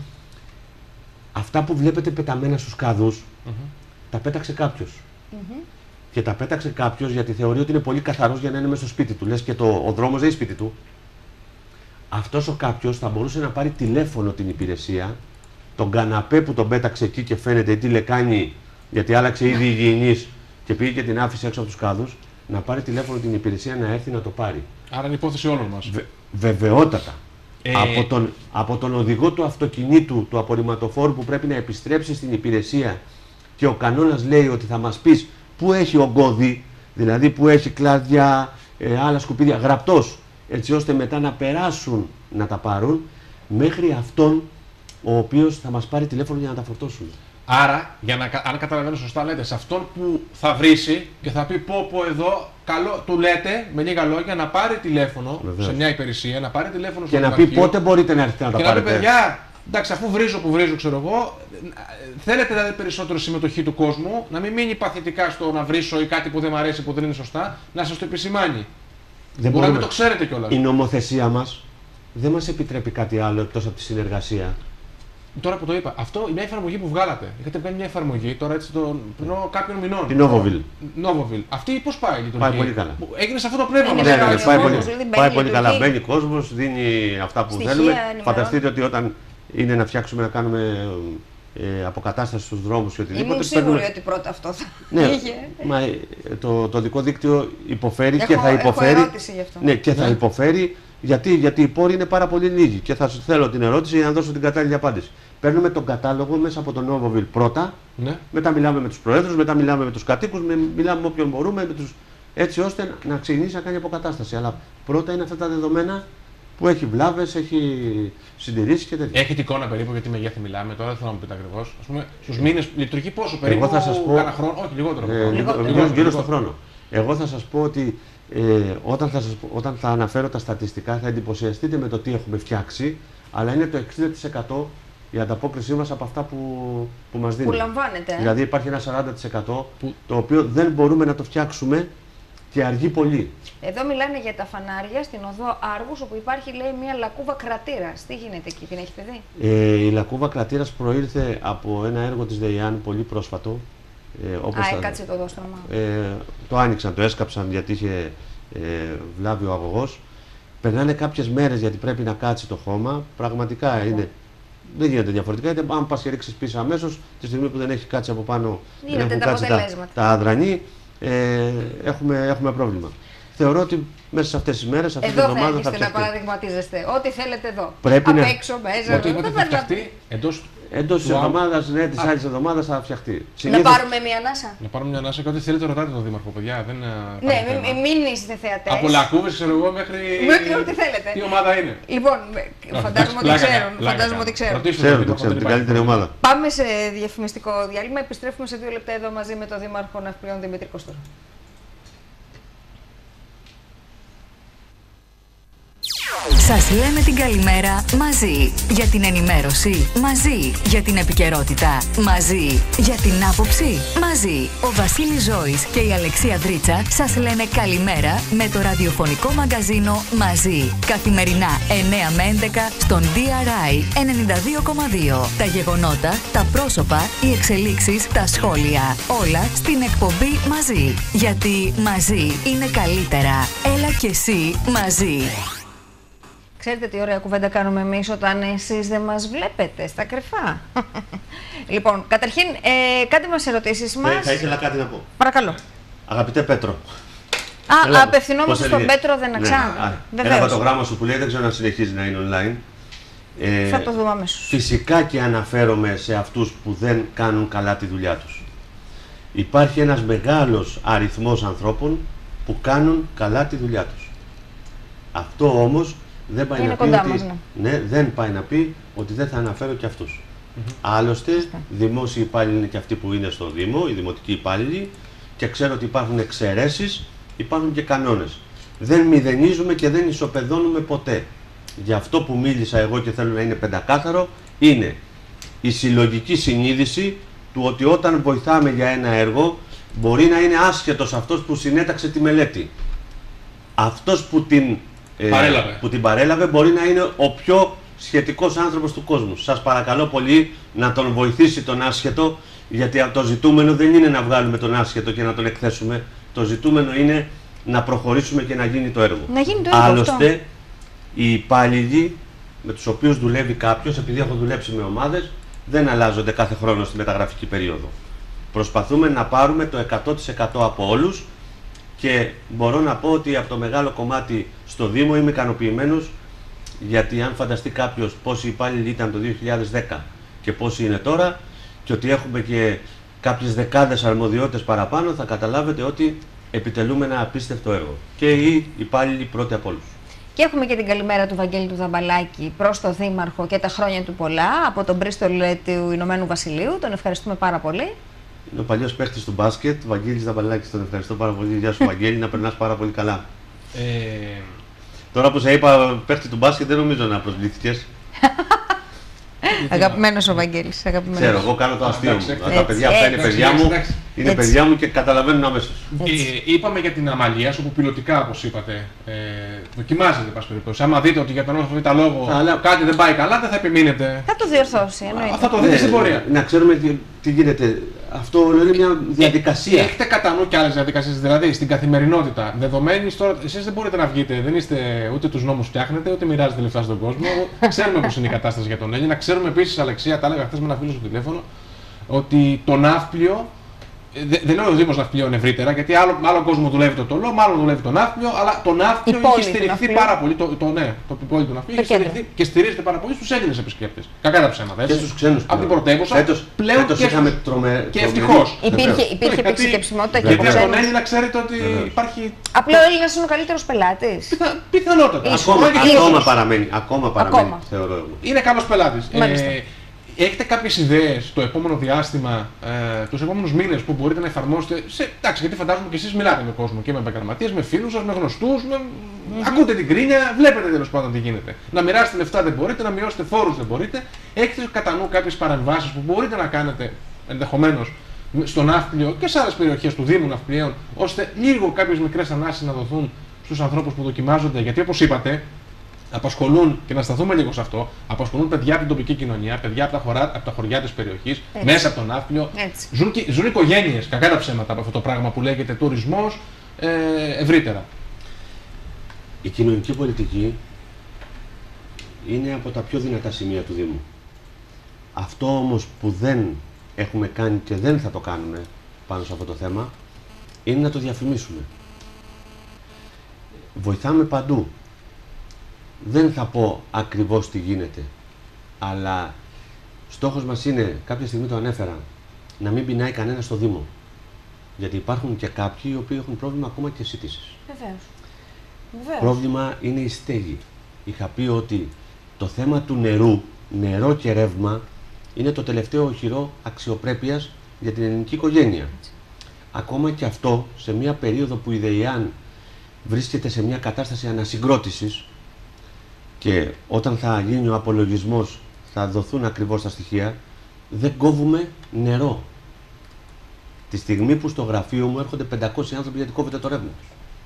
Αυτά που βλέπετε πεταμένα στους κάδους, mm-hmm. τα πέταξε κάποιος. Mm-hmm. Και τα πέταξε κάποιος γιατί θεωρεί ότι είναι πολύ καθαρός για να είναι μέσα στο σπίτι του. Λες και το, ο δρόμος δεν είναι σπίτι του. Αυτός ο κάποιος θα μπορούσε να πάρει τηλέφωνο την υπηρεσία, τον καναπέ που τον πέταξε εκεί και φαίνεται ή τη λεκάνη, γιατί άλλαξε ήδη υγιεινής και πήγε και την άφησε έξω από τους κάδους, να πάρει τηλέφωνο την υπηρεσία να έρθει να το πάρει. Άρα είναι υπόθεση όλων μας. Βε, βεβαιότατα. Ε... Από, τον, από τον οδηγό του αυτοκινήτου, του απορριμματοφόρου που πρέπει να επιστρέψει στην υπηρεσία και ο κανόνας λέει ότι θα μας πεις πού έχει ογκώδη, δηλαδή πού έχει κλάδια, ε, άλλα σκουπίδια, γραπτός, έτσι ώστε μετά να περάσουν να τα πάρουν, μέχρι αυτόν ο οποίος θα μας πάρει τηλέφωνο για να τα φορτώσουν. Άρα, για να, αν καταλαβαίνω σωστά, λέτε σε αυτόν που θα βρίσει και θα πει πω πω εδώ, καλό, του λέτε με λίγα λόγια να πάρει τηλέφωνο. Βεβαίως. Σε μια υπηρεσία, να πάρει τηλέφωνο στο και να πει πότε μπορείτε να έρθετε να τα και πάρετε. Και να πει παιδιά, εντάξει, αφού βρίζω που βρίζω, ξέρω εγώ, θέλετε δηλαδή περισσότερο συμμετοχή του κόσμου, να μην μείνει παθητικά στο να βρίσω ή κάτι που δεν μου αρέσει, που δεν είναι σωστά, να σας το επισημάνει. Δεν μπορεί να μην το ξέρετε κιόλας. Η νομοθεσία μας δεν μας επιτρέπει κάτι άλλο εκτός από τη συνεργασία. Τώρα που το είπα, αυτό μια εφαρμογή που βγάλατε. Είχατε κάνει μια εφαρμογή τώρα έτσι τον πριν κάποιων μηνών. Την Novoville. Novoville. Αυτή πώς πάει η λειτουργία? Πάει πολύ καλά. Έγινε σε αυτό το πνεύμα. Ναι, ναι, ναι, πάει πολύ, πάει πολύ καλά. Μπαίνει κόσμος, δίνει αυτά που στοιχεία, θέλουμε. Ενημερών. Φανταστείτε ότι όταν είναι να φτιάξουμε, να κάνουμε ε, αποκατάσταση στους δρόμους και οτιδήποτε. Ήμουν σίγουρη παίρνουμε... ότι πρώτα αυτό θα ναι, είχε. Μα, το, το δικό δίκτυο υποφέρει έχω, και θα υποφέρει. Έχω ερώτηση γι' αυτό. Ναι, και θα ναι. υποφέρει. Γιατί, γιατί οι πόροι είναι πάρα πολύ λίγοι και θα θέλω την ερώτηση για να δώσω την κατάλληλη απάντηση. Παίρνουμε τον κατάλογο μέσα από τον Novoville πρώτα, ναι. μετά μιλάμε με τους προέδρους, μετά μιλάμε με τους κατοίκους, με, μιλάμε με όποιον μπορούμε, με τους έτσι ώστε να ξεκινήσει να κάνει αποκατάσταση. Αλλά πρώτα είναι αυτά τα δεδομένα που έχει βλάβες, έχει συντηρήσει και τέτοια. Έχετε εικόνα περίπου γιατί μεγέθη μιλάμε τώρα, δεν θέλω να μου πείτε ακριβώς. Ας πούμε, στους μήνες λειτουργεί πόσο περίπου, Εγώ θα σας πω, κάνα χρόνο, όχι λιγότερο. Ε, χρόνο. λιγότερο, λιγότερο, γύρω στον χρόνο. Εγώ θα σας πω ότι ε, όταν, θα σας, όταν θα αναφέρω τα στατιστικά θα εντυπωσιαστείτε με το τι έχουμε φτιάξει, αλλά είναι το εξήντα τοις εκατό η ανταπόκρισή μας από αυτά που, που μας δίνει. Που λαμβάνεται. Δηλαδή υπάρχει ένα σαράντα τοις εκατό που... το οποίο δεν μπορούμε να το φτιάξουμε και αργεί πολύ. Εδώ μιλάνε για τα φανάρια στην οδό Άργους, όπου υπάρχει, λέει, μια λακκούβα κρατήρας. Τι γίνεται εκεί, την έχετε δει? Ε, η λακκούβα κρατήρας προήλθε από ένα έργο της ΔΕΙΑΝ πολύ πρόσφατο. Ε, όπως Α, θα... έκατσε το δόστρωμα. Ε, το άνοιξαν, το έσκαψαν γιατί είχε ε, βλάβει ο αγωγός. Περνάνε κάποιες μέρες γιατί πρέπει να κάτσει το χώμα. Πραγματικά Okay. είναι. Δεν γίνεται διαφορετικά. Είτε αν πας και ρίξεις πίσω αμέσως, τη στιγμή που δεν έχει κάτσει από πάνω, δεν έχουν τα κάτσει τα, τα αδρανή, ε, έχουμε, έχουμε πρόβλημα. Θεωρώ ότι μέσα σε αυτές τις μέρες, αυτή την εβδομάδα θα φτιαχτεί. Εδώ θα να παραδειγματίζεστε. Ό,τι θέλετε εδώ. Πρέπει Απ' να... έξω, μέσα. Ό,τι είπατε θα φτιαχτεί εντός... Εντός της εβδομάδας, ναι, της άλλης εβδομάδας θα φτιαχτεί. Να πάρουμε μια ανάσα. Να πάρουμε μια ανάσα και ό,τι θέλετε ρωτάτε τον Δήμαρχο, παιδιά. Δεν, ναι, μην, μην είστε θεατές. Από λακκούβες, ξέρω εγώ, μέχρι. Μέχρι ό,τι θέλετε. Τι ομάδα είναι. Λοιπόν, φαντάζομαι ότι ξέρουν. Φαντάζομαι ότι ξέρουν. Ξέρουν, το ξέρουν, την καλύτερη ομάδα. Πάμε σε διαφημιστικό διάλειμμα. Επιστρέφουμε σε δύο λεπτά εδώ μαζί με τον Δήμαρχο Ναυπλιών Δημήτρη Κωστούρου. Σας λέμε την καλημέρα μαζί για την ενημέρωση, μαζί για την επικαιρότητα, μαζί για την άποψη, μαζί. Ο Βασίλης Ζώης και η Αλεξία Δρίτσα σας λένε καλημέρα με το ραδιοφωνικό μαγκαζίνο Μαζί. Καθημερινά εννέα με έντεκα στον ντι αρ άι ενενήντα δύο κόμμα δύο. Τα γεγονότα, τα πρόσωπα, οι εξελίξεις, τα σχόλια. Όλα στην εκπομπή Μαζί. Γιατί μαζί είναι καλύτερα. Έλα και εσύ μαζί. Ξέρετε τι ωραία κουβέντα κάνουμε εμείς όταν εσείς δεν μας βλέπετε στα κρυφά. Λοιπόν, καταρχήν, ε, κάντε μας ερωτήσεις μας. Ε, θα ήθελα κάτι να πω. Παρακαλώ. Αγαπητέ Πέτρο. Α, Έλα, απευθυνόμαστε στον Πέτρο Δεναξά. Ναι, ένα από το γράμμα σου που λέει δεν ξέρω να συνεχίζει να είναι online. Ε, θα το δούμε αμέσως. Φυσικά και αναφέρομαι σε αυτούς που δεν κάνουν καλά τη δουλειά τους. Υπάρχει ένας μεγάλος αριθμός ανθρώπων που κάνουν καλά τη δουλειά τους. Αυτό όμως δεν πάει, να πει ότι, μας, ναι. Ναι, δεν πάει να πει ότι δεν θα αναφέρω και αυτούς. Mm-hmm. Άλλωστε, Φυσικά. δημόσιοι υπάλληλοι είναι και αυτοί που είναι στο Δήμο, οι δημοτικοί υπάλληλοι, και ξέρω ότι υπάρχουν εξαιρέσεις, υπάρχουν και κανόνες. Δεν μηδενίζουμε και δεν ισοπεδώνουμε ποτέ. Γι' αυτό που μίλησα εγώ και θέλω να είναι πεντακάθαρο, είναι η συλλογική συνείδηση του ότι όταν βοηθάμε για ένα έργο, μπορεί να είναι άσχετος αυτός που συνέταξε τη μελέτη. Αυτός που την Ε, που την παρέλαβε μπορεί να είναι ο πιο σχετικός άνθρωπος του κόσμου. Σας παρακαλώ πολύ να τον βοηθήσει τον άσχετο, γιατί το ζητούμενο δεν είναι να βγάλουμε τον άσχετο και να τον εκθέσουμε. Το ζητούμενο είναι να προχωρήσουμε και να γίνει το έργο. Να γίνει το έργο. Άλλωστε, αυτό. οι υπάλληλοι με τους οποίους δουλεύει κάποιος, επειδή έχω δουλέψει με ομάδες, δεν αλλάζονται κάθε χρόνο στη μεταγραφική περίοδο. Προσπαθούμε να πάρουμε το εκατό τοις εκατό από όλους. Και μπορώ να πω ότι από το μεγάλο κομμάτι στο Δήμο είμαι ικανοποιημένος, γιατί αν φανταστεί κάποιος πόσοι υπάλληλοι ήταν το δύο χιλιάδες δέκα και πόσοι είναι τώρα, και ότι έχουμε και κάποιες δεκάδες αρμοδιότητες παραπάνω, θα καταλάβετε ότι επιτελούμε ένα απίστευτο έργο. Και οι υπάλληλοι πρώτοι από όλους. Και έχουμε και την καλημέρα του Βαγγέλη του Δαμπαλάκη προς το Δήμαρχο και τα χρόνια του πολλά από τον Μπρίστολ του Ηνωμένου Βασιλείου. Τον ευχαριστούμε πάρα πολύ. Είναι ο παλιός παίχτης του μπάσκετ, Βαγγέλης Δαμπαλάκης. Τον ευχαριστώ πάρα πολύ. Γεια σου, Βαγγέλη, να περνάς πάρα πολύ καλά. Ε... Τώρα που σε είπα παίχτη του μπάσκετ, δεν νομίζω να προσβλήθηκες. Αγαπημένος ο Βαγγέλης. Αγαπημένος. Ξέρω, εγώ κάνω το αστείο μου. Έτσι, τα παιδιά αυτά είναι παιδιά μου, είναι έτσι. παιδιά μου και καταλαβαίνουν αμέσως. Ε, είπαμε για την Αμαλία, όπου πιλωτικά, όπως είπατε, ε, δοκιμάζεται, πάση περιπτώσει. Άμα δείτε ότι για τον όσο λόγο Αλλά... κάτι δεν πάει καλά, δεν θα επιμείνετε. Θα το διορθώσει, εννοείται. Θα το δείτε στην πορεία. Να ξέρουμε τι, τι γίνεται. Αυτό είναι μια διαδικασία. Ε, έχετε κατά νου και άλλες διαδικασίες, δηλαδή στην καθημερινότητα. Δεδομένης τώρα, εσείς δεν μπορείτε να βγείτε, δεν είστε ούτε τους νόμους φτιάχνετε, ούτε μοιράζετε λεφτά στον κόσμο. Ξέρουμε πώς είναι η κατάσταση για τον Έλληνα. Ξέρουμε επίσης, Αλεξία, τα έλεγα χθες με ένα φίλο στο τηλέφωνο, ότι το Ναύπλιο Δεν δε λέω ο Δήμος Ναυπλίων ευρύτερα, γιατί άλλο, άλλο κόσμο δουλεύει το Τολό, μάλλον δουλεύει το Ναύπλιο, αλλά το Ναύπλιο είχε στηριχθεί πάρα πολύ. Το, το, ναι, το πόλη του Ναυπλίου είχε στηριχθεί και στηρίζεται πάρα πολύ στους Έλληνες επισκέπτες. Κακά τα ψέματα. Και στους ξένους. Από την πρωτεύουσα Φέτος, πλέον φέτος και, είχαμε στους... τρομε... και ευτυχώς. Υπήρχε, υπήρχε επισκεψιμότητα και από γιατί από τον ξένους. Έλληνα ξέρετε ότι υπάρχει. Απλά ο Έλληνας είναι ο καλύτερος πελάτης. Πιθα... Πιθανότατα. Ακόμα, ακόμα παραμένει, ακόμα παραμένει ακόμα. Θεωρώ εγώ. Είναι καλός πελάτης. Έχετε κάποιες ιδέες το επόμενο διάστημα, ε, τους επόμενους μήνες που μπορείτε να εφαρμόσετε, σε, εντάξει, γιατί φαντάζομαι και εσείς μιλάτε με κόσμο και με επαγγελματίες, με φίλους σας, με γνωστούς, με... Mm-hmm. ακούτε την κρίνια, βλέπετε τέλος πάντων τι γίνεται. Να μοιράσετε λεφτά δεν μπορείτε, να μειώσετε φόρους δεν μπορείτε. Έχετε κατά νου κάποιες παρεμβάσεις που μπορείτε να κάνετε ενδεχομένως στο Ναύπλιο και σε άλλες περιοχές του Δήμου Ναυπλίων, ώστε λίγο κάποιες μικρές ανάσεις να δοθούν στους ανθρώπους που δοκιμάζονται, γιατί όπως είπατε, απασχολούν, και να σταθούμε λίγο σε αυτό, απασχολούν παιδιά από την τοπική κοινωνία, παιδιά από τα, χωρά, από τα χωριά της περιοχής, έτσι, μέσα από τον Ναύπλιο. Ζουν, ζουν οικογένειες, κακά τα ψέματα, από αυτό το πράγμα που λέγεται τουρισμός, ε, ευρύτερα. Η κοινωνική πολιτική είναι από τα πιο δυνατά σημεία του Δήμου. Αυτό όμως που δεν έχουμε κάνει και δεν θα το κάνουμε πάνω σε αυτό το θέμα, είναι να το διαφημίσουμε. Βοηθάμε παντού. Δεν θα πω ακριβώς τι γίνεται, αλλά στόχος μας είναι, κάποια στιγμή το ανέφερα, να μην πεινάει κανένα στο Δήμο. Γιατί υπάρχουν και κάποιοι οι οποίοι έχουν πρόβλημα ακόμα και σύντησης. Βεβαίως. Βεβαίως. Πρόβλημα είναι η στέγη. Είχα πει ότι το θέμα του νερού, νερό και ρεύμα, είναι το τελευταίο οχυρό αξιοπρέπειας για την ελληνική οικογένεια. Έτσι. Ακόμα και αυτό, σε μια περίοδο που η ΔΕΙΑΝ βρίσκεται σε μια κατάσταση ανασυγκρότησης, και όταν θα γίνει ο απολογισμός θα δοθούν ακριβώς τα στοιχεία, δεν κόβουμε νερό. Τη στιγμή που στο γραφείο μου έρχονται πεντακόσιοι άνθρωποι γιατί κόβεται το ρεύμα.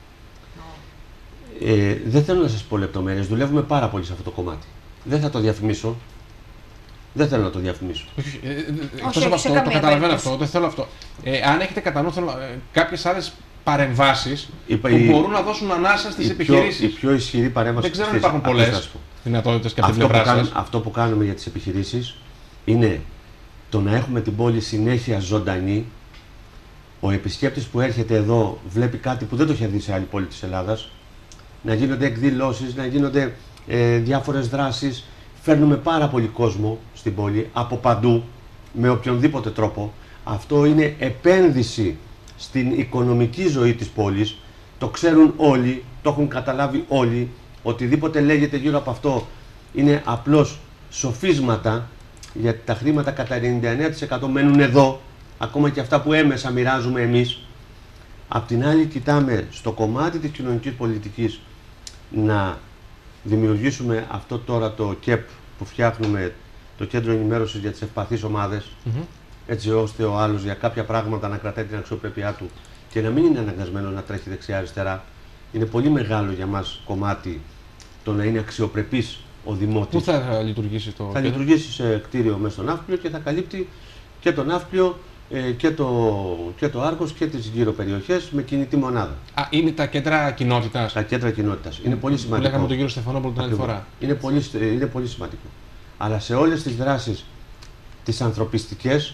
Ε, δεν θέλω να σας πω λεπτομέρειες, δουλεύουμε πάρα πολύ σε αυτό το κομμάτι. Δεν θα το διαφημίσω. Δεν θέλω να το διαφημίσω. Όχι, ε, ε, εκτός από αυτό, το καταλαβαίνω αυτό, δεν θέλω αυτό. Ε, αν έχετε κατά νου ε, κάποιες άλλες παρεμβάσεις που η, μπορούν να δώσουν ανάσα στις επιχειρήσεις. Η πιο ισχυρή παρέμβαση. Δεν ξέρω αν υπάρχουν πολλές δυνατότητες και από την πλευρά σας. Αυτό που κάνουμε για τις επιχειρήσεις είναι το να έχουμε την πόλη συνέχεια ζωντανή. Ο επισκέπτης που έρχεται εδώ βλέπει κάτι που δεν το είχε δει σε άλλη πόλη της Ελλάδας. Να γίνονται εκδηλώσεις, να γίνονται ε, διάφορες δράσεις. Φέρνουμε πάρα πολύ κόσμο στην πόλη, από παντού, με οποιονδήποτε τρόπο. Αυτό είναι επένδυση στην οικονομική ζωή της πόλης. Το ξέρουν όλοι, το έχουν καταλάβει όλοι. Οτιδήποτε λέγεται γύρω από αυτό είναι απλώς σοφίσματα, γιατί τα χρήματα κατά ενενήντα εννέα τοις εκατό μένουν εδώ, ακόμα και αυτά που έμεσα μοιράζουμε εμείς. Απ' την άλλη κοιτάμε στο κομμάτι της κοινωνικής πολιτικής να δημιουργήσουμε αυτό τώρα το ΚΕΠ που φτιάχνουμε, το Κέντρο Ενημέρωσης για τις Ευπαθείς Ομάδες, mm-hmm. έτσι ώστε ο άλλος για κάποια πράγματα να κρατάει την αξιοπρέπειά του και να μην είναι αναγκασμένος να τρέχει δεξιά-αριστερά. Είναι πολύ μεγάλο για μας κομμάτι το να είναι αξιοπρεπής ο δημότης. Πού θα λειτουργήσει το Θα κέντρο? λειτουργήσει σε κτίριο μέσα στο Ναύπλιο και θα καλύπτει και το Ναύπλιο ε, και, το, και το Άργος και τις γύρω περιοχές με κινητή μονάδα. Α, είναι τα κέντρα κοινότητας. Τα κέντρα κοινότητας. Είναι πολύ σημαντικό. Που λέγαμε τον κύριο Στεφανόπουλο την άλλη φορά. Είναι πολύ, είναι πολύ σημαντικό. Αλλά σε όλες τις δράσεις τις ανθρωπιστικές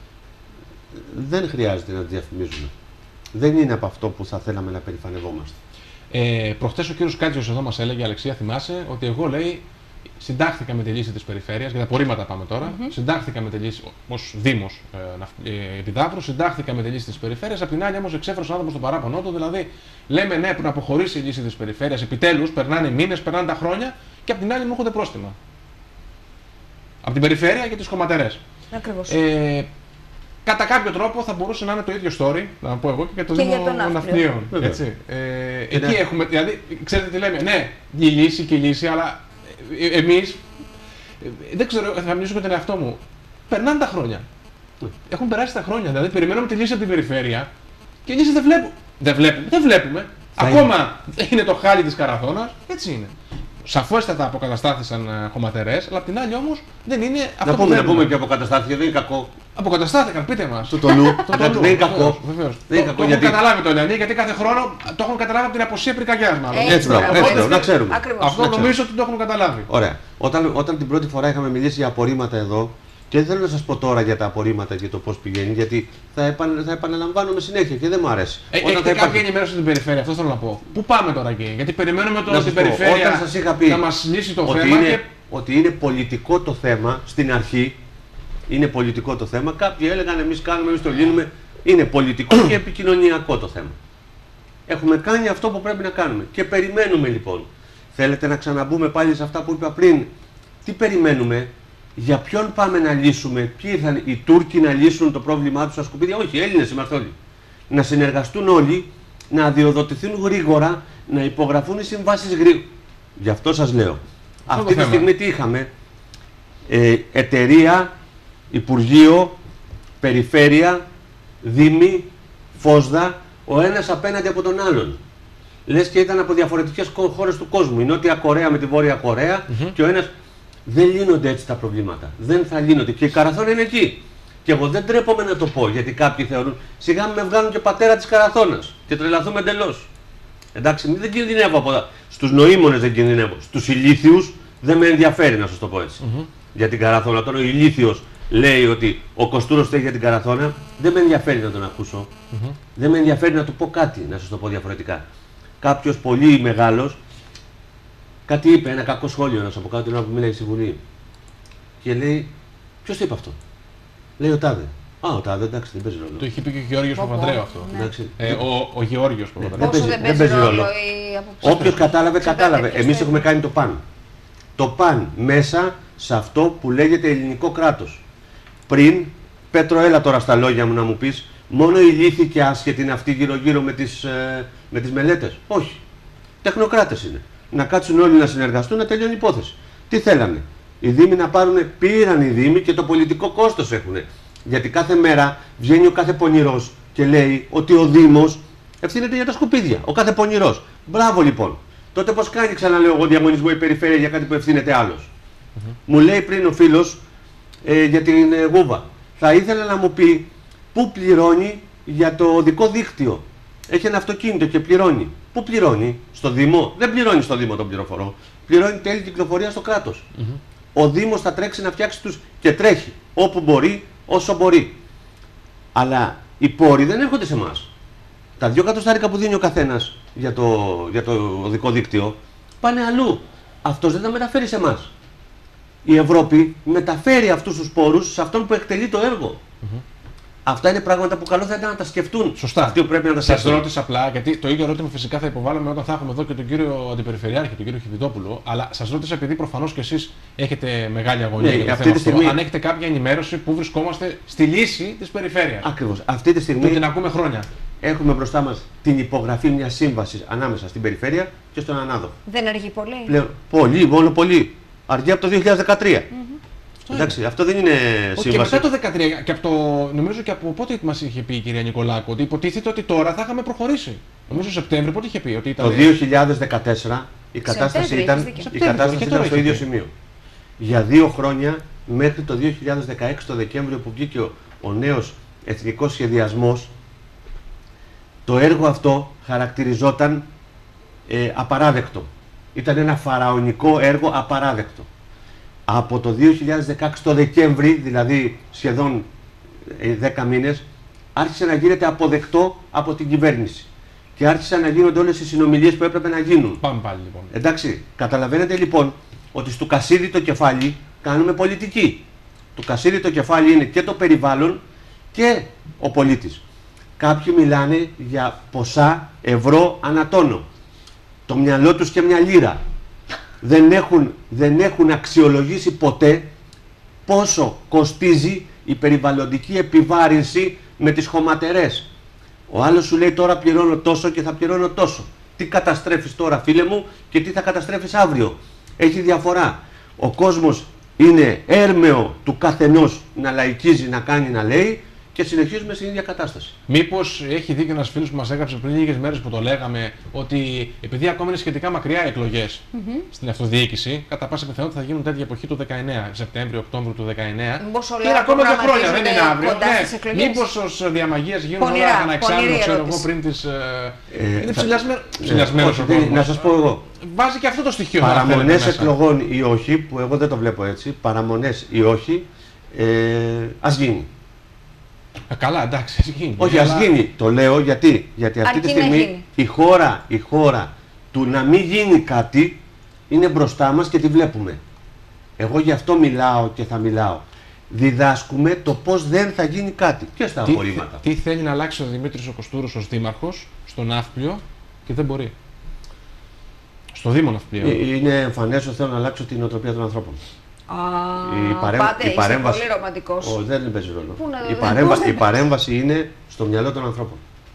δεν χρειάζεται να τις διαφημίζουμε. Δεν είναι από αυτό που θα θέλαμε να περηφανευόμαστε. Ε, προχτές ο κύριος Κάτζιος εδώ μας έλεγε, Αλεξία, θυμάσαι, ότι εγώ, λέει, συντάχθηκα με τη λύση της περιφέρειας, για τα απορρίμματα πάμε τώρα, mm-hmm. συντάχθηκα με τη λύση, ως Δήμος ε, ε, Επιδαύρου, συντάχθηκα με τη λύση της περιφέρειας, απ' την άλλη όμως εξέφρασε ο άνθρωπος τον παράπονό του, δηλαδή λέμε ναι, που να αποχωρήσει η λύση της περιφέρειας, επιτέλους, περνάνε μήνες, περνάνε τα χρόνια και απ' την άλλη μου έρχονται πρόστιμα. Από την περιφέρεια και τις χωματερές. Ακριβώς. Ε, Κατά κάποιο τρόπο θα μπορούσε να είναι το ίδιο story, να πω εγώ, και για το Δήμο Ναυπλίων. Ε, εκεί ναι. έχουμε, δηλαδή, ξέρετε τι λέμε, ναι, η λύση και η λύση, αλλά ε, εμείς, ε, δεν ξέρω, θα μιλήσω με τον εαυτό μου, περνάνε τα χρόνια. Ναι. Έχουν περάσει τα χρόνια, δηλαδή περιμένουμε τη λύση από την περιφέρεια και η λύση δεν βλέπουμε. Δεν βλέπουμε, δεν βλέπουμε. Ακόμα είναι. είναι το χάλι της Καραθώνας, έτσι είναι. Σαφέστατα αποκαταστάθησαν χωματερές, αλλά απ' την άλλη όμως δεν είναι αυτό να που πούμε, θέλουμε. Να πούμε και αποκαταστάθηκε, δεν είναι κακό. Αποκαταστάθηκαν, πείτε μας. Το τολού, δεν είναι κακό. Βεβαίως. Δεν είναι το, κακό. Το γιατί... έχουν καταλάβει το Λεωνί, γιατί κάθε χρόνο το έχουν καταλάβει από την αποσία πυρκαγιάς μάλλον. Έτσι, έτσι, μπράβο, έτσι, έτσι, να ξέρουμε. Ακριβώς. Αυτό να νομίζω ότι το έχουν καταλάβει. Ωραία. Όταν, όταν την πρώτη φορά είχαμε μιλήσει για απορρίμματα εδώ, Και δεν θέλω να σας πω τώρα για τα απορρίμματα και το πώς πηγαίνει, γιατί θα, επανε, θα επαναλαμβάνομαι συνέχεια και δεν μου αρέσει. Ε, έχετε κάποια υπάρχει... ενημέρωση στην περιφέρεια, αυτό θέλω να πω. Πού πάμε τώρα εκεί, γιατί περιμένουμε το στην περιφέρεια όταν σας είχα πει να μας λύσει το ότι θέμα. Είναι, και... Ότι είναι πολιτικό το θέμα στην αρχή, είναι πολιτικό το θέμα. Κάποιοι έλεγαν εμείς κάνουμε, εμείς το λύνουμε. Είναι πολιτικό και επικοινωνιακό το θέμα. Έχουμε κάνει αυτό που πρέπει να κάνουμε. Και περιμένουμε λοιπόν. Θέλετε να ξαναμπούμε πάλι σε αυτά που είπα πριν? Τι περιμένουμε? Για ποιον πάμε να λύσουμε? Ποιοι ήρθαν οι Τούρκοι να λύσουν το πρόβλημά τους στα σκουπίδια? Όχι, οι Έλληνες είμαστε όλοι. Να συνεργαστούν όλοι, να αδειοδοτηθούν γρήγορα, να υπογραφούν οι συμβάσεις γρήγορα. Γι' αυτό σας λέω. Αυτό αυτή τη θέμα. Στιγμή τι είχαμε? Ε, εταιρεία, Υπουργείο, Περιφέρεια, Δήμη, Φόσδα, ο ένας απέναντι από τον άλλον. Λες και ήταν από διαφορετικές χώρες του κόσμου. Η Νότια Κορέα με τη Βόρεια Κορέα mm-hmm. και ο ένας. Δεν λύνονται έτσι τα προβλήματα. Δεν θα λύνονται. Και η Καραθώνα είναι εκεί. Και εγώ δεν τρέπομαι να το πω, γιατί κάποιοι θεωρούν σιγά με βγάλουν και πατέρα της Καραθώνας και τρελαθούμε εντελώς. Εντάξει, δεν κινδυνεύω από τα. Στους νοήμονες δεν κινδυνεύω. Στους ηλίθιους δεν με ενδιαφέρει, να σας το πω έτσι. Mm-hmm. Για την Καραθώνα. Τώρα ο ηλίθιος λέει ότι ο Κοστούρος θέλει για την Καραθώνα, δεν με ενδιαφέρει να τον ακούσω. Mm-hmm. Δεν με ενδιαφέρει να του πω κάτι, να σας το πω διαφορετικά. Κάποιος πολύ μεγάλος κάτι είπε, ένα κακό σχόλιο ένας από κάτω την ώρα που μίλαγε στη Βουλή. Και λέει, ποιος το είπε αυτό? Λέει ο Τάδε. Α, ο Τάδε, εντάξει, δεν παίζει ρόλο. Το είχε πει και ο Γεώργιος Παπανδρέου αυτό. Ναι. Ε, ο, ο Γεώργιος Παπανδρέου. Ναι, δεν, δεν παίζει ρόλο. Όποιος κατάλαβε, κατάλαβε. Εμείς έχουμε κάνει το παν. Το παν μέσα σε αυτό που λέγεται ελληνικό κράτος. Πριν, Πέτρο, έλα τώρα στα λόγια μου να μου πεις, μόνο οι ηλίθιοι και άσχετοι είναι αυτοί γύρω-γύρω με τις, ε, με τις μελέτες. Όχι. Τεχνοκράτες είναι. Να κάτσουν όλοι να συνεργαστούν, να τελειώνει η υπόθεση. Τι θέλανε? Οι Δήμοι να πάρουν, πήραν οι Δήμοι και το πολιτικό κόστος έχουν. Γιατί κάθε μέρα βγαίνει ο κάθε πονηρός και λέει ότι ο Δήμος ευθύνεται για τα σκουπίδια. Ο κάθε πονηρός. Μπράβο λοιπόν. Τότε πώς κάνει, ξαναλέω εγώ, διαγωνισμό η περιφέρεια για κάτι που ευθύνεται άλλος? Mm-hmm. Μου λέει πριν ο φίλος ε, για την ε, Γούβα. Θα ήθελα να μου πει πού πληρώνει για το οδικό δίκτυο. Έχει ένα αυτοκίνητο και πληρώνει. Πού πληρώνει? Στο Δήμο? Δεν πληρώνει στο Δήμο, τον πληροφορώ. Πληρώνει τέλη κυκλοφορία στο κράτος. Mm-hmm. Ο Δήμος θα τρέξει να φτιάξει τους και τρέχει όπου μπορεί, όσο μπορεί. Αλλά οι πόροι δεν έρχονται σε εμάς. Τα δύο εκατοστάρικα που δίνει ο καθένας για το, για το οδικό δίκτυο πάνε αλλού. Αυτός δεν τα μεταφέρει σε εμάς. Η Ευρώπη μεταφέρει αυτούς τους πόρους σε αυτόν που εκτελεί το έργο. Mm-hmm. Αυτά είναι πράγματα που καλό θα ήταν να τα σκεφτούν. Σωστά. Αυτοί που πρέπει να τα σκεφτούν. Σας ρώτησα απλά, γιατί το ίδιο ερώτημα φυσικά θα υποβάλουμε όταν θα έχουμε εδώ και τον κύριο Αντιπεριφερειάρχη, τον κύριο Χιβιτόπουλο. Αλλά σας ρώτησα, επειδή προφανώς και εσείς έχετε μεγάλη αγωνία, ναι, για το αυτή θέμα τη στιγμή... αυτό, αν έχετε κάποια ενημέρωση που βρισκόμαστε στη λύση της περιφέρειας. Ακριβώς. Αυτή τη στιγμή. Που την ακούμε χρόνια. Έχουμε μπροστά μας την υπογραφή μιας σύμβασης ανάμεσα στην περιφέρεια και στον ανάδοχο. Δεν αργεί πολύ. Πλέον, πολύ, μόνο πολύ. Αργεί από το δύο χιλιάδες δεκατρία. Mm-hmm. Εντάξει, αυτό δεν είναι σύμβαση. Και μετά το δεκατρία, και από το, νομίζω και από πότε μας είχε πει η κυρία Νικολάκου, ότι υποτίθεται ότι τώρα θα είχαμε προχωρήσει. Νομίζω Σεπτέμβριο, πότε είχε πει ότι ήταν. Το δύο χιλιάδες δεκατέσσερα η κατάσταση ήταν, η κατάσταση ήταν στο ίδιο σημείο. Για δύο χρόνια, μέχρι το δύο χιλιάδες δεκαέξι το Δεκέμβριο που βγήκε ο, ο νέος εθνικός σχεδιασμός, το έργο αυτό χαρακτηριζόταν ε, απαράδεκτο. Ήταν ένα φαραωνικό έργο απαράδεκτο. Από το δύο χιλιάδες δεκαέξι το Δεκέμβρη, δηλαδή σχεδόν δέκα μήνες, άρχισε να γίνεται αποδεκτό από την κυβέρνηση. Και άρχισαν να γίνονται όλες οι συνομιλίες που έπρεπε να γίνουν. Πάμε πάλι λοιπόν. Εντάξει, καταλαβαίνετε λοιπόν ότι στο Κασίδι το κεφάλι κάνουμε πολιτική. Το Κασίδι το κεφάλι είναι και το περιβάλλον και ο πολίτης. Κάποιοι μιλάνε για ποσά ευρώ ανατόνο. Το μυαλό τους και μια λίρα. Δεν έχουν, δεν έχουν αξιολογήσει ποτέ πόσο κοστίζει η περιβαλλοντική επιβάρυνση με τις χωματερές. Ο άλλος σου λέει τώρα πληρώνω τόσο και θα πληρώνω τόσο. Τι καταστρέφεις τώρα φίλε μου και τι θα καταστρέφεις αύριο. Έχει διαφορά. Ο κόσμος είναι έρμεο του καθενός να λαϊκίζει, να κάνει, να λέει και συνεχίζουμε στην ίδια κατάσταση. Μήπως έχει δει και ένας φίλος που μας έγραψε πριν λίγες μέρες που το λέγαμε ότι επειδή ακόμα είναι σχετικά μακριά οι εκλογές mm-hmm. στην αυτοδιοίκηση, κατά πάσα πιθανότητα θα γίνουν τέτοια εποχή του δεκαεννέα, Σεπτέμβριο-Οκτώβριο του δεκαεννέα. Και είναι ακόμα δύο χρόνια, δεν είναι αύριο. Ναι. Μήπως ως διαμαγείας γίνουν όλα ένα εξάμηνο, ξέρω εγώ, πριν τις. Ε, είναι ψηλιασμένος ο κόσμος. Να σας πω εγώ. Βάζει και αυτό το στοιχείο. Παραμονές εκλογών ή όχι, που εγώ δεν το βλέπω έτσι, παραμονές ή όχι. Ε, ας γίνει. Ε, καλά, εντάξει, ας γίνει. Όχι, ας αλλά... γίνει. Το λέω γιατί, γιατί αυτή Αρκεί τη στιγμή η χώρα, η χώρα του να μην γίνει κάτι είναι μπροστά μας και τη βλέπουμε. Εγώ γι' αυτό μιλάω και θα μιλάω. Διδάσκουμε το πώς δεν θα γίνει κάτι. Και στα απορρίμματα. Τι, τι θέλει να αλλάξει ο Δημήτρης ο Κοστούρος ως δήμαρχος στο Ναύπλιο και δεν μπορεί. Στο Δήμο Ναυπλίου. Είναι εμφανές ότι θέλω να αλλάξω την νοοτροπία των ανθρώπων. Α, η, παρέμ... πάτε, η παρέμβαση. Πολύ ρομαντικός. Ο, δεν παίζει ρόλο. Να... Η, παρέμβα... η παρέμβαση είναι στο μυαλό των ανθρώπων.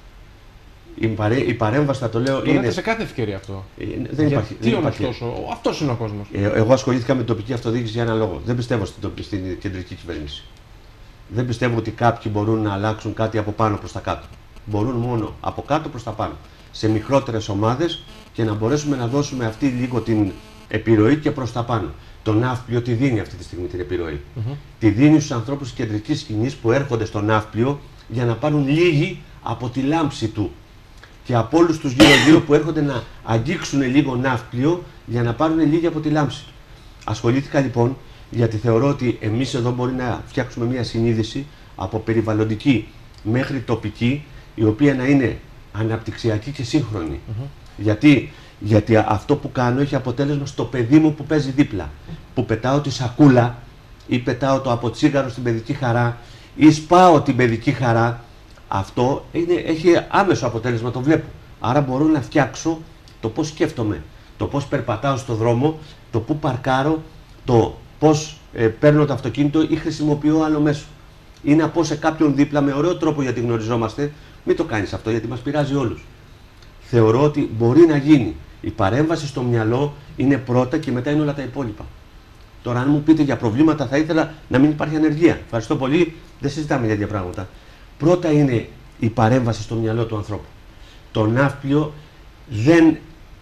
Η, παρέ... η παρέμβαση, θα το λέω, το είναι. λέτε σε κάθε ευκαιρία αυτό. Ε, δεν υπάρχει. Τι όμως τόσο, αυτός είναι ο κόσμος. Ε, εγώ ασχολήθηκα με την τοπική αυτοδιοίκηση για ένα λόγο. Δεν πιστεύω στην, τοπ... στην κεντρική κυβέρνηση. Δεν πιστεύω ότι κάποιοι μπορούν να αλλάξουν κάτι από πάνω προς τα κάτω. Μπορούν μόνο από κάτω προς τα πάνω. Σε μικρότερες ομάδες και να μπορέσουμε να δώσουμε αυτή λίγο την επιρροή και προς τα πάνω. Το Ναύπλιο τη δίνει αυτή τη στιγμή την επιρροή. Mm-hmm. Τη δίνει στους ανθρώπους της κεντρικής σκηνής που έρχονται στο Ναύπλιο για να πάρουν λίγη από τη λάμψη του. Και από όλους τους γύρω-γύρω που έρχονται να αγγίξουν λίγο Ναύπλιο για να πάρουν λίγη από τη λάμψη. Ασχολήθηκα λοιπόν γιατί θεωρώ ότι εμείς εδώ μπορεί να φτιάξουμε μια συνείδηση από περιβαλλοντική μέχρι τοπική, η οποία να είναι αναπτυξιακή και σύγχρονη. Mm-hmm. Γιατί, γιατί αυτό που κάνω έχει αποτέλεσμα στο παιδί μου που παίζει δίπλα. Που πετάω τη σακούλα ή πετάω το αποτσίγαρο στην παιδική χαρά ή σπάω την παιδική χαρά. Αυτό είναι, έχει άμεσο αποτέλεσμα, το βλέπω. Άρα μπορώ να φτιάξω το πώς σκέφτομαι, το πώς περπατάω στο δρόμο, το πού παρκάρω, το πώς ε, παίρνω το αυτοκίνητο ή χρησιμοποιώ άλλο μέσο. Ή να πω σε κάποιον δίπλα με ωραίο τρόπο γιατί γνωριζόμαστε, μην το κάνεις αυτό γιατί μας πειράζει όλους. Θεωρώ ότι μπορεί να γίνει. Η παρέμβαση στο μυαλό είναι πρώτα και μετά είναι όλα τα υπόλοιπα. Τώρα, αν μου πείτε για προβλήματα, θα ήθελα να μην υπάρχει ανεργία. Ευχαριστώ πολύ, δεν συζητάμε για τέτοια πράγματα. Πρώτα είναι η παρέμβαση στο μυαλό του ανθρώπου. Το Ναύπλιο δεν,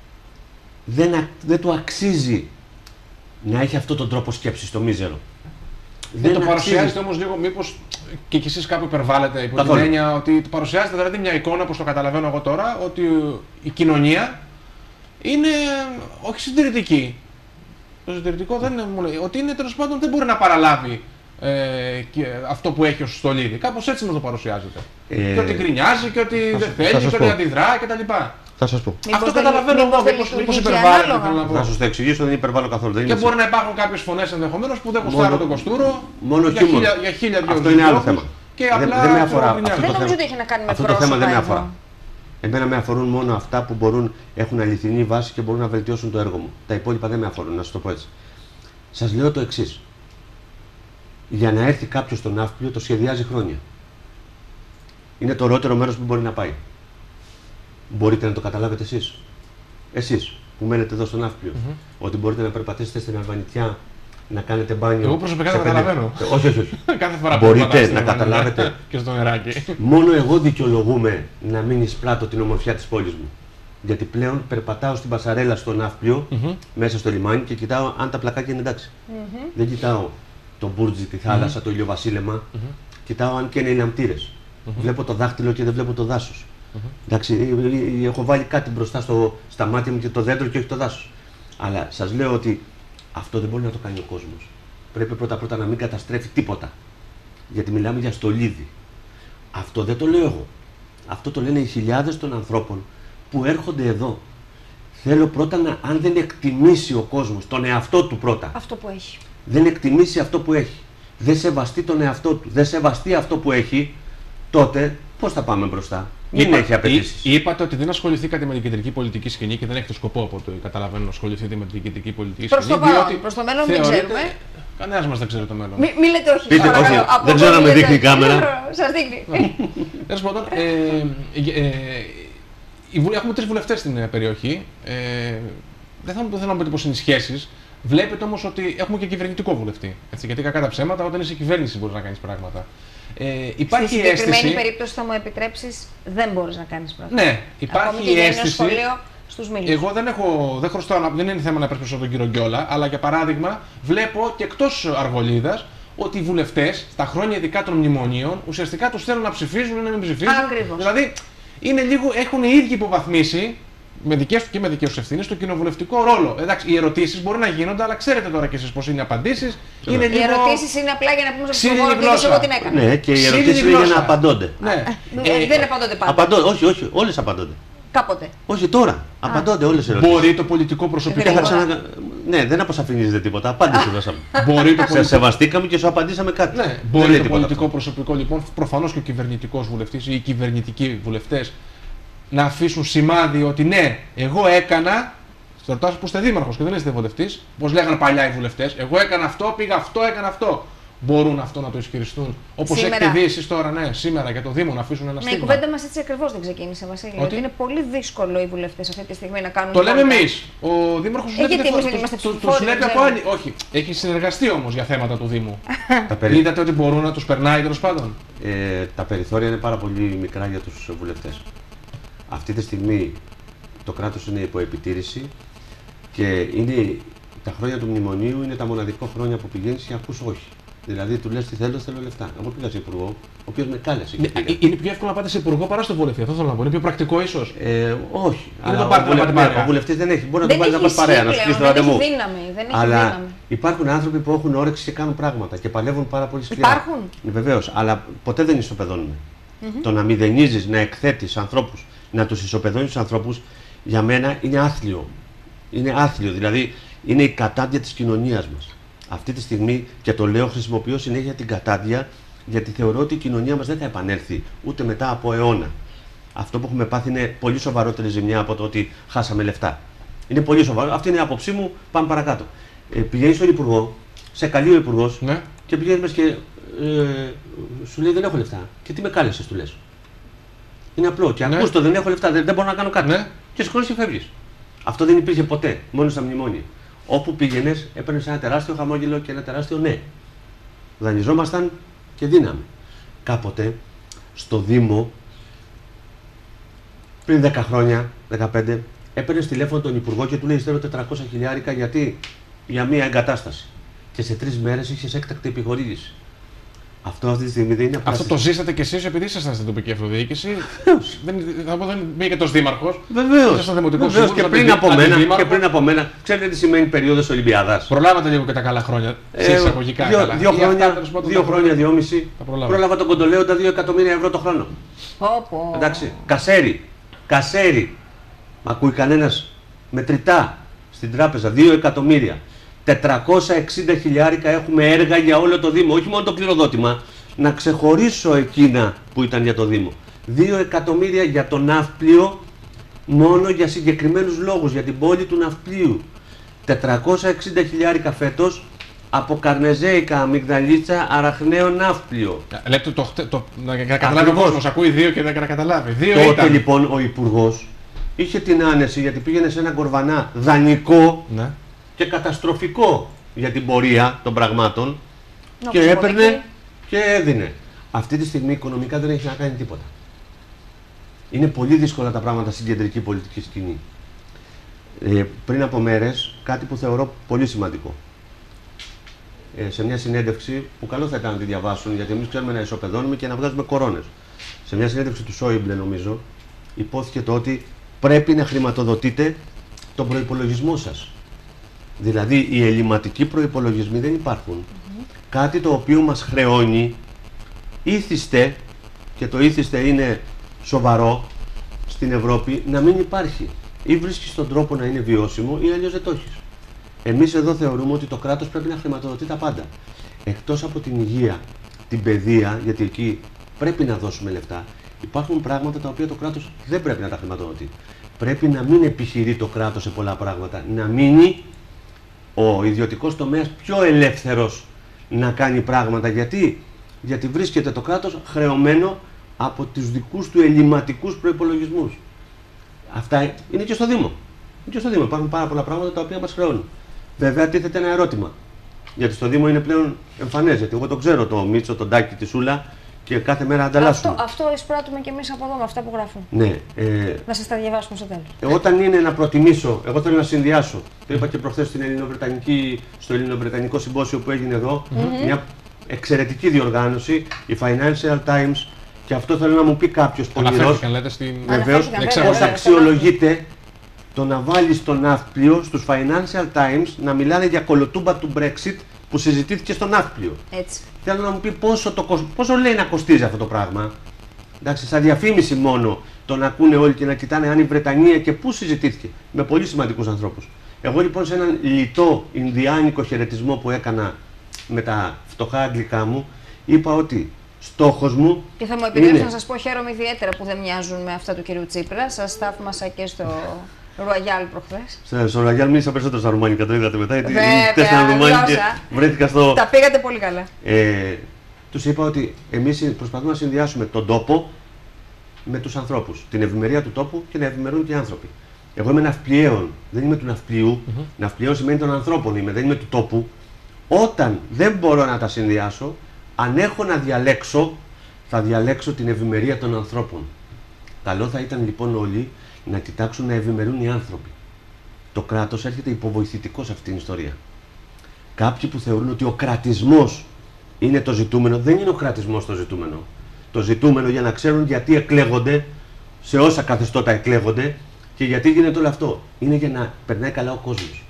δεν, δεν του αξίζει να έχει αυτόν τον τρόπο σκέψης, το μίζερο. Δεν το παρουσιάζετε όμως λίγο, μήπως και κι εσείς κάπου υπερβάλλετε υπό την έννοια ότι παρουσιάζετε δηλαδή μια εικόνα, όπως το καταλαβαίνω εγώ τώρα, ότι η κοινωνία είναι όχι συντηρητική. Το συντηρητικό δεν είναι, ότι είναι τέλος πάντων δεν μπορεί να παραλάβει ε, και αυτό που έχει ως στολίδι. Κάπως έτσι μου το παρουσιάζετε. Ε, και ότι γκρινιάζει και ότι δεν θέλει και ότι αντιδρά κτλ. Θα σας πω. Αυτό μήπως καταλαβαίνω εγώ, μήπως υπερβάλλετε, θέλω να πω. Θα σας το εξηγήσω, δεν υπερβάλλω καθόλου. Δεν και μπορεί να υπάρχουν κάποιες φωνές ενδεχομένως που δεν γουστάρουν τον Κοστούρο μόνο για χίλια, για χίλια δυο. Αυτό είναι άλλο θέμα. Και απλά δεν, δεν με αφορά. Αυτό δεν το νομίζω θέμα, ότι έχει να κάνει με αυτό το θέμα δεν με αφορά. Εμένα με αφορούν μόνο αυτά που μπορούν, έχουν αληθινή βάση και μπορούν να βελτιώσουν το έργο μου. Τα υπόλοιπα δεν με αφορούν, να σας το πω έτσι. Σας λέω το εξής. Για να έρθει κάποιος στο Ναύπλιο το σχεδιάζει χρόνια. Είναι το ωραιότερο μέρος που μπορεί να πάει. Μπορείτε να το καταλάβετε εσείς. Εσείς που μένετε εδώ στο Ναύπλιο. Mm-hmm. Ότι μπορείτε να περπατήσετε στην Αλβανιτιά, να κάνετε μπάνιο. Εγώ προσωπικά δεν καταλαβαίνω. Όχι, όχι, όχι. Κάθε φορά μπορείτε να καταλάβετε. Και στο νεράκι. Μόνο εγώ δικαιολογούμε να μην εισπράττω την ομορφιά της πόλης μου. Γιατί πλέον περπατάω στην Πασαρέλα στο Ναύπλιο, mm-hmm. μέσα στο λιμάνι και κοιτάω αν τα πλακάκια είναι εντάξει. Mm-hmm. Δεν κοιτάω το Μπούρτζι, τη θάλασσα, mm-hmm. το ηλιοβασίλεμα. Mm-hmm. Κοιτάω αν και είναι οι λαμπτήρες. Mm-hmm. Βλέπω το δάχτυλο και δεν βλέπω το δάσος. Mm-hmm. Εντάξει, έχω βάλει κάτι μπροστά στο, στα μάτια μου και το δέντρο και όχι το δάσος. Αλλά σας λέω ότι αυτό δεν μπορεί να το κάνει ο κόσμος. Πρέπει πρώτα-πρώτα να μην καταστρέφει τίποτα. Γιατί μιλάμε για στολίδι. Αυτό δεν το λέω εγώ. Αυτό το λένε οι χιλιάδες των ανθρώπων που έρχονται εδώ. Θέλω πρώτα να, αν δεν εκτιμήσει ο κόσμος τον εαυτό του πρώτα. Αυτό που έχει. Δεν εκτιμήσει αυτό που έχει. Δεν σεβαστεί τον εαυτό του. Δεν σεβαστεί αυτό που έχει. Τότε πώς θα πάμε μπροστά. Μην Είπα, έχει απαιτήσεις. Είπατε ότι δεν ασχοληθήκατε με την κεντρική πολιτική σκηνή και δεν έχετε σκοπό από το καταλαβαίνω να ασχοληθείτε με την κεντρική πολιτική προς σκηνή. Το παρόν, προς το μέλλον δεν ξέρουμε. Κανένας μας δεν ξέρει το μέλλον. Μη, μη λέτε όχι. Πείτε, όχι. Δεν ξέρω να με δείχνει η κάμερα. Σας δείχνει. Τέλος πάντων, έχουμε τρεις βουλευτές στην περιοχή. Ε, δεν θα θέλω να πω πώς είναι οι σχέσεις. Βλέπετε όμως ότι έχουμε και κυβερνητικό βουλευτή. Έτσι, γιατί κακά τα ψέματα, όταν είσαι κυβέρνηση μπορεί να κάνεις πράγματα. Ε, υπάρχει Στη συγκεκριμένη αίσθηση... περίπτωση, θα μου επιτρέψεις, δεν μπορείς να κάνεις πράγματα. Ναι, υπάρχει η αίσθηση. Σχολείο στους μήλους. Εγώ δεν, έχω, δεν χρωστάω, δεν είναι θέμα να υπερασπιστώ τον κύριο Γκιόλα, αλλά για παράδειγμα βλέπω και εκτός Αργολίδας ότι οι βουλευτές στα χρόνια ειδικά των μνημονίων ουσιαστικά τους θέλουν να ψηφίζουν ή να μην ψηφίζουν. Ακριβώς. Δηλαδή είναι λίγο, έχουν οι ίδιοι υποβαθμίσει με δικές του και με δικές τους ευθύνες στο κοινοβουλευτικό ρόλο. Εντάξει, οι ερωτήσεις μπορεί να γίνονται, αλλά ξέρετε τώρα κι εσείς πώς είναι οι απαντήσεις. Ναι. Οι λίγο... ερωτήσεις είναι απλά για να πούμε στον ψηφοφόρο ότι εγώ την έκανα. Ναι, και οι ερωτήσεις είναι για να απαντώνται. Ναι. Ε, δεν απαντώνται πάντα. Απαντώ, όχι, όχι, όλες απαντώνται. Κάποτε. Όχι τώρα. Απαντώνται όλες οι ερωτήσεις. Μπορεί το πολιτικό προσωπικό. Θα ξανα... Ναι, δεν αποσαφηνίζετε τίποτα. Απάντηση δώσαμε. Μπορεί το πολιτικό... Σε σεβαστήκαμε και σου απαντήσαμε κάτι. Ναι, μπορεί το πολιτικό προσωπικό λοιπόν, προφανώς και ο κυβερνητικός βουλευτής ή οι κυβερνητικοί βουλευτές, να αφήσουν σημάδι ότι ναι, εγώ έκανα. Στο ρωτάω που είστε δήμαρχος και δεν είστε βουλευτής, όπως λέγανε παλιά οι βουλευτές, εγώ έκανα αυτό, πήγα αυτό, έκανα αυτό. Μπορούν αυτό να το ισχυριστούν. Όπως έχετε δει εσείς τώρα, ναι, σήμερα για το Δήμο να αφήσουν ένα στίγμα. Ναι, η κουβέντα μας έτσι ακριβώς δεν ξεκίνησε, Βασίλη. Ότι είναι πολύ δύσκολο οι βουλευτές αυτή τη στιγμή να κάνουν. Το λέμε εμείς. Ο Δήμαρχος του λέει από άλλη. Όχι, έχει συνεργαστεί όμως για θέματα του Δήμου. Είδατε ότι μπορούν να τους περνάει τέλος πάντων. Ε, τα περιθώρια είναι πάρα πολύ μικρά για τους βουλευτές. Αυτή τη στιγμή το κράτος είναι υπό επιτήρηση και είναι, τα χρόνια του μνημονίου είναι τα μοναδικά χρόνια που πηγαίνεις και ακούς όχι. Δηλαδή του λες τι θέλω, θέλω λεφτά. Εγώ πήγα σε υπουργό, ο οποίος με κάλεσε. Ναι, είναι πιο εύκολο να πάτε σε υπουργό παρά στο βουλευτή. Αυτό θέλω να πω. Είναι πιο πρακτικό ίσως. Ε, όχι. Είναι αλλά το πάρτε, ο, βουλε... ο βουλευτής δεν έχει. Μπορεί να τον πάρει να πας παρέα, να σου πει στο ραντεβού. Αλλά δύναμη. Υπάρχουν άνθρωποι που έχουν όρεξη και κάνουν πράγματα και παλεύουν πάρα πολύ σκληρά. Υπάρχουν. Βεβαίως, αλλά ποτέ δεν ισοπεδώνουμε. Mm-hmm. Το να μηδενίζεις, να εκθέτεις ανθρώπους, να τους ισοπεδώνεις τους ανθρώπους, για μένα είναι άθλιο. Είναι άθλιο, δηλαδή είναι η κατάδια της κοινωνίας μας. Αυτή τη στιγμή, και το λέω, χρησιμοποιώ συνέχεια την κατάδια, γιατί θεωρώ ότι η κοινωνία μας δεν θα επανέλθει ούτε μετά από αιώνα. Αυτό που έχουμε πάθει είναι πολύ σοβαρότερη ζημιά από το ότι χάσαμε λεφτά. Είναι πολύ σοβαρό. Αυτή είναι η άποψή μου. Πάμε παρακάτω. Ε, πηγαίνει στον υπουργό, σε καλεί ο υπουργός, ναι. Και πηγαίνει μέσα και ε, σου λέει δεν έχω λεφτά. Και τι με κάλεσες, του λες. Είναι απλό. Και ναι. Ακούς το δεν έχω λεφτά, δεν, δεν μπορώ να κάνω κάτι. Ναι. Και σηκώνεις και φεύγεις. Αυτό δεν υπήρχε ποτέ, μόνο στα μνημόνια. Όπου πήγαινες, έπαιρνες ένα τεράστιο χαμόγελο και ένα τεράστιο ναι. Δανειζόμασταν και δύναμη. Κάποτε στο Δήμο, πριν δέκα χρόνια, δεκαπέντε, έπαιρνες τηλέφωνο τον υπουργό και του λέει: θέλω τετρακόσια χιλιάρικα γιατί για μία εγκατάσταση. Και σε τρεις μέρες είχες έκτακτη επιχορήγηση. Αυτό αυτή τη στιγμή δεν είναι απλά. Αυτό το ζήσατε κι εσείς επειδή ήσασταν στην τοπική αυτοδιοίκηση. δεν, θα πω, δεν μπήκε ως δήμαρχος. Βεβαίως. Βεβαίως και, πριν από μένα, και πριν από μένα. Ξέρετε τι σημαίνει περίοδος Ολυμπιάδας. Προλάβατε λίγο και τα καλά χρόνια. Σε εισαγωγικά δύο, καλά. Δύο χρόνια, αυτά, δύο χρόνια, δυόμιση. Πρόλαβα τον Κοντολέοντα δύο εκατομμύρια ευρώ το χρόνο. Πω, εντάξει. Κασέρι. Κασέρι. Μ' ακούει κανένας μετρητά στην τράπεζα. Δύο εκατομμύρια. τετρακόσια εξήντα χιλιάρικα έχουμε έργα για όλο το Δήμο, όχι μόνο το κληροδότημα. Να ξεχωρίσω εκείνα που ήταν για το Δήμο. Δύο εκατομμύρια για το ναύπλιο, μόνο για συγκεκριμένους λόγους, για την πόλη του ναυπλίου. τετρακόσια εξήντα χιλιάρικα φέτος από Καρνεζέικα, Αμυγδαλίτσα, Αραχναίο ναύπλιο. Λέτε το, το, το, να καταλάβει ο κόσμος, ακούει δύο και δεν να καταλάβει. Δύο τότε ήταν. Λοιπόν ο υπουργός είχε την άνεση γιατί πήγαινε σε ένα κορβανά δανεικό. Ναι. Και καταστροφικό για την πορεία των πραγμάτων. Νο, και έπαιρνε και... και έδινε. Αυτή τη στιγμή οικονομικά δεν έχει να κάνει τίποτα. Είναι πολύ δύσκολα τα πράγματα στην κεντρική πολιτική σκηνή. Ε, πριν από μέρες, κάτι που θεωρώ πολύ σημαντικό. Ε, σε μια συνέντευξη που καλό θα ήταν να τη διαβάσουν, γιατί εμείς ξέρουμε να ισοπεδώνουμε και να βγάζουμε κορώνες. Σε μια συνέντευξη του Σόιμπλε, νομίζω, υπόθηκε το ότι πρέπει να χρηματοδοτείτε τον προϋπολογισμό σας. Δηλαδή οι ελλειμματικοί προϋπολογισμοί δεν υπάρχουν. Mm-hmm. Κάτι το οποίο μας χρεώνει, ήθιστε, και το ήθιστε είναι σοβαρό στην Ευρώπη, να μην υπάρχει. Ή βρίσκεις τον τρόπο να είναι βιώσιμο ή αλλιώς δεν το έχεις. Εμείς εδώ θεωρούμε ότι το κράτος πρέπει να χρηματοδοτεί τα πάντα. Εκτός από την υγεία, την παιδεία, γιατί εκεί πρέπει να δώσουμε λεφτά, υπάρχουν πράγματα τα οποία το κράτος δεν πρέπει να τα χρηματοδοτεί. Πρέπει να μην επιχειρεί το κράτος σε πολλά πράγματα, να μείνει ο ιδιωτικός τομέας πιο ελεύθερος να κάνει πράγματα. Γιατί, Γιατί βρίσκεται το κράτος χρεωμένο από τους δικούς του ελλειμματικούς προϋπολογισμούς. Αυτά είναι και στο Δήμο. Είναι και στο Δήμο. Υπάρχουν πάρα πολλά πράγματα τα οποία μας χρεώνουν. Βέβαια, τίθεται ένα ερώτημα. Γιατί στο Δήμο είναι πλέον εμφανές. Γιατί εγώ το ξέρω το Μίτσο, τον Τάκη, τη Σούλα και κάθε μέρα ανταλλάσσουμε. Αυτό, αυτό εισπράττουμε και εμείς από εδώ με αυτά που γράφουν. Ναι. Ε, να σας τα διαβάσουμε στο τέλος. Ε, όταν είναι να προτιμήσω, εγώ θέλω να συνδυάσω. Το είπα και προχθές στην στο Ελληνοβρετανικό συμπόσιο που έγινε εδώ. Mm-hmm. Μια εξαιρετική διοργάνωση, η Financial Times. Και αυτό θέλω να μου πει κάποιος πονηρός. Λέτε στην... Βεβαίως, πώς αξιολογείται το να βάλεις το ναύπλιο στους Financial Times να μιλάνε για κολοτούμπα του Brexit που συζητήθηκε στο ναύπλιο. Έτσι. Θέλω να μου πει πόσο, το, πόσο λέει να κοστίζει αυτό το πράγμα. Εντάξει, σαν διαφήμιση μόνο το να ακούνε όλοι και να κοιτάνε αν η Βρετανία και πού συζητήθηκε. Με πολύ σημαντικούς ανθρώπους. Εγώ λοιπόν σε έναν λιτό ινδιάνικο χαιρετισμό που έκανα με τα φτωχά αγγλικά μου, είπα ότι στόχος μου. Και θα μου επιτρέψετε είναι... να σας πω, χαίρομαι ιδιαίτερα που δεν μοιάζουν με αυτά του κυρίου Τσίπρα. Σας θαύμασα και στο Ρουαγιάλ προχθές. Στο Ρουαγιάλ μίλησα περισσότερο στα ρουμάνικα, το είδατε μετά. Γιατί Βέβαια, ρουμάνικα και βρέθηκα στο. Τα πήγατε πολύ καλά. Ε, τους είπα ότι εμείς προσπαθούμε να συνδυάσουμε τον τόπο με τους ανθρώπους. Την ευημερία του τόπου και να ευημερούν και οι άνθρωποι. Εγώ είμαι ναυπλιέων, δεν είμαι του ναυπλίου. Mm-hmm. Ναυπλιέων σημαίνει των ανθρώπων είμαι, δεν είμαι του τόπου. Όταν δεν μπορώ να τα συνδυάσω, αν έχω να διαλέξω, θα διαλέξω την ευημερία των ανθρώπων. Καλό θα ήταν λοιπόν όλοι να κοιτάξουν να ευημερούν οι άνθρωποι. Το κράτος έρχεται υποβοηθητικό σε αυτήν την ιστορία. Κάποιοι που θεωρούν ότι ο κρατισμός είναι το ζητούμενο, δεν είναι ο κρατισμός το ζητούμενο. Το ζητούμενο για να ξέρουν γιατί εκλέγονται, σε όσα καθεστώτα εκλέγονται και γιατί γίνεται όλο αυτό. Είναι για να περνάει καλά ο κόσμος.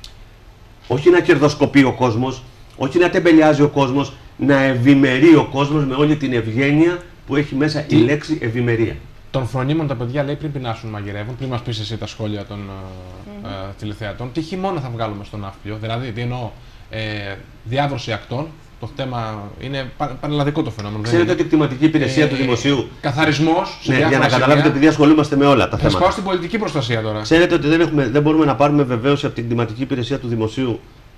Όχι να κερδοσκοπεί ο κόσμος, όχι να τεμπελιάζει ο κόσμος, να ευημερεί ο κόσμος με όλη την ευγένεια που έχει μέσα Τι? η λέξη ευημερία. Των φρονίμων τα παιδιά λέει πριν πεινάσουν μαγειρεύουν, πριν μας πεις εσύ τα σχόλια των mm-hmm. ε, τηλεθεατών, τι χειμώνα θα βγάλουμε στο ναύπλιο, δηλαδή τι εννοώ, ε, διάβρωση ακτών. Το θέμα είναι πανελλαδικό το φαινόμενο. Ξέρετε ότι η κτηματική υπηρεσία ε, του δημοσίου. Καθαρισμός. Ναι, για να καταλάβετε, επειδή ασχολούμαστε με όλα τα θα θέματα. πάω στην πολιτική προστασία τώρα. Ξέρετε ότι δεν, έχουμε, δεν μπορούμε να πάρουμε βεβαίωση από την κτηματική υπηρεσία του δημοσίου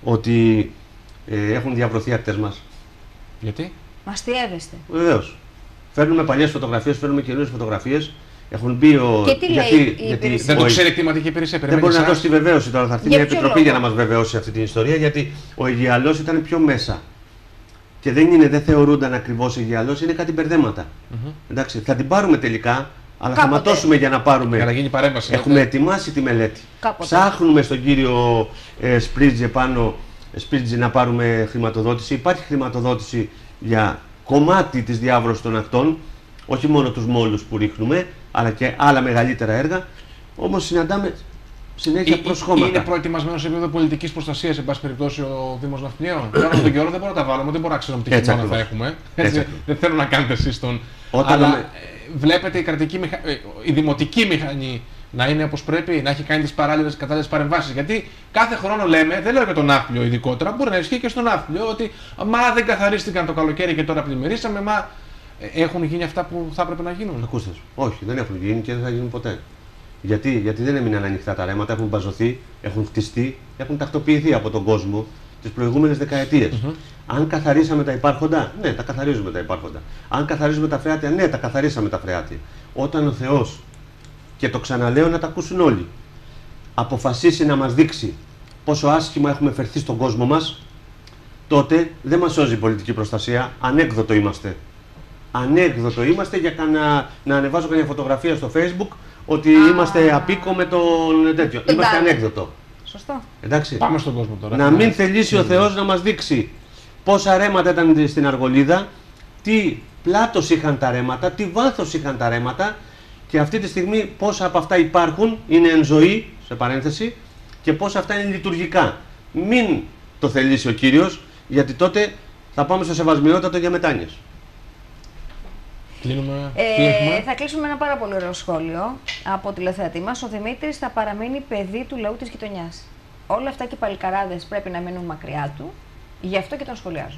ότι ε, έχουν διαβρωθεί ακτές μας. Γιατί? Αστειεύεστε. Βεβαίως. Φέρνουμε παλιές φωτογραφίες, φέρνουμε καινούριες φωτογραφίες. Έχουν μπει ο. Και τι γιατί, λέει η γιατί, δεν το ξέρει η κτηματική υπηρεσία. Δεν μπορεί να δώσει τη βεβαίωση τώρα. Θα έρθει για μια επιτροπή λόγο? για να μας βεβαιώσει αυτή την ιστορία. Γιατί ο Αιγιαλός ήταν πιο μέσα. Και δεν, είναι, δεν θεωρούνταν ακριβώς Αιγιαλός, είναι κάτι μπερδέματα. Mm-hmm. Εντάξει, θα την πάρουμε τελικά, αλλά Κάποτε. θα ματώσουμε για να πάρουμε. Για να γίνει παρέμβαση. Έχουμε λέτε. ετοιμάσει τη μελέτη. Κάποτε. Ψάχνουμε στον κύριο ε, Σπρίτζε πάνω, Σπρίτζε να πάρουμε χρηματοδότηση. Υπάρχει χρηματοδότηση για κομμάτι της διάβρωσης των ακτών, όχι μόνο τους μόλους που ρίχνουμε, αλλά και άλλα μεγαλύτερα έργα. Όμως συναντάμε συνέχεια προσχώματα. Είναι προετοιμασμένο σε επίπεδο πολιτικής προστασίας, εν πάση περιπτώσει, ο Δήμος Ναυπλιών. Τώρα με τον καιρό δεν μπορώ να τα βάλουμε, δεν μπορώ να ξέρω τι χειμώνα θα έχουμε. Έτσι, Έτσι, δεν θέλω να κάνετε εσείς τον. Όταν αλλά με... βλέπετε η, κρατική μηχα... η δημοτική μηχανή να είναι όπως πρέπει, να έχει κάνει τις παράλληλες κατάλληλες παρεμβάσεις. Γιατί κάθε χρόνο λέμε, δεν λέω για τον Ναύπλιο ειδικότερα, μπορεί να ισχύει και στον Ναύπλιο, ότι μα δεν καθαρίστηκαν το καλοκαίρι και τώρα πλημμυρίσαμε, μα έχουν γίνει αυτά που θα έπρεπε να γίνουν. Ακούστε, όχι, δεν έχουν γίνει και δεν θα γίνουν ποτέ. Γιατί, γιατί δεν έμειναν ανοιχτά τα ρέματα, έχουν μπαζωθεί, έχουν χτιστεί, έχουν τακτοποιηθεί από τον κόσμο τις προηγούμενες δεκαετίες. Mm-hmm. Αν καθαρίσαμε τα υπάρχοντα, ναι, τα καθαρίζουμε τα υπάρχοντα. Αν καθαρίζουμε τα φρεάτια, ναι, τα καθαρίσαμε τα φρεάτια. Όταν ο Θεός, και το ξαναλέω να τα ακούσουν όλοι, αποφασίσει να μας δείξει πόσο άσχημα έχουμε φερθεί στον κόσμο μας, τότε δεν μας σώζει η πολιτική προστασία, ανέκδοτο είμαστε. Ανέκδοτο είμαστε για να, να ανεβάζω καμιά φωτογραφία στο Facebook ότι Α, είμαστε απίκο με τον τέτοιο. Εντάξει. Είμαστε ανέκδοτο. Σωστό. Εντάξει. Πάμε στον κόσμο τώρα. Να μην θελήσει ο Θεός να μας δείξει πόσα ρέματα ήταν στην Αργολίδα, τι πλάτος είχαν τα ρέματα, τι βάθος είχαν τα ρέματα και αυτή τη στιγμή πόσα από αυτά υπάρχουν, είναι εν ζωή, σε παρένθεση, και πόσα αυτά είναι λειτουργικά. Μην το θελήσει ο Κύριος, γιατί τότε θα πάμε στο σεβασμιότατο για μετάνοιες. Κλείνουμε, ε, θα κλείσουμε με ένα πάρα πολύ ωραίο σχόλιο από τηλεθεατή μας. Ο Δημήτρης θα παραμείνει παιδί του λαού της γειτονιάς. Όλα αυτά και οι παλικαράδες πρέπει να μείνουν μακριά του, γι' αυτό και τον σχολιάζω.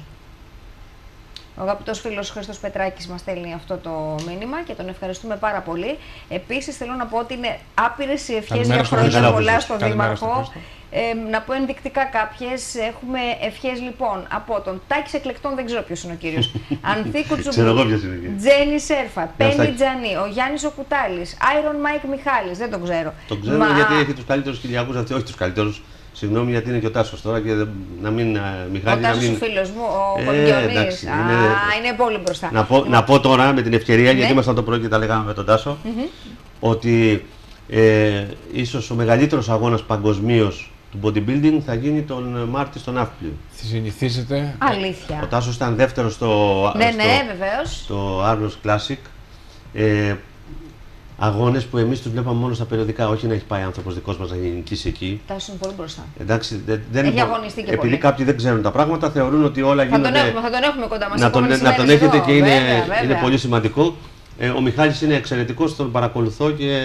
Ο αγαπητός φίλος Χρήστος Πετράκης μας στέλνει αυτό το μήνυμα και τον ευχαριστούμε πάρα πολύ. Επίσης θέλω να πω ότι είναι άπειρες οι ευχές για χρόνια πολλά στον Δήμαρχο. Ε, να πω ενδεικτικά κάποιες. Έχουμε ευχές λοιπόν από τον Τάκης Εκλεκτών, δεν ξέρω ποιος είναι ο κύριος. Ανθίκου Τσουμπλού, Τζένι Σέρφα, Πένι Τζανί, ο Γιάννης ο Κουτάλης, Άιρον Μάικ Μιχάλης, δεν τον ξέρω. Τον ξέρω Μα... γιατί έχει τους καλύτερους χιλιακούς, αυτοί, όχι τους καλύτερους. Συγγνώμη γιατί είναι και ο Τάσος τώρα και να μην. Μιχάλη, ο Τάσος μην... ο φίλος μου, ο Κοντιονής. Ε, είναι... είναι πολύ μπροστά. Να πω, να πω τώρα με την ευκαιρία, ναι. γιατί ήμασταν το πρωί και τα λέγαμε με τον Τάσο, mm-hmm. ότι ε, ίσως ο μεγαλύτερος αγώνας παγκοσμίως του bodybuilding θα γίνει τον Μάρτιο στο Ναύπλιο. Συνηθίζεται. Αλήθεια. Ο Τάσος ήταν δεύτερος στο, ναι, στο, ναι, βεβαίως. στο Arnold Classic. Ε, αγώνες που εμείς τους βλέπαμε μόνο στα περιοδικά. Όχι να έχει πάει άνθρωπος δικός μας να νικήσει εκεί. Φτάσουν πολύ μπροστά. Εντάξει, δεν, δεν έχει αγωνιστεί και επειδή πολύ. κάποιοι δεν ξέρουν τα πράγματα, θεωρούν ότι όλα γίνονται. Θα τον έχουμε, θα τον έχουμε κοντά μας. Να τον, να τον έχετε και είναι, βέβαια, βέβαια. είναι πολύ σημαντικό. Ε, ο Μιχάλης είναι εξαιρετικός, τον παρακολουθώ και.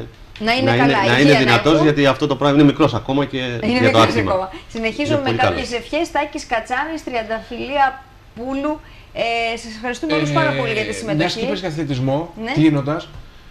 Να είναι, να καλά, είναι, να είναι δυνατός, γιατί αυτό το πράγμα είναι μικρός ακόμα και είναι για το άθλημα. Συνεχίζω με κάποιες ευχές. Τάκης Κατσάνης, Τριανταφυλλία Πούλου. Ε, σας ευχαριστούμε όλους ε, πάρα πολύ για τη συμμετοχή. Μιας και είπες για αθλητισμό, ναι. κλείνοντας.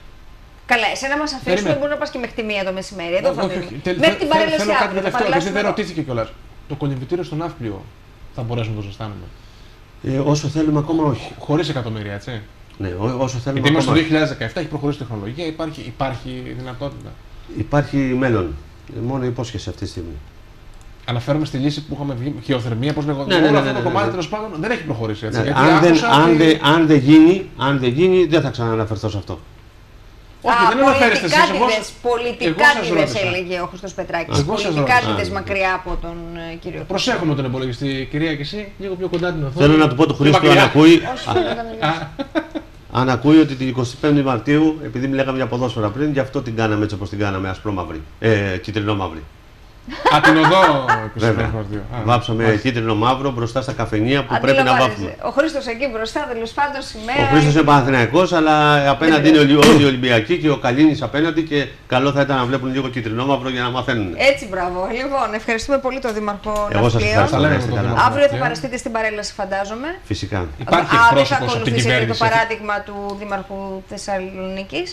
Καλά, εσένα μας αφήσουν, δεν μπορεί να πας και μέχρι τη μία το μεσημέρι. Εδώ θα μείνουμε. Μέχρι την παρέλαση θέλω κάτι αύριο. τελευταίο, γιατί δεν ρωτήθηκε κιόλας. Το κολυμβητήριο στον Ναύπλιο θα μπορέσουμε να το ζεστάνουμε? Ε, όσο θέλουμε ακόμα όχι. Χωρίς εκατομμύρια, έτσι. Ναι, όσο θέλουμε. Γιατί είμαστε το δύο χιλιάδες δεκαεπτά, έχει προχωρήσει η τεχνολογία, υπάρχει, υπάρχει δυνατότητα. Υπάρχει μέλλον. Μόνο υπόσχεση αυτή τη στιγμή. Αναφέρομαι στη λύση που είχαμε βγει, χειοθερμία, πώς λέγονται. Ναι, ναι, όλο ναι, αυτό ναι, το ναι, κομμάτι ναι. τέλος πάντων δεν έχει προχωρήσει. Έτσι, Ναι, γιατί αν, δεν, αν, ότι... δεν, αν, δεν γίνει, αν δεν γίνει, δεν θα ξανααναφερθώ σε αυτό. Όχι, Α, δεν αναφέρεστε εσείς. Πολιτικάτιδες έλεγε ο Χριστός Πετράκης. Πολιτικάτιδες μακριά από τον ε, κύριο. Προσέχουμε τον υπολογιστή, κυρία, και εσύ, λίγο πιο κοντά την οθόνη. Θέλω να του πω του Χρήστο αν ακούει. Όχι, Αν ακούει ότι την εικοστή πέμπτη Μαρτίου, επειδή μιλάγαμε για ποδόσφαιρα πριν, γι' αυτό την κάναμε έτσι όπως την κάναμε, ασπρόμαυρη. Ε, κίτρινο-μαύρη. Α, την οδό εικοστή Μαρτίου. Βάψαμε κίτρινο-μαύρο μπροστά στα καφενεία που πρέπει να βάφουμε. Ο Χρήστος εκεί μπροστά, τέλος πάντων σημαία. Ο Χρήστος είναι Παναθηναϊκός, αλλά απέναντι είναι όλοι οι Ολυμπιακοί και ο Καλίνης απέναντι και καλό θα ήταν να βλέπουν λίγο κίτρινο-μαύρο για να μαθαίνουν. Έτσι, μπράβο. Λοιπόν, ευχαριστούμε πολύ τον Δήμαρχο Ναυπλίων. Αύριο θα παραστείτε στην παρέλαση, φαντάζομαι. Φυσικά. Υπάρχει εκπρόσωπος από την κυβέρνηση. Το παράδειγμα του Δήμαρχου Θεσσαλονίκης.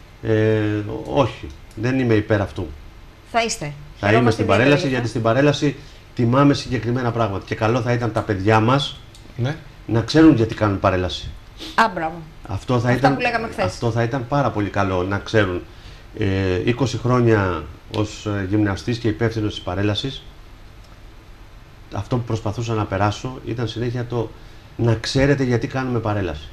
Ε, όχι, δεν είμαι υπέρ αυτού. Θα είστε. Θα είμαι στην παρέλαση, γιατί στην παρέλαση τιμάμε συγκεκριμένα πράγματα. Και καλό θα ήταν τα παιδιά μας ναι. να ξέρουν γιατί κάνουν παρέλαση. Α, μπράβο. Αυτό θα, Αυτά ήταν, που λέγαμε χθες. αυτό θα ήταν πάρα πολύ καλό να ξέρουν. Ε, είκοσι χρόνια ως γυμναστής και υπεύθυνος της παρέλασης, αυτό που προσπαθούσα να περάσω ήταν συνέχεια το να ξέρετε γιατί κάνουμε παρέλαση.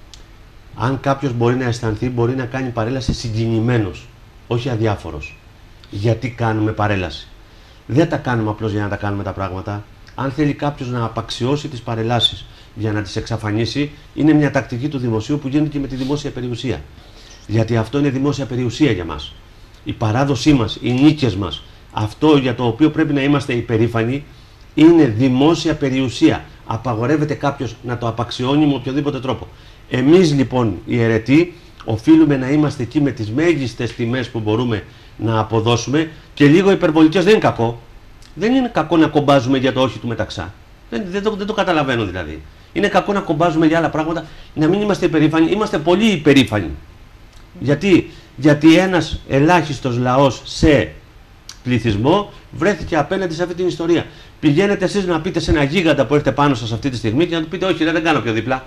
Αν κάποιος μπορεί να αισθανθεί, μπορεί να κάνει παρέλαση συγκινημένος, όχι αδιάφορος. Γιατί κάνουμε παρέλαση. Δεν τα κάνουμε απλώς για να τα κάνουμε τα πράγματα. Αν θέλει κάποιος να απαξιώσει τις παρελάσεις για να τις εξαφανίσει, είναι μια τακτική του δημοσίου που γίνεται και με τη δημόσια περιουσία. Γιατί αυτό είναι δημόσια περιουσία για μας. Η παράδοσή μας, οι νίκες μας, αυτό για το οποίο πρέπει να είμαστε υπερήφανοι, είναι δημόσια περιουσία. Απαγορεύεται κάποιος να το απαξιώνει με οποιοδήποτε τρόπο. Εμείς λοιπόν οι αιρετοί οφείλουμε να είμαστε εκεί με τις μέγιστες τιμές που μπορούμε να αποδώσουμε, και λίγο υπερβολικές δεν είναι κακό. Δεν είναι κακό να κομπάζουμε για το όχι του μεταξά. Δεν, δεν, το, δεν το καταλαβαίνω δηλαδή. Είναι κακό να κομπάζουμε για άλλα πράγματα, να μην είμαστε υπερήφανοι. Είμαστε πολύ υπερήφανοι. Γιατί, γιατί ένας ελάχιστος λαός σε πληθυσμό βρέθηκε απέναντι σε αυτή την ιστορία. Πηγαίνετε εσείς να πείτε σε ένα γίγαντα που έχετε πάνω σας αυτή τη στιγμή και να του πείτε όχι, ρε, δεν κάνω πιο δίπλα.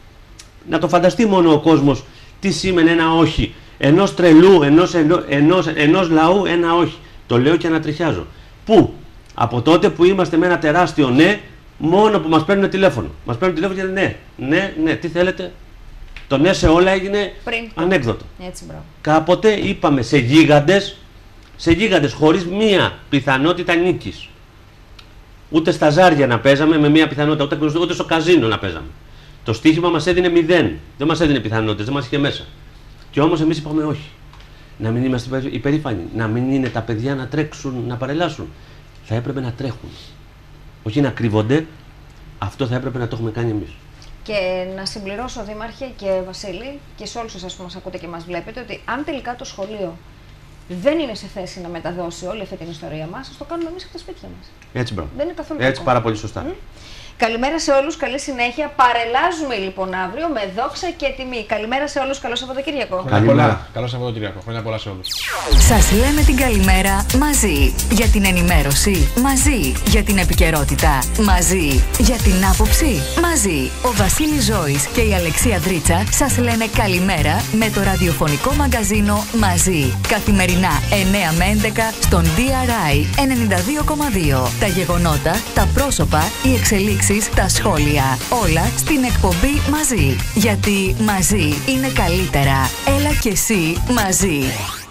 Να το φανταστεί μόνο ο κόσμος τι σήμαινε ένα όχι. Ενός τρελού, ενός, ενός, ενός, ενός λαού ένα όχι. Το λέω και ανατριχιάζω. Πού? Από τότε που είμαστε με ένα τεράστιο ναι, μόνο που μας παίρνουν τηλέφωνο. Μας παίρνουν τηλέφωνο και λένε ναι, ναι, ναι, τι θέλετε. Το ναι σε όλα έγινε πριν. Ανέκδοτο. Έτσι, μπράβο. Κάποτε είπαμε σε γίγαντες, σε γίγαντες χωρίς μία πιθανότητα νίκης. Ούτε στα ζάρια να παίζαμε με μία πιθανότητα, ούτε, ούτε στο καζίνο να παίζαμε. Το στοίχημα μας έδινε μηδέν. Δεν μας έδινε πιθανότητες, δεν μας είχε μέσα. Και όμως εμείς είπαμε όχι. Να μην είμαστε υπερήφανοι. Να μην είναι τα παιδιά να τρέξουν, να παρελάσουν. Θα έπρεπε να τρέχουν. Όχι να κρύβονται. Αυτό θα έπρεπε να το έχουμε κάνει εμείς. Και να συμπληρώσω, Δήμαρχε και Βασίλη, και σε όλους εσάς που μας ακούτε και μας βλέπετε, ότι αν τελικά το σχολείο δεν είναι σε θέση να μεταδώσει όλη αυτή την ιστορία μας, ας το κάνουμε εμείς από τα σπίτια μας. Έτσι, μπρο. Δεν είναι καθόλου Έτσι, κακό. πάρα πολύ σωστά. Mm. Καλημέρα σε όλους, καλή συνέχεια. Παρελάζουμε λοιπόν αύριο με δόξα και τιμή. Καλημέρα σε όλους, καλό Σαββατοκύριακο. Καλημέρα. Καλό Σαββατοκύριακο. Χρόνια πολλά σε όλους. Σας λέμε την καλημέρα μαζί. Για την ενημέρωση μαζί. Για την επικαιρότητα μαζί. Για την άποψη μαζί. Ο Βασίλης Ζώης και η Αλεξία Δρίτσα σας λένε καλημέρα με το ραδιοφωνικό μαγκαζίνο μαζί. Καθημερινά εννέα με έντεκα στον ντι αρ άι ενενήντα δύο κόμμα δύο. Τα γεγονότα, τα πρόσωπα, οι εξελίξεις, τα σχόλια, όλα στην εκπομπή μαζί. Γιατί μαζί είναι καλύτερα. Έλα και εσύ μαζί.